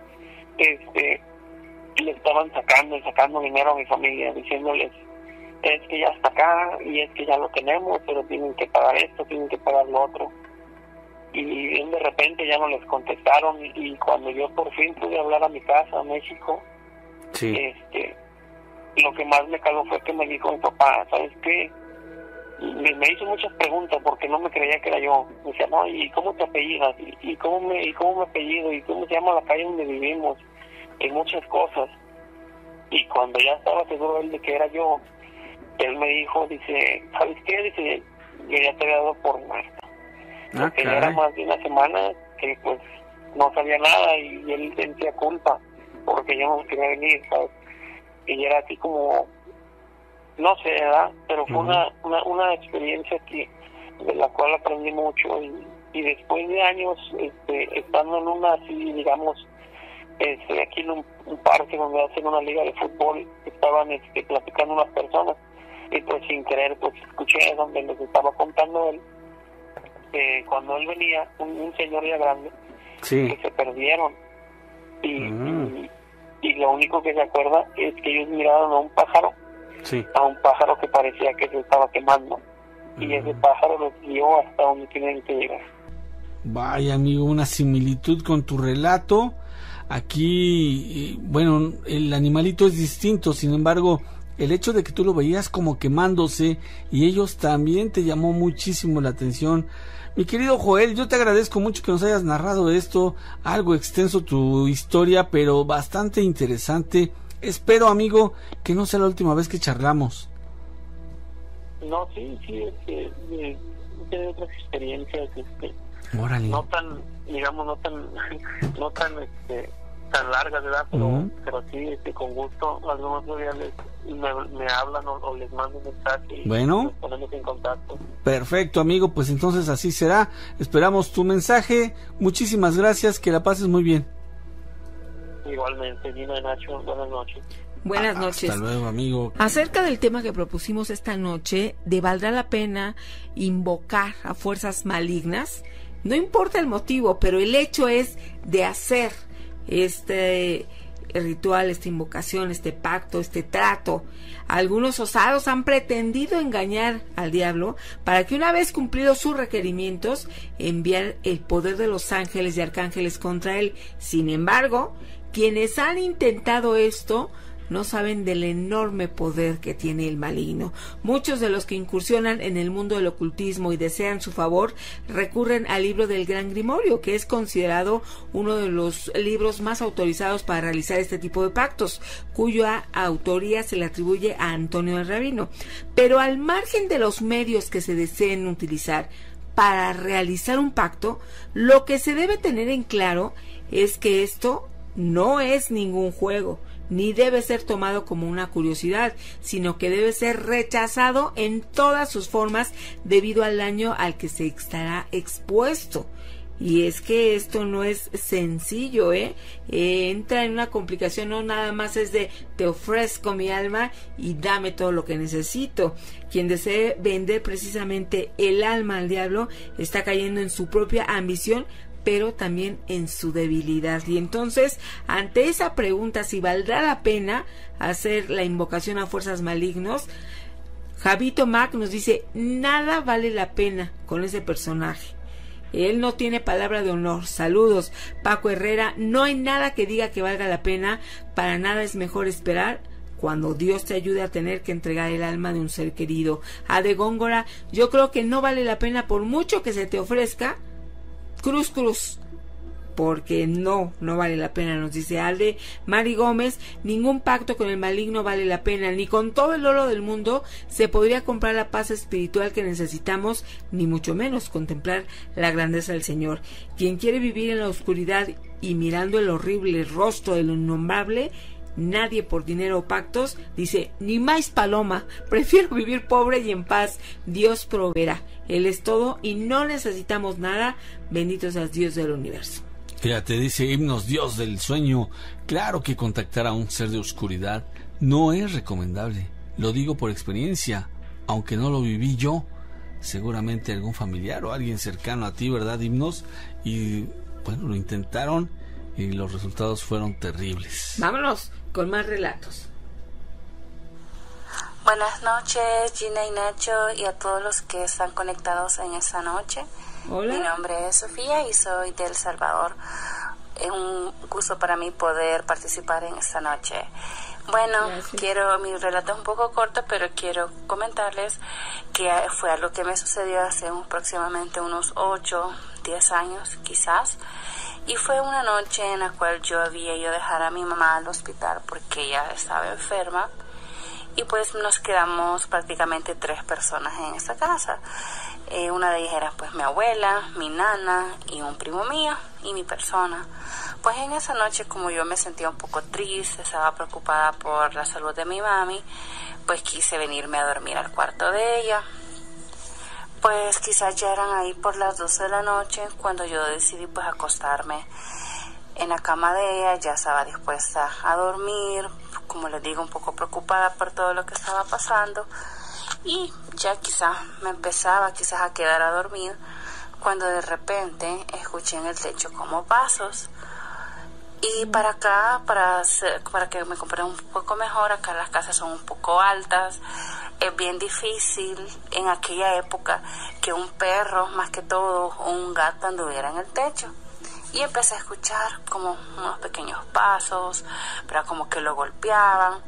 le estaban sacando dinero a mi familia, diciéndoles, es que ya está acá, y es que ya lo tenemos, pero tienen que pagar esto, tienen que pagar lo otro. Y de repente ya no les contestaron, y cuando yo por fin pude hablar a mi casa, a México, sí. Lo que más me caló fue que me dijo mi papá, ¿sabes qué? Me hizo muchas preguntas porque no me creía que era yo. Me decía, no, ¿y cómo te apellidas? ¿Y cómo me apellido? ¿Y cómo se llama la calle donde vivimos? Y muchas cosas. Y cuando ya estaba seguro él de que era yo, él me dijo, dice, ¿sabes qué? Dice, yo ya te había dado por muerta. Porque ya era más de una semana que pues no sabía nada y él sentía culpa porque yo no quería venir, ¿sabes? Y era así como, no sé, ¿verdad? Pero fue una experiencia de la cual aprendí mucho y después de años estando en una así, digamos, aquí en un parque donde hacen una liga de fútbol, estaban platicando unas personas y pues sin querer pues escuché donde les estaba contando él cuando él venía, un señor ya grande, que se perdieron y lo único que se acuerda es que ellos miraron a un pájaro que parecía que se estaba quemando y ese pájaro los guió hasta donde tienen que llegar. Vaya, amigo, una similitud con tu relato. Aquí, bueno, el animalito es distinto, sin embargo, el hecho de que tú lo veías como quemándose y ellos también te llamó muchísimo la atención. Mi querido Joel, yo te agradezco mucho que nos hayas narrado esto, algo extenso tu historia, pero bastante interesante. Espero, amigo, que no sea la última vez que charlamos. No, sí, he tenido otras experiencias, Órale. no tan, digamos, no tan largas, ¿verdad? Pero sí, con gusto, algunos días me hablan o les mando un mensaje y nos ponemos en contacto. Perfecto, amigo, pues entonces así será. Esperamos tu mensaje. Muchísimas gracias, que la pases muy bien. Igualmente, Gina y Nacho, buenas noches. Buenas noches. Hasta luego, amigo. Acerca del tema que propusimos esta noche, de valdrá la pena invocar a fuerzas malignas. No importa el motivo, pero el hecho es de hacer este ritual, esta invocación, este pacto, este trato. Algunos osados han pretendido engañar al diablo para que una vez cumplidos sus requerimientos, enviar el poder de los ángeles y arcángeles contra él. Sin embargo, quienes han intentado esto no saben del enorme poder que tiene el maligno. Muchos de los que incursionan en el mundo del ocultismo y desean su favor recurren al libro del Gran Grimorio, que es considerado uno de los libros más autorizados para realizar este tipo de pactos, cuya autoría se le atribuye a Antonio el Rabino. Pero al margen de los medios que se deseen utilizar para realizar un pacto, lo que se debe tener en claro es que esto no es ningún juego, ni debe ser tomado como una curiosidad, sino que debe ser rechazado en todas sus formas debido al daño al que se estará expuesto. Y es que esto no es sencillo, entra en una complicación, no nada más es de te ofrezco mi alma y dame todo lo que necesito. Quien desee vender precisamente el alma al diablo está cayendo en su propia ambición, pero también en su debilidad. Y entonces, ante esa pregunta, si valdrá la pena hacer la invocación a fuerzas malignos, Javito Mac nos dice, nada vale la pena con ese personaje. Él no tiene palabra de honor. Saludos. Paco Herrera, no hay nada que diga que valga la pena. Para nada es mejor esperar cuando Dios te ayude a tener que entregar el alma de un ser querido. Ade Góngora, yo creo que no vale la pena por mucho que se te ofrezca. Cruz, porque no vale la pena, nos dice Alde. Mari Gómez, ningún pacto con el maligno vale la pena, ni con todo el oro del mundo se podría comprar la paz espiritual que necesitamos, ni mucho menos contemplar la grandeza del Señor. Quien quiere vivir en la oscuridad y mirando el horrible rostro del innombrable, nadie por dinero o pactos, dice, ni más paloma, prefiero vivir pobre y en paz, Dios proveerá, Él es todo y no necesitamos nada, bendito seas Dios del universo. Fíjate, dice Himnos, Dios del sueño, claro que contactar a un ser de oscuridad no es recomendable, lo digo por experiencia, aunque no lo viví yo, seguramente algún familiar o alguien cercano a ti, ¿verdad, Himnos? Y bueno, lo intentaron y los resultados fueron terribles. Vámonos con más relatos. Buenas noches, Gina y Nacho, y a todos los que están conectados en esta noche. Hola. Mi nombre es Sofía y soy de El Salvador. Es un gusto para mí poder participar en esta noche. Bueno, mi relato es un poco corto, pero quiero comentarles que fue algo que me sucedió hace aproximadamente unos 8, 10 años quizás. Y fue una noche en la cual yo había ido a dejar a mi mamá al hospital porque ella estaba enferma. Y pues nos quedamos prácticamente 3 personas en esta casa. Una de ellas era pues mi abuela, mi nana y un primo mío y mi persona. Pues en esa noche, como yo me sentía un poco triste, estaba preocupada por la salud de mi mami, pues quise venirme a dormir al cuarto de ella. Pues quizás ya eran ahí por las 12 de la noche cuando yo decidí pues acostarme en la cama de ella. Ya estaba dispuesta a dormir, como les digo, un poco preocupada por todo lo que estaba pasando, y ya quizás me empezaba a quedar a dormir cuando de repente escuché en el techo como pasos. Y para acá, para que me comprenda un poco mejor, acá las casas son un poco altas, es bien difícil en aquella época que un perro, más que todo, o un gato anduviera en el techo. Y empecé a escuchar como unos pequeños pasos, pero como que lo golpeaban.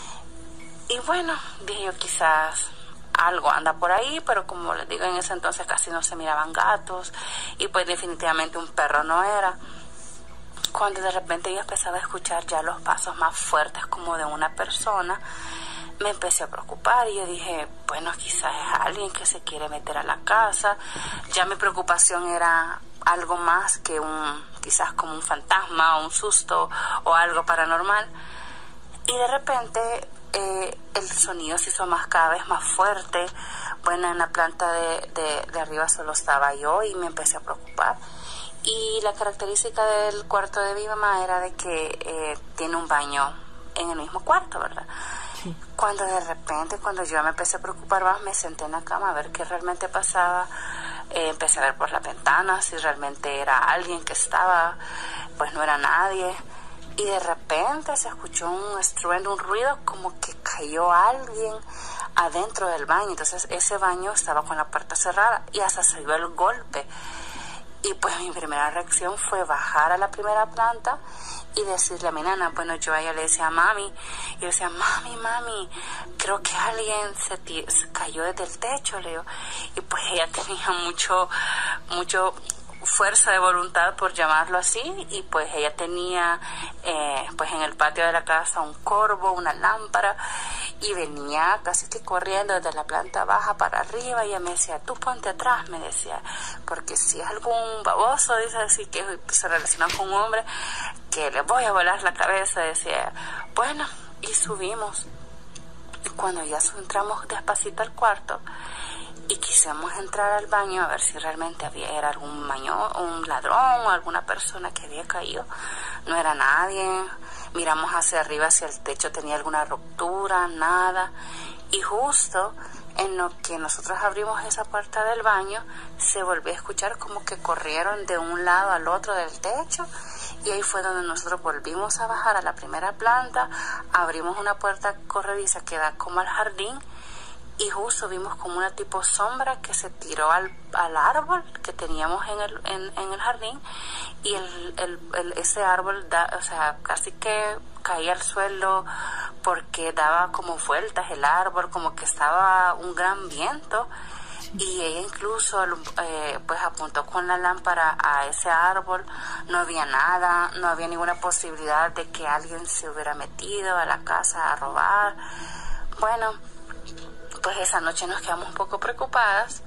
Y bueno, dije yo, quizás algo anda por ahí, pero como les digo, en ese entonces casi no se miraban gatos, y pues definitivamente un perro no era. Cuando de repente yo empezaba a escuchar ya los pasos más fuertes como de una persona, me empecé a preocupar y yo dije, bueno, quizás es alguien que se quiere meter a la casa. Ya mi preocupación era algo más que quizás como un fantasma o un susto o algo paranormal. Y de repente el sonido se hizo cada vez más fuerte. Bueno, en la planta de arriba solo estaba yo y me empecé a preocupar. Y la característica del cuarto de mi mamá era de que tiene un baño en el mismo cuarto, ¿verdad? Sí. Cuando de repente, cuando yo me empecé a preocupar más, me senté en la cama a ver qué realmente pasaba. Empecé a ver por la ventana si realmente era alguien que estaba, pues no era nadie. Y de repente se escuchó un estruendo, un ruido, como que cayó alguien adentro del baño. Entonces ese baño estaba con la puerta cerrada y hasta se vio el golpe. Y pues mi primera reacción fue bajar a la primera planta y decirle a mi nana, bueno, yo a ella le decía mami, y yo decía, mami, creo que alguien se cayó desde el techo, le digo. Y pues ella tenía mucho fuerza de voluntad, por llamarlo así, y pues ella tenía pues en el patio de la casa un corvo, una lámpara, y venía casi que corriendo desde la planta baja para arriba, y ella me decía, tú ponte atrás, me decía, porque si es algún baboso, dice así, que se relaciona con un hombre, que le voy a volar la cabeza, decía. Bueno, y subimos, y cuando ya entramos despacito al cuarto y quisimos entrar al baño a ver si realmente era algún un ladrón o alguna persona que había caído, no era nadie. Miramos hacia arriba, hacia el techo, tenía alguna ruptura, nada. Y justo en lo que nosotros abrimos esa puerta del baño, se volvió a escuchar como que corrieron de un lado al otro del techo, y ahí fue donde nosotros volvimos a bajar a la primera planta, abrimos una puerta corrediza que da como al jardín, y justo vimos como una tipo sombra que se tiró al árbol que teníamos en el jardín, y ese árbol casi que caía al suelo porque daba como vueltas el árbol, como que estaba un gran viento. Y ella incluso pues apuntó con la lámpara a ese árbol. No había nada, no había ninguna posibilidad de que alguien se hubiera metido a la casa a robar. Bueno, pues esa noche nos quedamos un poco preocupadas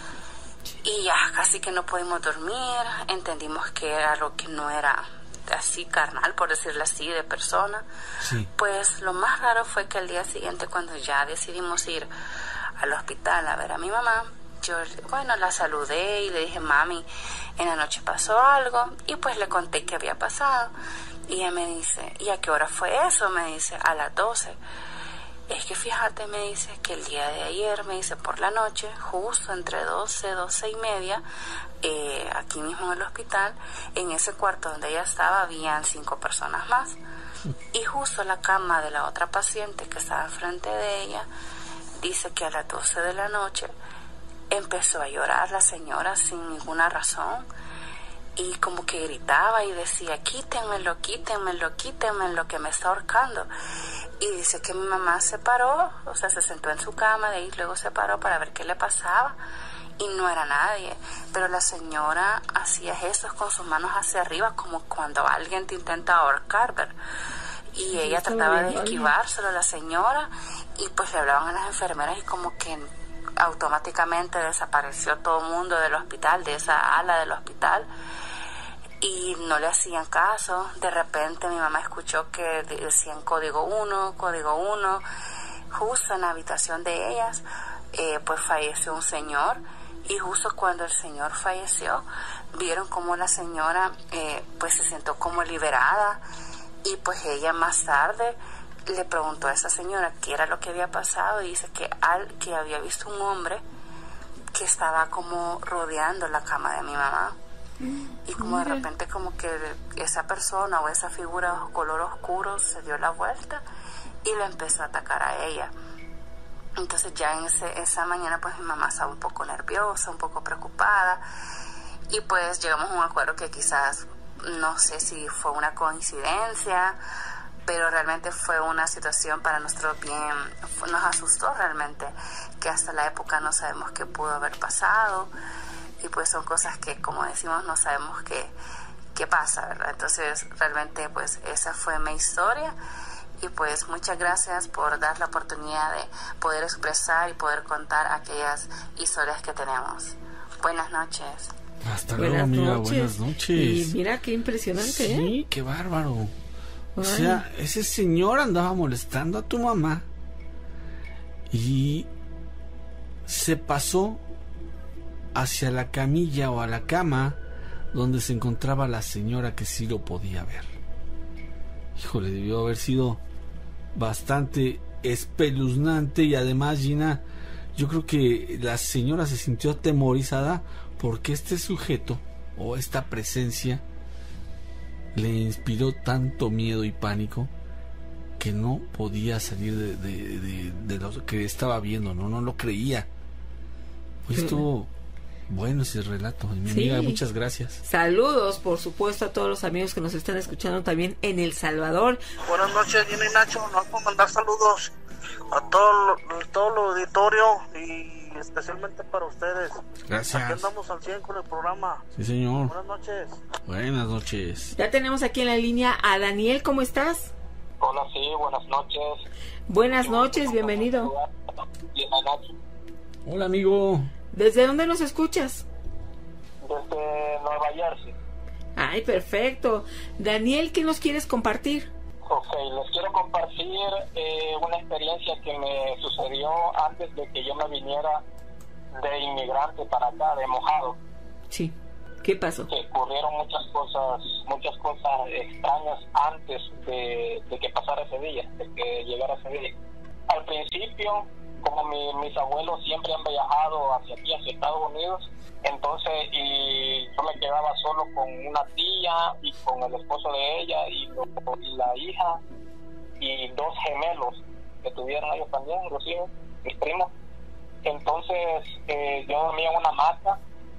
y ya casi que no pudimos dormir. Entendimos que era algo que no era así carnal, por decirlo así, de persona. Sí. Pues lo más raro fue que al día siguiente, cuando ya decidimos ir al hospital a ver a mi mamá, yo, bueno, la saludé y le dije, mami, en la noche pasó algo, y pues le conté qué había pasado. Y ella me dice, ¿y a qué hora fue eso? Me dice, a las 12. Es que fíjate, me dice, que el día de ayer, me dice, por la noche, justo entre 12 y media, aquí mismo en el hospital, en ese cuarto donde ella estaba, habían 5 personas más. Y justo la cama de la otra paciente que estaba enfrente de ella, dice que a las 12 de la noche empezó a llorar la señora sin ninguna razón, y como que gritaba y decía, quítenmelo, que me está ahorcando. Y dice que mi mamá se paró, o sea, se sentó en su cama y luego se paró para ver qué le pasaba, y no era nadie, pero la señora hacía gestos con sus manos hacia arriba, como cuando alguien te intenta ahorcar, ¿verdad? Y ella trataba de esquivárselo a la señora, y pues le hablaban a las enfermeras y como que automáticamente desapareció todo el mundo del hospital, de esa ala del hospital, y no le hacían caso. De repente mi mamá escuchó que decían código 1, justo en la habitación de ellas, pues falleció un señor, y justo cuando el señor falleció, vieron como la señora pues se sentó como liberada, y pues ella más tarde le preguntó a esa señora qué era lo que había pasado, y dice que había visto un hombre que estaba como rodeando la cama de mi mamá, y como de repente como que esa persona o esa figura color oscuro se dio la vuelta y le empezó a atacar a ella. Entonces ya en esa mañana pues mi mamá estaba un poco nerviosa, un poco preocupada, y pues llegamos a un acuerdo que quizás, no sé si fue una coincidencia, pero realmente fue una situación para nuestro bien. Nos asustó realmente, que hasta la época no sabemos qué pudo haber pasado, y pues son cosas que, como decimos, no sabemos qué pasa, ¿verdad? Entonces realmente pues esa fue mi historia, y pues muchas gracias por dar la oportunidad de poder expresar y poder contar aquellas historias que tenemos. Buenas noches. Hasta luego, amiga. Buenas noches. Y mira qué impresionante, sí, qué bárbaro. O sea, ese señor andaba molestando a tu mamá y se pasó hacia la camilla o a la cama donde se encontraba la señora, que sí lo podía ver. Híjole, debió haber sido bastante espeluznante, y además, Gina, yo creo que la señora se sintió atemorizada porque este sujeto o esta presencia le inspiró tanto miedo y pánico que no podía salir de lo que estaba viendo, no lo creía. Pues estuvo bueno ese relato, mi amiga, muchas gracias. Saludos, por supuesto, a todos los amigos que nos están escuchando también en El Salvador. Buenas noches, Gina y Nacho. Nos vamos a mandar saludos a todo el auditorio y especialmente para ustedes. Gracias. Aquí andamos al 100 con el programa. Sí, señor. Buenas noches. Buenas noches. Ya tenemos aquí en la línea a Daniel. ¿Cómo estás? Hola, sí, buenas noches. Buenas noches, bienvenido. Hola, amigo. ¿Desde dónde nos escuchas? Desde Nueva Jersey. Ay, perfecto. Daniel, ¿qué nos quieres compartir? Ok, les quiero compartir una experiencia que me sucedió antes de que yo me viniera de inmigrante para acá, de Mojado. Sí. ¿Qué pasó? Que ocurrieron muchas cosas extrañas antes de que pasara ese día, de que llegara ese día. Al principio, como mis abuelos siempre han viajado hacia aquí, hacia Estados Unidos, entonces y yo me quedaba solo con una tía y con el esposo de ella y la hija y dos gemelos que tuvieron ellos también, los hijos, mis primos. Entonces yo dormía en una hamaca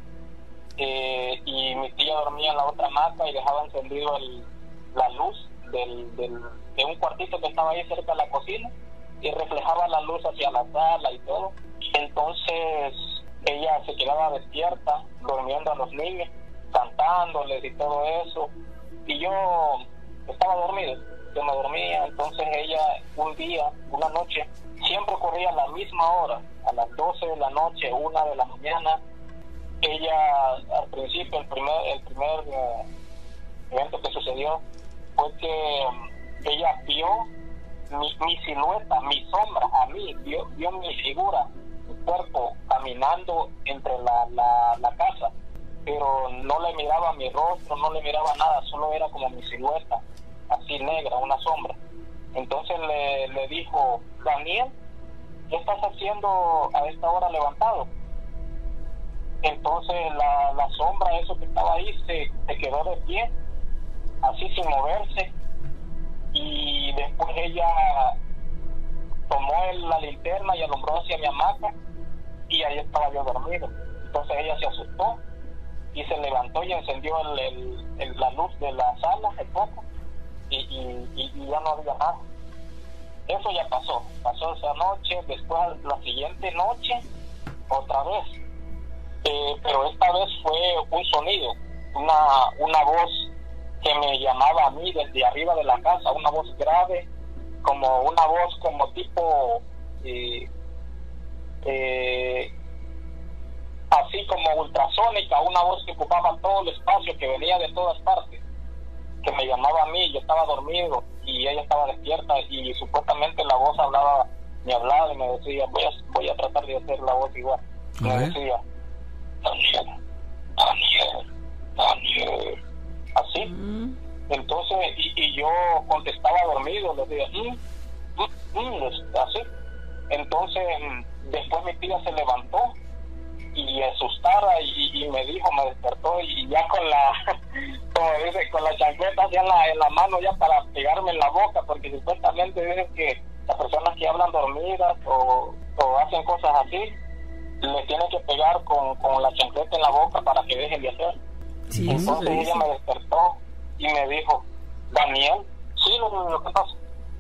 y mi tía dormía en la otra hamaca y dejaba encendido la luz de un cuartito que estaba ahí cerca de la cocina, y reflejaba la luz hacia la sala y todo. Entonces ella se quedaba despierta, durmiendo a los niños, cantándoles y todo eso, y yo estaba dormido, yo me dormía. Entonces ella una noche, siempre ocurría a la misma hora, a las 12 de la noche, 1 de la mañana. Ella, al principio, el primer evento que sucedió fue que ella vio mi silueta, mi sombra, a mí, vio mi figura, mi cuerpo caminando entre la casa, pero no le miraba mi rostro, no le miraba nada, solo era como mi silueta, así negra, una sombra. Entonces le dijo: Daniel, ¿qué estás haciendo a esta hora levantado? Entonces la sombra, eso que estaba ahí, se quedó de pie, así sin moverse. Y después ella tomó la linterna y alumbró hacia mi hamaca, y ahí estaba yo dormido. Entonces ella se asustó y se levantó y encendió la luz de la sala el foco, y ya no había nada. Eso ya pasó esa noche. Después, la siguiente noche, otra vez, pero esta vez fue un sonido, una voz que me llamaba a mí desde arriba de la casa, una voz grave, como una voz como tipo así como ultrasónica, una voz que ocupaba todo el espacio, que venía de todas partes, que me llamaba a mí. Yo estaba dormido y ella estaba despierta, y supuestamente la voz me hablaba y me decía, voy a tratar de hacer la voz igual. Me decía, Daniel, así. Entonces, y yo contestaba dormido, le decía, así. Entonces, después mi tía se levantó y asustada y me dijo, me despertó, y ya con la, como dice, con la chancleta así en la mano ya para pegarme en la boca, porque supuestamente dicen que las personas que hablan dormidas o hacen cosas así, le tienen que pegar con la chancleta en la boca para que dejen de hacer. Sí, entonces ella me despertó y me dijo, Daniel, sí, lo que pasa,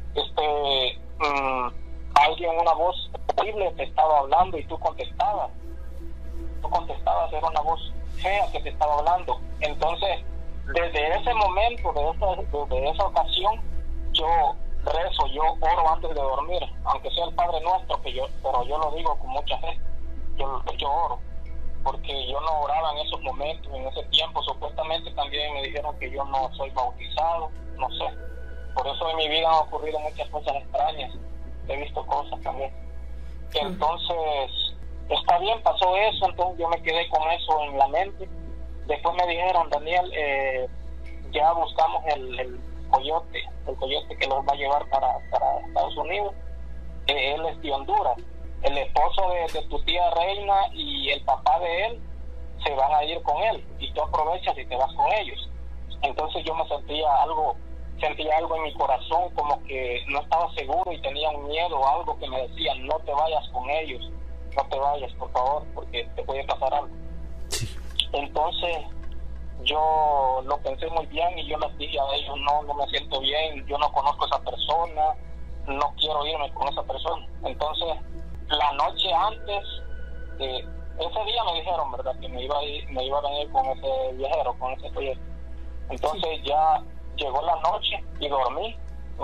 alguien, una voz horrible te estaba hablando y tú contestabas, era una voz fea que te estaba hablando. Entonces, desde ese momento, desde esa ocasión, yo rezo, yo oro antes de dormir, aunque sea el Padre Nuestro, pero yo lo digo con mucha fe, yo oro, porque yo no oraba en esos momentos, en ese tiempo. Supuestamente también me dijeron que yo no soy bautizado, no sé, por eso en mi vida han ocurrido muchas cosas extrañas, he visto cosas también. Entonces, está bien, pasó eso, entonces yo me quedé con eso en la mente. Después me dijeron, Daniel, ya buscamos el coyote que los va a llevar para Estados Unidos. Él es de Honduras. El esposo de tu tía Reina y el papá de él se van a ir con él, y tú aprovechas y te vas con ellos. Entonces yo me sentía algo en mi corazón, como que no estaba seguro y tenía un miedo, algo que me decía, no te vayas con ellos, no te vayas, por favor, porque te puede pasar algo. Sí. Entonces yo lo pensé muy bien y yo les dije a ellos, no me siento bien, yo no conozco a esa persona, no quiero irme con esa persona. Entonces, la noche antes, ese día me dijeron, ¿verdad?, que me iba a venir con ese viajero, con ese proyecto. Entonces ya llegó la noche y me dormí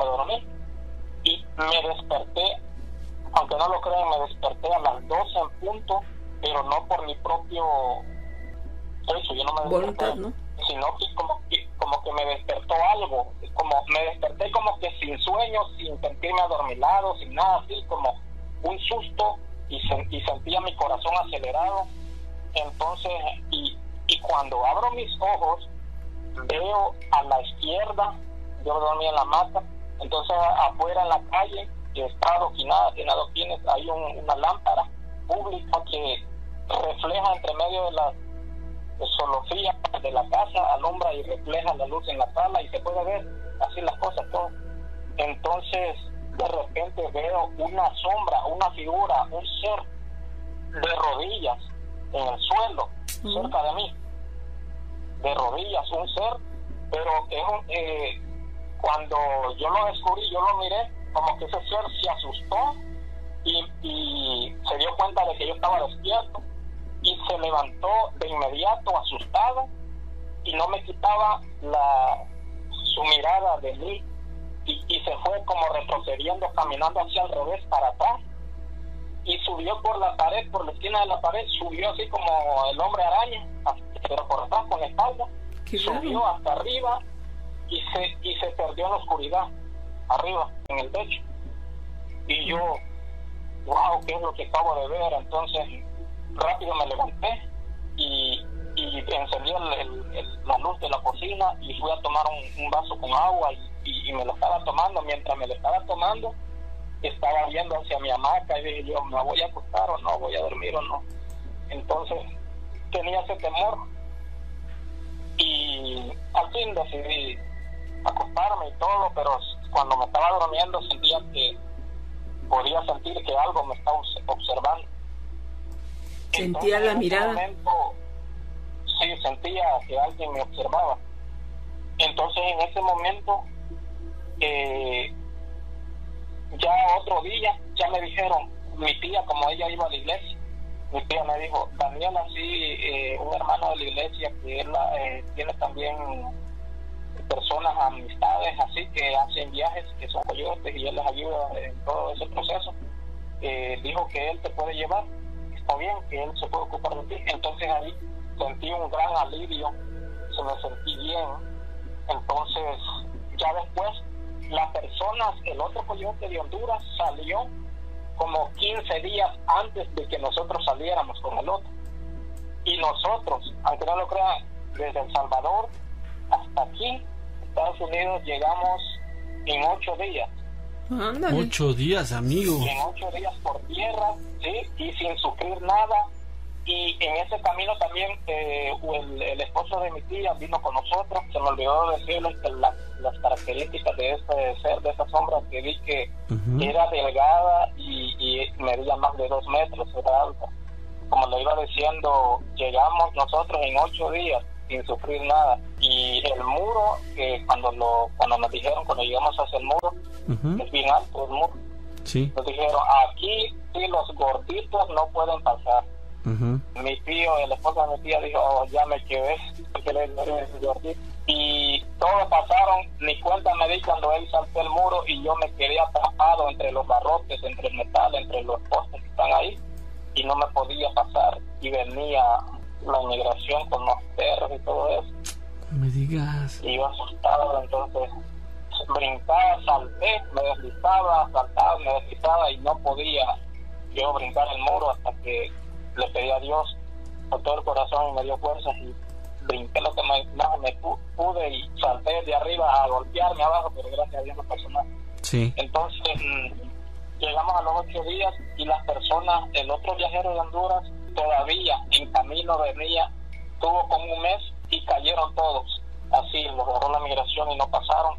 y me desperté, aunque no lo crean, me desperté a las 12 en punto, pero no por mi propio hecho, yo no me desperté, voluntad, ¿no?, sino que como que me despertó algo, como me desperté como que sin sueño, sin sentirme adormilado, sin nada, así como un susto, y sentía mi corazón acelerado. Entonces, y cuando abro mis ojos, veo a la izquierda, yo dormía en la mata, entonces afuera en la calle, que está adoquinada, tiene adoquines, hay una lámpara pública que refleja entre medio de las solofías de la casa, alumbra y refleja la luz en la sala, y se puede ver así las cosas, todo. Entonces, de repente veo una sombra, una figura, un ser de rodillas en el suelo, cerca de mí, de rodillas, un ser, pero cuando yo lo descubrí, yo lo miré, como que ese ser se asustó y se dio cuenta de que yo estaba despierto, y se levantó de inmediato asustado y no me quitaba su mirada de mí, y se fue como retrocediendo, caminando hacia el revés, para atrás, y subió por la pared, por la esquina de la pared, subió así como el hombre araña, pero por atrás con la espalda, subió hasta arriba y se perdió en la oscuridad, arriba, en el techo. Y yo, wow, ¿qué es lo que acabo de ver? Entonces rápido me levanté y encendí la luz de la cocina y fui a tomar un vaso con agua y me lo estaba tomando. Mientras me lo estaba tomando, estaba viendo hacia mi hamaca y dije yo, ¿me voy a acostar o no? ¿Voy a dormir o no? Entonces tenía ese temor y al fin decidí acostarme y todo, pero cuando me estaba durmiendo sentía que podía sentir que algo me estaba observando. ¿Sentía la mirada? Momento, sí, sentía que alguien me observaba. Entonces en ese momento, ya otro día, ya me dijeron, mi tía, como ella iba a la iglesia, mi tía me dijo, Daniel, así, un hermano de la iglesia que él tiene también personas, amistades así que hacen viajes, que son coyotes, y él les ayuda en todo ese proceso. dijo que él te puede llevar, está bien, que él se puede ocupar de ti. Entonces ahí sentí un gran alivio, se me sentí bien. Entonces ya después la persona, el otro coyote de Honduras salió como 15 días antes de que nosotros saliéramos con el otro. Y nosotros, aunque no lo crean, desde El Salvador hasta aquí, Estados Unidos, llegamos en 8 días. Ándale. 8 días, amigo. En 8 días por tierra, ¿sí? Y sin sufrir nada. Y en ese camino también el esposo de mi tía vino con nosotros. Se me olvidó decirles que las características de este ser, de esa sombra, que vi que era delgada y medía más de 2 metros, era alta. Como le iba diciendo, llegamos nosotros en 8 días sin sufrir nada. Y el muro, que cuando nos dijeron, cuando llegamos hacia el muro, es bien alto el muro. Sí. Nos dijeron, aquí sí los gorditos no pueden pasar. Mi tío, el esposo de mi tía, dijo, oh, ya me quedé, porque él es gordito. Y todos pasaron, ni cuenta me di cuando él saltó el muro y yo me quedé atrapado entre los barrotes, entre el metal, entre los postes que están ahí, y no me podía pasar. Y venía la inmigración con los perros y todo eso. No me digas. Y yo asustado, entonces brincaba, salté, me deslizaba, saltaba, me deslizaba y no podía yo brincar el muro hasta que le pedí a Dios con todo el corazón y me dio fuerzas y brinqué lo que más me pude y salté de arriba a golpearme abajo, pero gracias a Dios no pasó nada. Sí. Entonces llegamos a los 8 días y las personas, el otro viajero de Honduras todavía en camino venía, tuvo como un mes y cayeron todos, así los agarró la migración y no pasaron.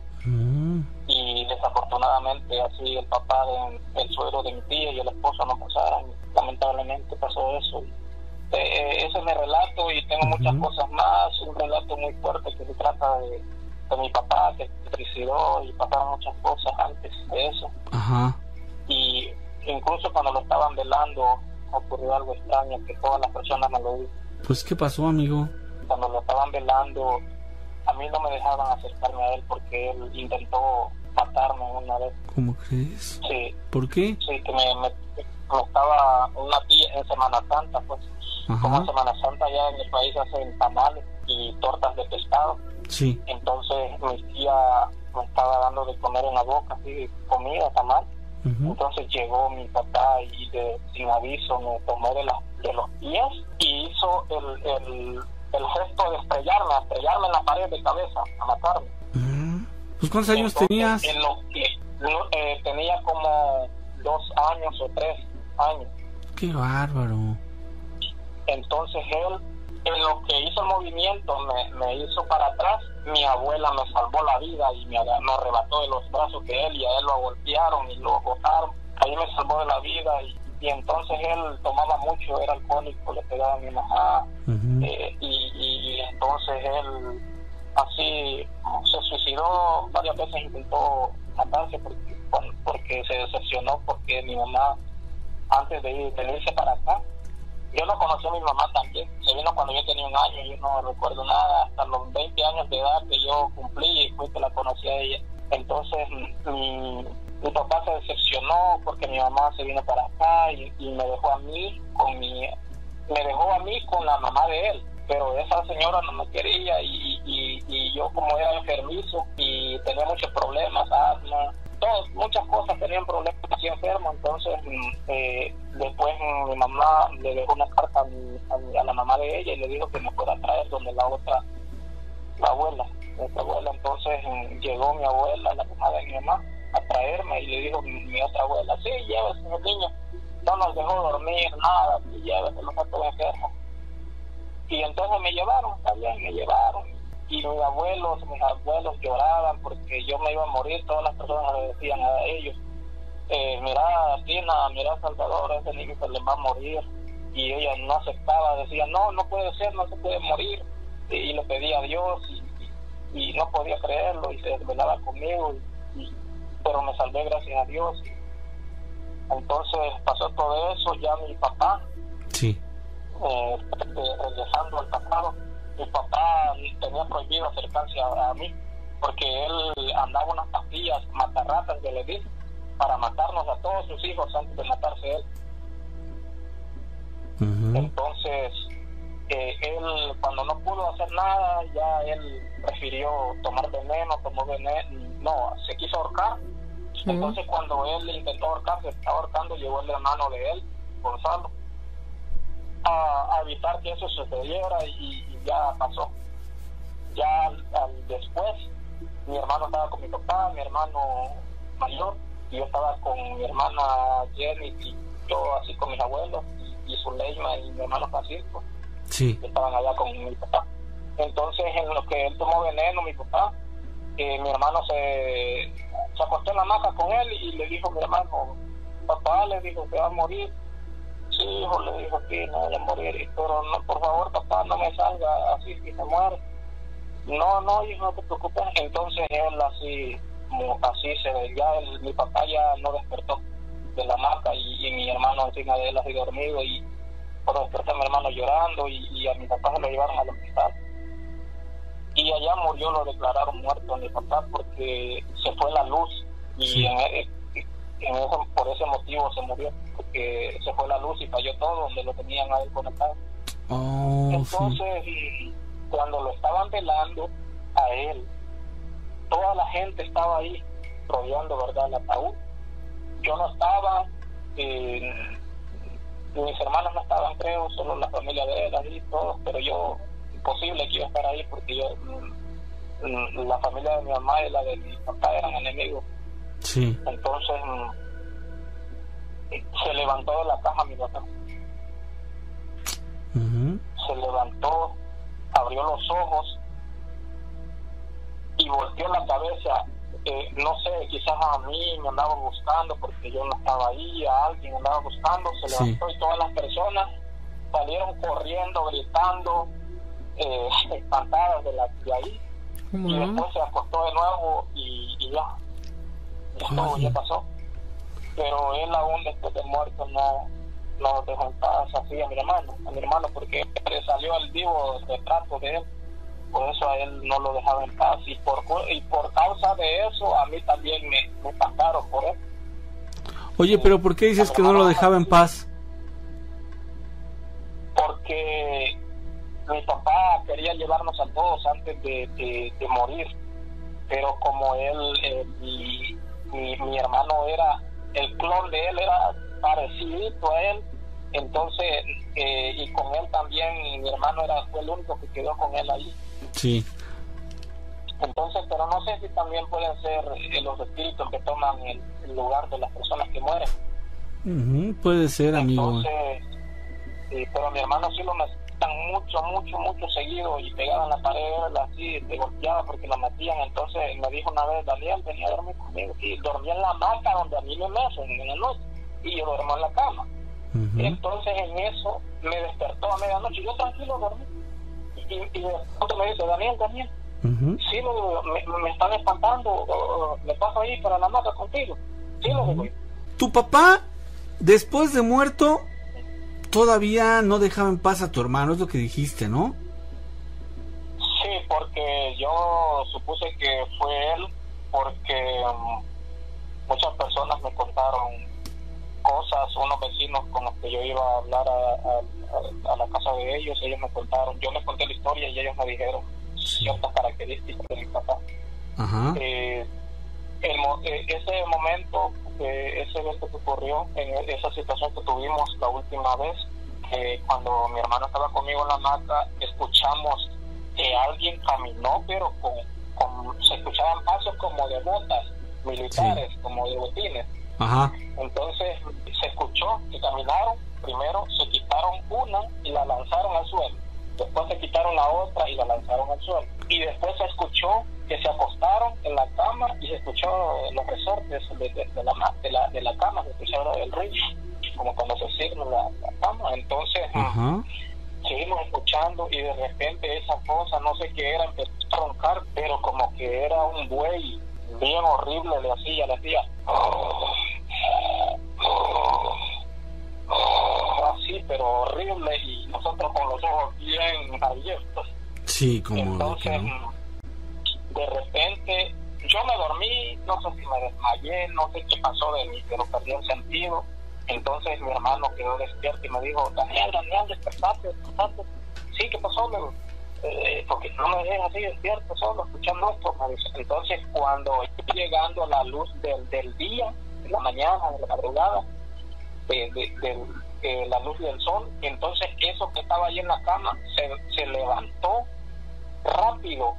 Y desafortunadamente así el papá el suegro de mi tía y el esposo no pasaron. Lamentablemente pasó eso. Ese es mi relato y tengo muchas cosas más. Un relato muy fuerte que se trata de mi papá que se suicidó y pasaron muchas cosas antes de eso. Y incluso cuando lo estaban velando ocurrió algo extraño que todas las personas me lo dicen. Pues ¿qué pasó, amigo? Cuando lo estaban velando, a mí no me dejaban acercarme a él porque él intentó matarme una vez. ¿Cómo crees? Sí. ¿Por qué? Sí, que me estaba una tía en Semana Santa, pues. Como en Semana Santa ya en el país hacen tamales y tortas de pescado. Sí. Entonces mi tía me estaba dando de comer en la boca, así, comida, tamal. Entonces llegó mi papá y sin aviso me tomó de los pies y hizo el gesto de estrellarme en la pared de cabeza, a matarme. Pues ¿cuántos años tenías? Tenía como 2 años o 3 años. Qué bárbaro. Entonces él, en lo que hizo el movimiento, me hizo para atrás. Mi abuela me salvó la vida y me arrebató de los brazos de él y a él lo golpearon y lo botaron. Ahí me salvó de la vida y entonces él tomaba mucho, era alcohólico, le pegaba a mi mamá. Y entonces él así se suicidó varias veces, intentó matarse porque se decepcionó porque mi mamá antes de irse para acá, yo no conocí a mi mamá también, se vino cuando yo tenía 1 año, yo no recuerdo nada, hasta los 20 años de edad que yo cumplí y fue que la conocí a ella. Entonces mi papá se decepcionó porque mi mamá se vino para acá y me dejó a mí con la mamá de él, pero esa señora no me quería y yo como era enfermizo y tenía muchos problemas, asma, muchas cosas, tenían problemas, así enfermo. Entonces después mi mamá le dejó una carta a la mamá de ella y le dijo que me fuera a traer donde nuestra abuela. Entonces llegó mi abuela, la mamá de mi mamá, a traerme y le dijo mi otra abuela, sí, llévese el niño, no nos dejó dormir, nada, llévese, no está todo enfermo. Y entonces me llevaron, y mis abuelos lloraban porque yo me iba a morir. Todas las personas le decían a ellos, mira Tina, mira Salvador, ese niño se le va a morir, y ella no aceptaba, decía no puede ser, no se puede morir, y le pedía a Dios y no podía creerlo y se desvelaba conmigo, pero me salvé gracias a Dios. Entonces pasó todo eso, ya mi papá, sí. Regresando al pasado, mi papá tenía prohibido acercarse a mí porque él andaba unas pastillas matarratas que le dicen para matarnos a todos sus hijos antes de matarse él. Entonces él, cuando no pudo hacer nada, ya él prefirió tomar veneno, se quiso ahorcar. Entonces cuando él intentó ahorcarse, estaba ahorcando, llegó el hermano de él, Gonzalo, a evitar que eso sucediera, y ya pasó. Ya después mi hermano estaba con mi papá, mi hermano mayor, y yo estaba con mi hermana Jenny, y yo así con mis abuelos, y Zuleima y mi hermano Francisco. Sí. Estaban allá con mi papá. Entonces, en lo que él tomó veneno, mi papá, mi hermano se acostó en la hamaca con él y le dijo a mi hermano, papá, le dijo que va a morir. Sí, hijo, le dijo, sí, no voy a morir, pero no, por favor, papá, no me salga así si se muere. No, hijo, no te preocupes. Entonces él así mi papá ya no despertó de la hamaca, y mi hermano encima de él así dormido, y por desperté a mi hermano llorando, y a mi papá se lo llevaron al hospital, y allá murió, lo declararon muerto a mi papá porque se fue la luz, y sí. por ese motivo se murió, porque se fue la luz y falló todo donde lo tenían a él conectado. Entonces cuando lo estaban velando a él, toda la gente estaba ahí rodeando, ¿verdad?, el ataúd. Yo no estaba, mis hermanos no estaban, creo, solo la familia de él, ahí todos, pero yo, imposible que iba a estar ahí, porque la familia de mi mamá y la de mi papá eran enemigos. Sí. Entonces se levantó de la caja mi papá. Se levantó, abrió los ojos y volteó la cabeza. No sé, quizás a mí me andaba buscando porque yo no estaba ahí, a alguien andaba buscando, se levantó, y todas las personas salieron corriendo, gritando, espantadas de ahí, y después se acostó de nuevo y ya todo ya pasó. Pero él aún después de muerto no dejó en paz así a mi hermano, porque salió el vivo retrato de él. Por eso a él no lo dejaba en paz, y por causa de eso a mí también me espantaron por él. Oye, pero ¿por qué dices que no lo dejaba en paz? Porque mi papá quería llevarnos a todos antes de morir, pero como él, mi hermano era, el clon de él era parecido a él, entonces, y con él también, mi hermano fue el único que quedó con él ahí. Sí. Entonces, pero no sé si también pueden ser los espíritus que toman el lugar de las personas que mueren. Puede ser, amigo. Entonces, pero a mi hermano sí lo necesitan mucho seguido, y pegaban la pared así, te golpeaba porque lo metían. Entonces me dijo una vez, Daniel, venía a dormir conmigo, y dormía en la hamaca donde a mí me mecen en la noche, y yo duermo en la cama. Entonces en eso me despertó a medianoche, yo tranquilo dormí, y de pronto me dice, Daniel, sí, me están espantando, me paso ahí para la hamaca contigo. Sí, lo digo. Tu papá, después de muerto, todavía no dejaba en paz a tu hermano, es lo que dijiste, ¿no? Sí, porque yo supuse que fue él, porque muchas personas me contaron cosas, unos vecinos con los que yo iba a hablar a la casa de ellos me contaron, yo les conté la historia y ellos me dijeron ciertas características de mi papá. Ese momento, ese evento que ocurrió, en esa situación que tuvimos la última vez, cuando mi hermano estaba conmigo en la hamaca, escuchamos que alguien caminó, pero se escuchaban pasos como de botas militares, como de botines. Entonces se escuchó que caminaron, primero se quitaron una y la lanzaron al suelo, después se quitaron la otra y la lanzaron al suelo, y después se escuchó que se acostaron en la cama y se escuchó los resortes de la cama, se escucharon el ruido, como cuando se cierra la cama. Entonces seguimos escuchando, y de repente esa cosa, no sé qué era, empezó a roncar, pero como que era un buey bien horrible, le hacía así, pero horrible, y nosotros con los ojos bien abiertos. Sí, como entonces de repente yo me dormí, no sé si me desmayé, no sé qué pasó de mí, pero perdí el sentido. Entonces mi hermano quedó despierto y me dijo, Daniel, despertate. Sí, ¿qué pasó? Porque no me dejes así despierto solo, escuchando esto. Entonces cuando estoy llegando a la luz del día, de la mañana, de la madrugada, de la luz del sol, entonces eso que estaba ahí en la cama se levantó rápido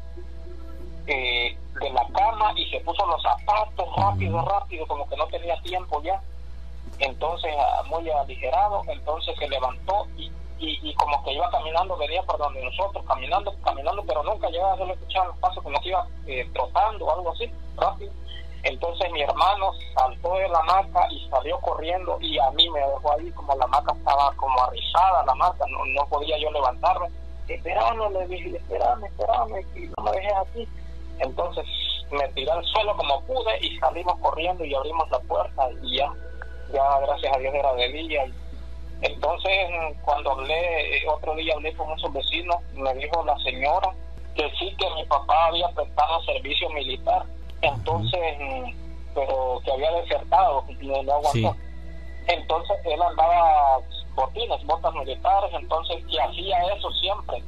de la cama y se puso los zapatos rápido, como que no tenía tiempo ya. Entonces muy aligerado, entonces se levantó y como que iba caminando, venía por donde nosotros, caminando, pero nunca llegaba a hacerle escuchar los pasos, como que iba trotando o algo así, rápido. Entonces mi hermano saltó de la hamaca y salió corriendo, y a mí me dejó ahí, como la hamaca estaba como arrizada, la hamaca, no podía yo levantarme. Espérame, le dije, espérame, y no me dejes así. Entonces me tiré al suelo como pude y salimos corriendo y abrimos la puerta, y ya gracias a Dios era de día. Entonces cuando otro día hablé con esos vecinos, me dijo la señora que sí, que mi papá había prestado servicio militar, entonces, pero que había desertado, no aguantó. Sí. Entonces él andaba botas militares, entonces que hacía eso siempre.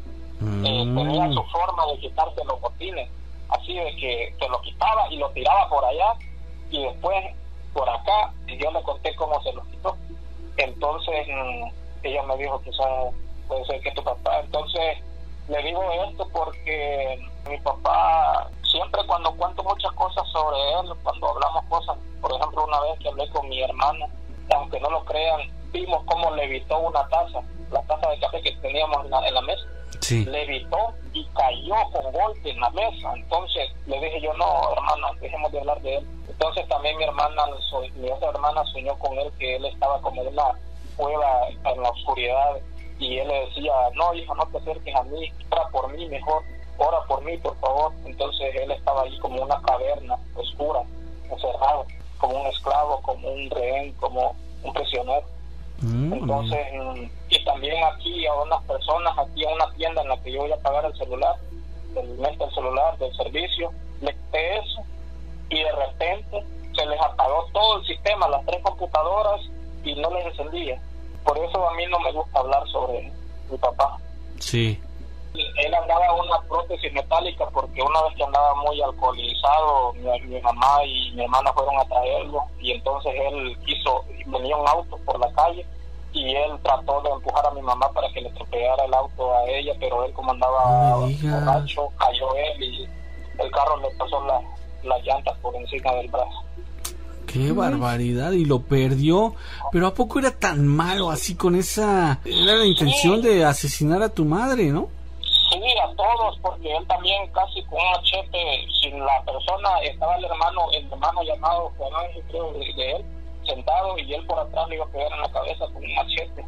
Tenía su forma de quitarse los botines, así de que se lo quitaba y lo tiraba por allá, y después por acá, y yo le conté cómo se los quitó. Entonces ella me dijo que puede ser que tu papá. Entonces le digo esto porque mi papá, siempre cuando cuento muchas cosas sobre él, cuando hablamos cosas, por ejemplo una vez que hablé con mi hermana, aunque no lo crean, vimos cómo levitó una taza, la taza de café que teníamos en la mesa. Sí. Levitó y cayó con golpe en la mesa. Entonces le dije yo, no, hermana, dejemos de hablar de él. Entonces también mi otra hermana soñó con él, que él estaba como en una cueva en la oscuridad, y él le decía, no, hija, no te acerques a mí, ora por mí mejor, ora por mí, por favor. Entonces él estaba allí como una caverna oscura, encerrado, como un esclavo, como un rehén, como un prisionero. Entonces, y también aquí a unas personas, aquí a una tienda en la que yo voy a pagar el celular, el mes del celular, del servicio, le quité eso, y de repente se les apagó todo el sistema, las 3 computadoras, y no les encendía. Por eso a mí no me gusta hablar sobre mi papá. Sí. Él andaba una prótesis metálica porque una vez que andaba muy alcoholizado, mi mamá y mi hermana fueron a traerlo, y entonces él venía un auto por la calle y él trató de empujar a mi mamá para que le estropeara el auto a ella, pero él, como andaba borracho, cayó él y el carro le pasó las llantas por encima del brazo. ¡Qué barbaridad! Y lo perdió. Pero ¿a poco era tan malo así con esa... Era la intención de asesinar a tu madre, ¿no? Sí, a todos, porque él también casi con un machete, sin la persona, estaba el hermano llamado Juan Ángel, creo, de él, sentado, y él por atrás le iba a pegar en la cabeza con un machete.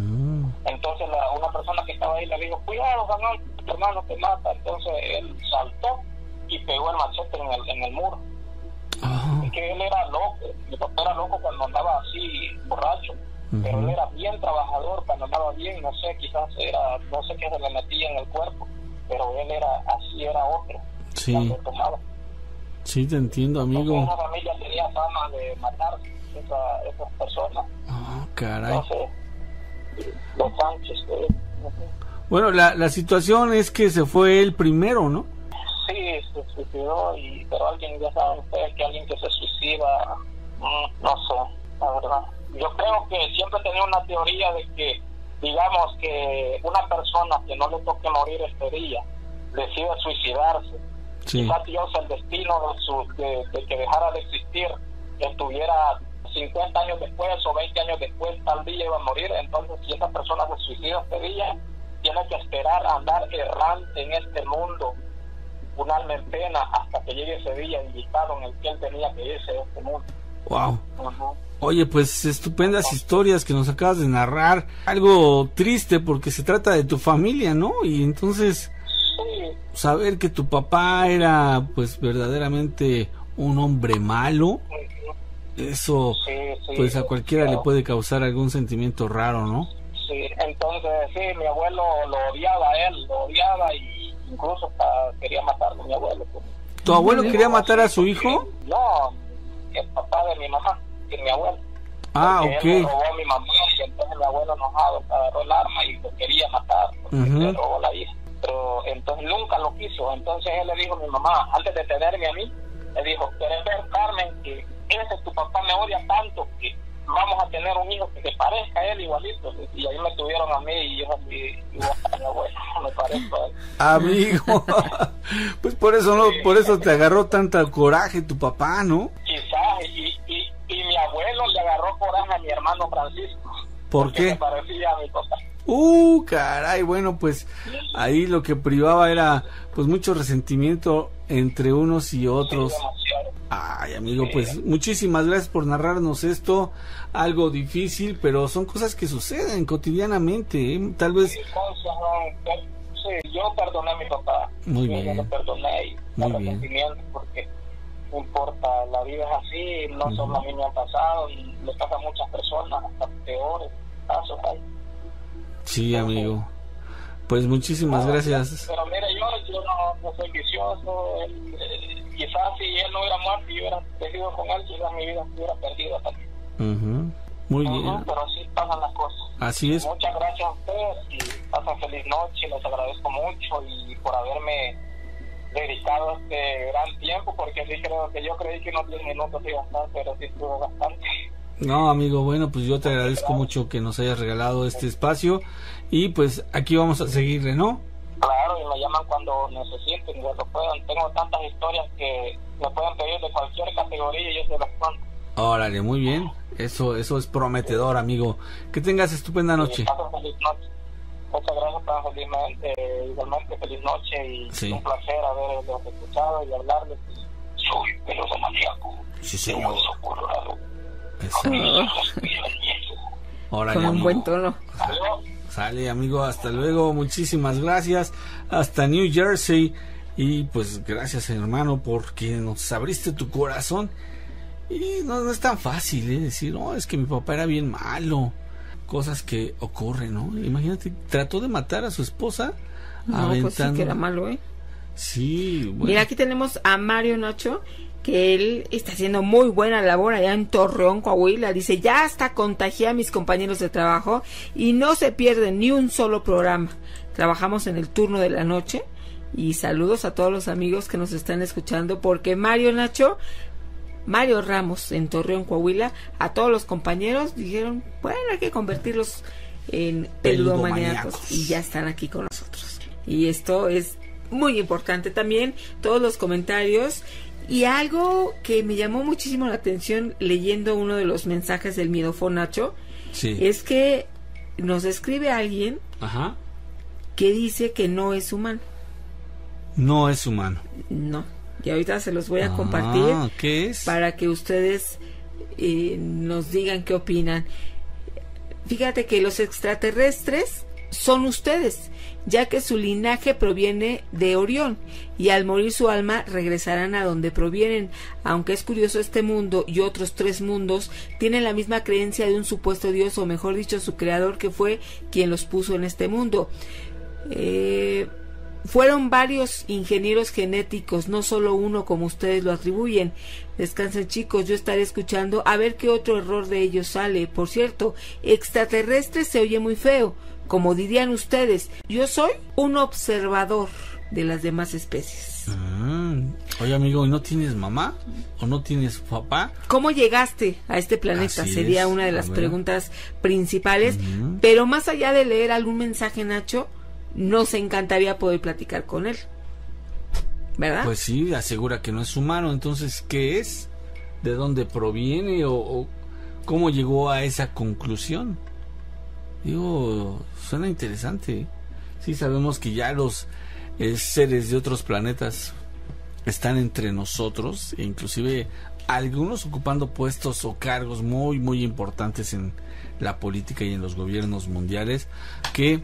Entonces una persona que estaba ahí le dijo, cuidado, Juan Ángel, tu hermano te mata. Entonces él saltó y pegó el machete en el muro. Es que él era loco, mi papá era loco cuando andaba así borracho, pero él era bien trabajador cuando andaba bien, no sé, quizás no sé qué se le metía en el cuerpo, pero él era así, era otro. Sí. Tomaba. Sí, te entiendo, amigo. Entonces, una familia tenía fama de matar esas personas. Caray. No sé, los Sánchez. Bueno, la situación es que se fue él primero, ¿no? Sí, se suicidó, pero alguien, ya saben ustedes que alguien que se suicida, no sé, la verdad. Yo creo que siempre he tenido una teoría de que, digamos, que una persona que no le toque morir este día decide suicidarse. Sí. Quizás Dios, el destino de que dejara de existir, estuviera 50 años después o 20 años después, tal día iba a morir. Entonces, si esa persona se suicida este día, tiene que esperar a andar errante en este mundo, un alma en pena, hasta que llegue ese día indicado en el que él tenía que irse de este mundo. Wow. Oye, pues estupendas historias que nos acabas de narrar. Algo triste porque se trata de tu familia, ¿no? Y entonces saber que tu papá era pues verdaderamente un hombre malo, eso pues a cualquiera le puede causar algún sentimiento raro, ¿no? Sí, entonces sí, mi abuelo lo odiaba a él, y incluso hasta quería matarlo, mi abuelo. ¿Tu abuelo quería matar a su hijo? No, el papá de mi mamá, que mi abuelo. Ah, porque él robó a mi mamá y entonces mi abuelo enojado agarró el arma y lo quería matar porque le robó la hija. Pero entonces nunca lo quiso. Entonces él le dijo a mi mamá, antes de tenerme a mí, le dijo, ¿querés ver, Carmen, que ese tu papá me odia tanto que vamos a tener un hijo que se parezca a él igualito? Y ahí me tuvieron a mí y yo a mi abuelo, me parezco a él. Amigo, pues por eso te agarró tanta coraje tu papá, ¿no? Quizás, y mi abuelo le agarró coraje a mi hermano Francisco. ¿Por qué? Se parecía a mi papá. Caray, bueno, pues ahí lo que privaba era pues mucho resentimiento entre unos y otros. Ay, amigo, pues muchísimas gracias por narrarnos esto, algo difícil, pero son cosas que suceden cotidianamente, ¿eh? Tal vez... Sí, yo perdoné a mi papá. Muy bien. Yo lo perdoné y muy el resentimiento, porque no importa, la vida es así, no solo a mí me ha pasado, y le pasa a muchas personas, hasta peores casos hay. Sí, amigo. Pues muchísimas gracias. Pero mire, yo no soy vicioso. Quizás si él no hubiera muerto y yo hubiera seguido con él, quizás mi vida se hubiera perdido también. Muy bien. Pero así pasan las cosas. Así es. Muchas gracias a ustedes y pasen feliz noche. Les agradezco mucho y por haberme dedicado este gran tiempo, porque sí creo que yo creí que unos 10 minutos iba a estar, pero sí estuvo bastante. No, amigo, bueno, pues yo te agradezco mucho que nos hayas regalado este espacio y pues aquí vamos a seguirle, ¿no? Claro, y me llaman cuando necesiten, cuando puedan. Tengo tantas historias que me pueden pedir de cualquier categoría y yo se las cuento. Órale, muy bien. Eso es prometedor, amigo. Que tengas estupenda noche. Feliz noche. Muchas gracias, igualmente feliz noche y un placer haberlos escuchado y hablarles. Soy peloso maníaco. Sí, señor. Órale, con un amigo. buen tono. Sale, amigo, hasta luego, muchísimas gracias, hasta New Jersey, y pues gracias, hermano, porque nos abriste tu corazón. Y no es tan fácil, decir, no, es que mi papá era bien malo, cosas que ocurren, ¿no? Imagínate, trató de matar a su esposa aventando. Pues sí que era malo, Sí, bueno. Mira, aquí tenemos a Mario Nacho, que él está haciendo muy buena labor allá en Torreón, Coahuila. Dice, ya hasta contagié a mis compañeros de trabajo y no se pierde ni un solo programa. Trabajamos en el turno de la noche y saludos a todos los amigos que nos están escuchando, porque Mario Ramos en Torreón, Coahuila, a todos los compañeros dijeron, bueno, hay que convertirlos en peludomaníacos y ya están aquí con nosotros. Y esto es muy importante también, todos los comentarios. Y algo que me llamó muchísimo la atención leyendo uno de los mensajes del Miedofón Nacho, es que nos escribe alguien que dice que no es humano. No es humano. No. Y ahorita se los voy a compartir. ¿Qué es? Para que ustedes nos digan qué opinan. Fíjate que los extraterrestres son ustedes, ya que su linaje proviene de Orión y al morir su alma regresarán a donde provienen. Aunque es curioso, este mundo y otros 3 mundos tienen la misma creencia de un supuesto Dios, o mejor dicho, su creador, que fue quien los puso en este mundo. Fueron varios ingenieros genéticos, no solo uno como ustedes lo atribuyen. Descansen, chicos, yo estaré escuchando a ver qué otro error de ellos sale. Por cierto, extraterrestre se oye muy feo. Como dirían ustedes, yo soy un observador de las demás especies. Oye, amigo, ¿y no tienes mamá? ¿O no tienes papá? ¿Cómo llegaste a este planeta? Así sería es, una de las preguntas principales. Pero más allá de leer algún mensaje, Nacho, nos encantaría poder platicar con él, ¿verdad? Pues sí, asegura que no es humano. Entonces, ¿qué es? ¿De dónde proviene? ¿O cómo llegó a esa conclusión? Digo, suena interesante. Sí, sabemos que ya los seres de otros planetas están entre nosotros, e inclusive algunos ocupando puestos o cargos muy, muy importantes en la política y en los gobiernos mundiales, que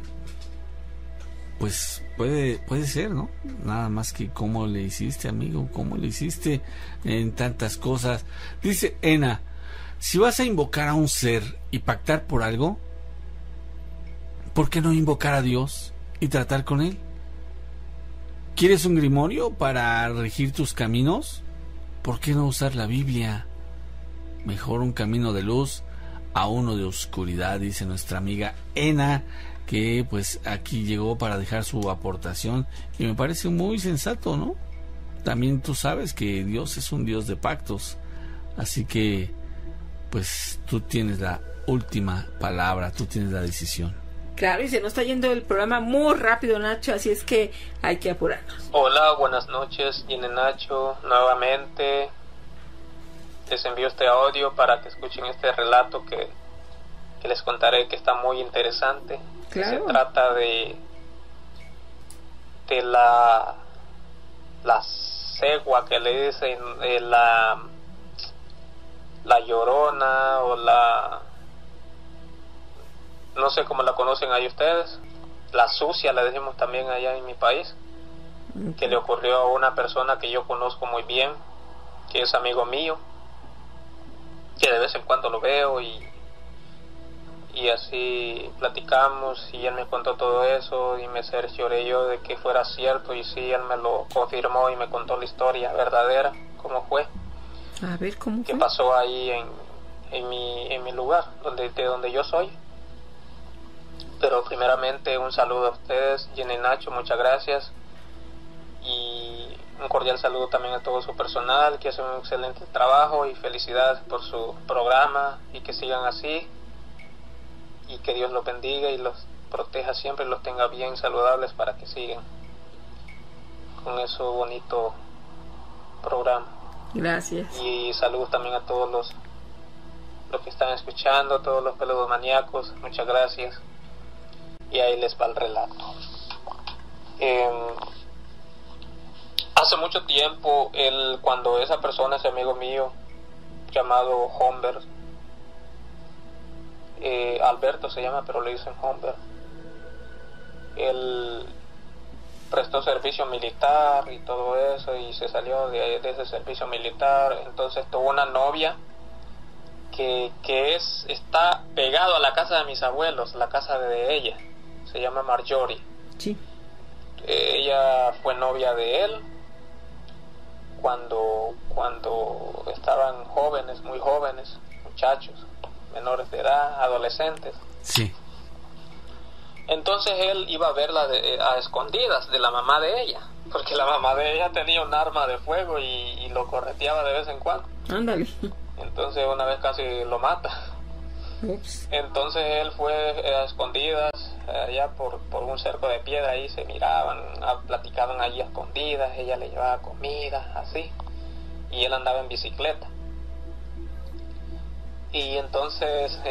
pues puede ser, ¿no? Nada más que cómo le hiciste, amigo, cómo le hiciste en tantas cosas. Dice Ena, si vas a invocar a un ser y pactar por algo, ¿por qué no invocar a Dios y tratar con él? ¿Quieres un grimorio para regir tus caminos? ¿Por qué no usar la Biblia? Mejor un camino de luz a uno de oscuridad, dice nuestra amiga Ena, que pues aquí llegó para dejar su aportación y me parece muy sensato, ¿no? También tú sabes que Dios es un Dios de pactos, así que pues tú tienes la última palabra, tú tienes la decisión. Claro, y se nos está yendo el programa muy rápido, Nacho, así es que hay que apurarnos. Hola, buenas noches, viene Nacho nuevamente. Les envío este audio para que escuchen este relato que les contaré, que está muy interesante. Claro. Se trata de la cegua que le dicen, la llorona, o no sé cómo la conocen ahí ustedes, la sucia le decimos también allá en mi país, que le ocurrió a una persona que yo conozco muy bien, que es amigo mío, que de vez en cuando lo veo y así platicamos, y él me contó todo eso y me cercioré yo de que fuera cierto, y sí, él me lo confirmó y me contó la historia verdadera, cómo fue. A ver, ¿cómo qué fue? Pasó ahí en mi lugar, de donde yo soy. Pero primeramente un saludo a ustedes, Jenny y Nacho, muchas gracias, y un cordial saludo también a todo su personal, que hace un excelente trabajo, y felicidades por su programa, y que sigan así, y que Dios los bendiga y los proteja siempre, y los tenga bien saludables para que sigan con eso bonito programa. Gracias. Y saludos también a todos los que están escuchando, todos los peludos maníacos, muchas gracias. Y ahí les va el relato. Hace mucho tiempo, cuando esa persona, ese amigo mío llamado Humbert, Alberto se llama, pero le dicen Humbert, él prestó servicio militar y todo eso, y se salió de ese servicio militar. Entonces tuvo una novia que está pegado a la casa de mis abuelos, la casa de ella, se llama Marjorie. Sí. Ella fue novia de él cuando estaban jóvenes, muy jóvenes, muchachos, menores de edad, adolescentes. Sí. Entonces él iba a verla a escondidas de la mamá de ella, porque la mamá de ella tenía un arma de fuego y lo correteaba de vez en cuando. Ándale. Entonces una vez casi lo mata. Ups. Entonces él fue a escondidas allá por un cerco de piedra, ahí se miraban, platicaban allí a escondidas, ella le llevaba comida, así, y él andaba en bicicleta. Y entonces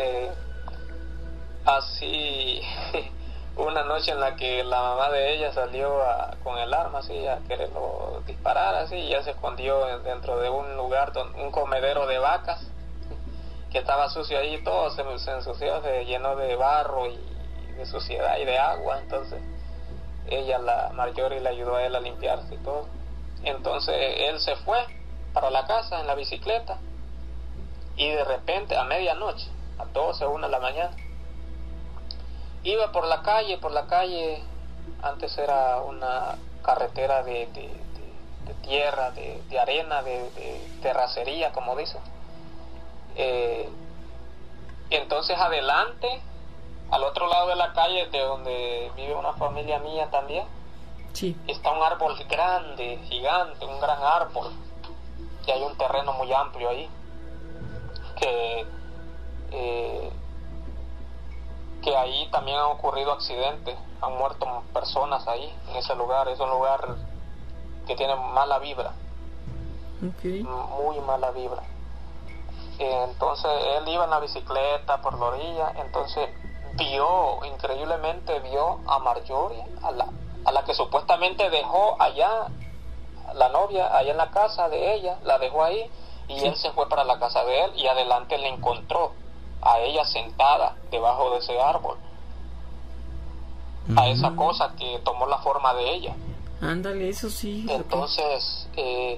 así una noche en la que la mamá de ella salió con el arma así a quererlo disparar así, y ella se escondió dentro de un lugar, un comedero de vacas que estaba sucio ahí, todo se ensució, se llenó de barro y de suciedad y de agua. Entonces ella, la Marjorie, le ayudó a él a limpiarse y todo. Entonces él se fue para la casa en la bicicleta, y de repente a medianoche, a 12 o 1 de la mañana, iba por la calle, antes era una carretera de tierra, de arena, de terracería, como dicen. Entonces adelante, al otro lado de la calle, de donde vive una familia mía también, sí, está un árbol grande, gigante, un gran árbol, y hay un terreno muy amplio ahí, que ahí también han ocurrido accidentes, han muerto personas ahí, en ese lugar. Es un lugar que tiene mala vibra, okay, muy mala vibra. Entonces él iba en la bicicleta por la orilla, entonces increíblemente vio a Marjorie, a la que supuestamente dejó allá, la novia, allá en la casa de ella, la dejó ahí, y sí, él se fue para la casa de él, y adelante le encontró a ella sentada debajo de ese árbol, a esa cosa que tomó la forma de ella. Ándale, eso sí. Entonces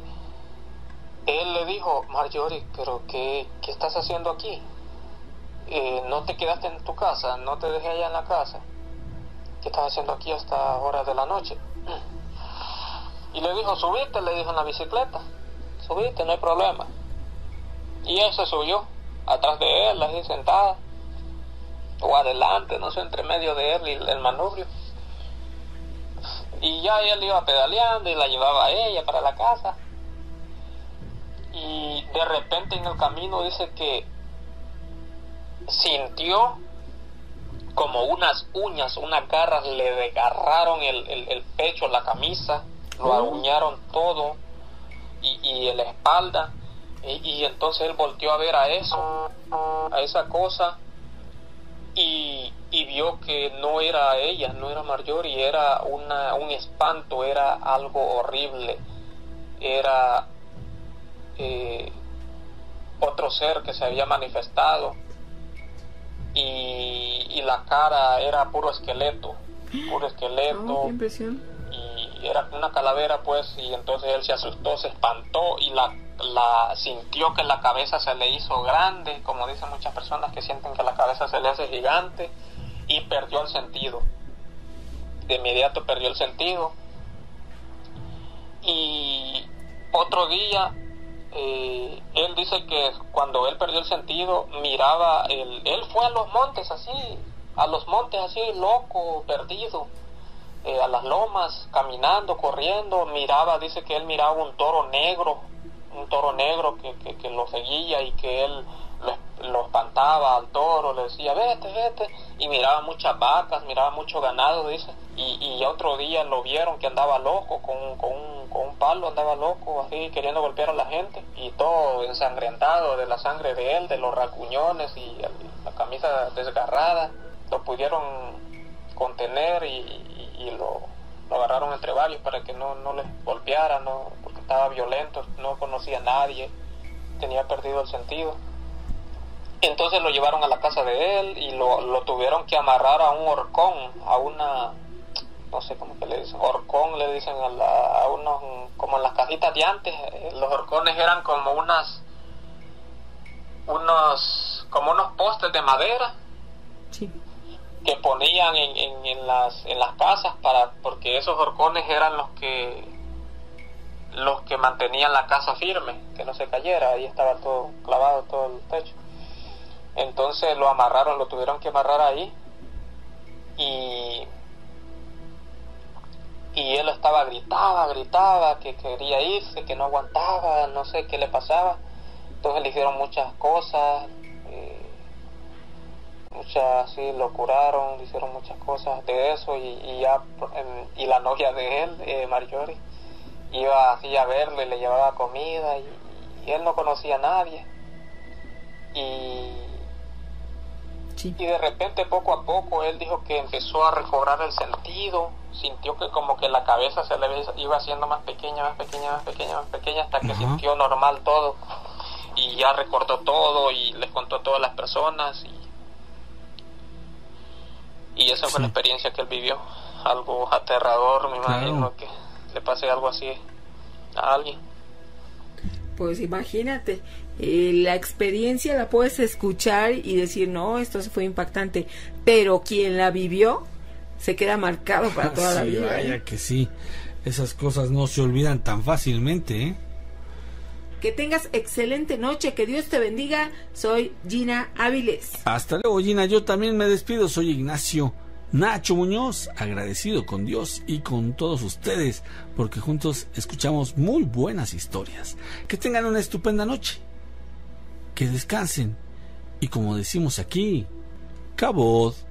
él le dijo: Marjorie, pero ¿qué estás haciendo aquí? ¿No te quedaste en tu casa? ¿No te dejé allá en la casa? ¿Qué estás haciendo aquí hasta horas de la noche? Y le dijo, subiste, le dijo en la bicicleta, subiste, no hay problema. Y él se subió atrás de él, así sentada, o adelante, no sé, entre medio de él y el manubrio. Y ya él iba pedaleando y la llevaba a ella para la casa. Y de repente en el camino dice que sintió como unas uñas, unas garras le desgarraron el pecho, la camisa, lo aruñaron todo y la espalda. Y entonces él volteó a ver a eso, a esa cosa, y vio que no era ella, no era Marjorie, era un espanto, era algo horrible, era otro ser que se había manifestado, y la cara era puro esqueleto. Qué impresión. Y era una calavera, pues, y entonces él se asustó, se espantó y la sintió que la cabeza se le hizo grande, como dicen muchas personas que sienten que la cabeza se le hace gigante, y perdió el sentido. De inmediato perdió el sentido. Y otro día él dice que cuando él perdió el sentido miraba, él fue a los montes así loco, perdido, a las lomas, caminando, corriendo, dice que él miraba un toro negro que lo seguía, y que él lo espantaba al toro, le decía vete, y miraba muchas vacas, miraba mucho ganado, dice, y otro día lo vieron que andaba loco, con un palo andaba loco, así queriendo golpear a la gente, y todo ensangrentado de la sangre de él, de los rasguñones y la camisa desgarrada. Lo pudieron contener y lo agarraron entre varios para que no les golpeara, porque estaba violento, no conocía a nadie, tenía perdido el sentido. Entonces lo llevaron a la casa de él y lo tuvieron que amarrar a un horcón, a una, no sé cómo que le dicen, horcón le dicen a unos, como en las cajitas de antes. Los horcones eran como unos postes de madera. Sí. Que ponían en las casas porque esos horcones eran los que mantenían la casa firme, que no se cayera. Ahí estaba todo clavado, todo el techo. Entonces lo tuvieron que amarrar ahí, y él gritaba que quería irse, que no aguantaba, no sé qué le pasaba. Entonces le hicieron muchas cosas, sí, lo curaron, le hicieron muchas cosas de eso, y la novia de él, Marjorie, iba así a verlo y le llevaba comida, y él no conocía a nadie, y de repente poco a poco él dijo que empezó a recobrar el sentido, sintió que como que la cabeza se le iba haciendo más pequeña, hasta que sintió normal todo, y ya recordó todo y les contó a todas las personas, y esa fue la experiencia que él vivió. Algo aterrador, me imagino, que le pase algo así a alguien. Pues imagínate, la experiencia la puedes escuchar y decir, no, esto fue impactante, pero quien la vivió se queda marcado para toda la vida. Vaya que sí, esas cosas no se olvidan tan fácilmente, ¿eh? Que tengas excelente noche, que Dios te bendiga. Soy Gina Áviles. Hasta luego, Gina. Yo también me despido. Soy Ignacio Nacho Muñoz, agradecido con Dios y con todos ustedes, porque juntos escuchamos muy buenas historias. Que tengan una estupenda noche, que descansen, y como decimos aquí, cabot.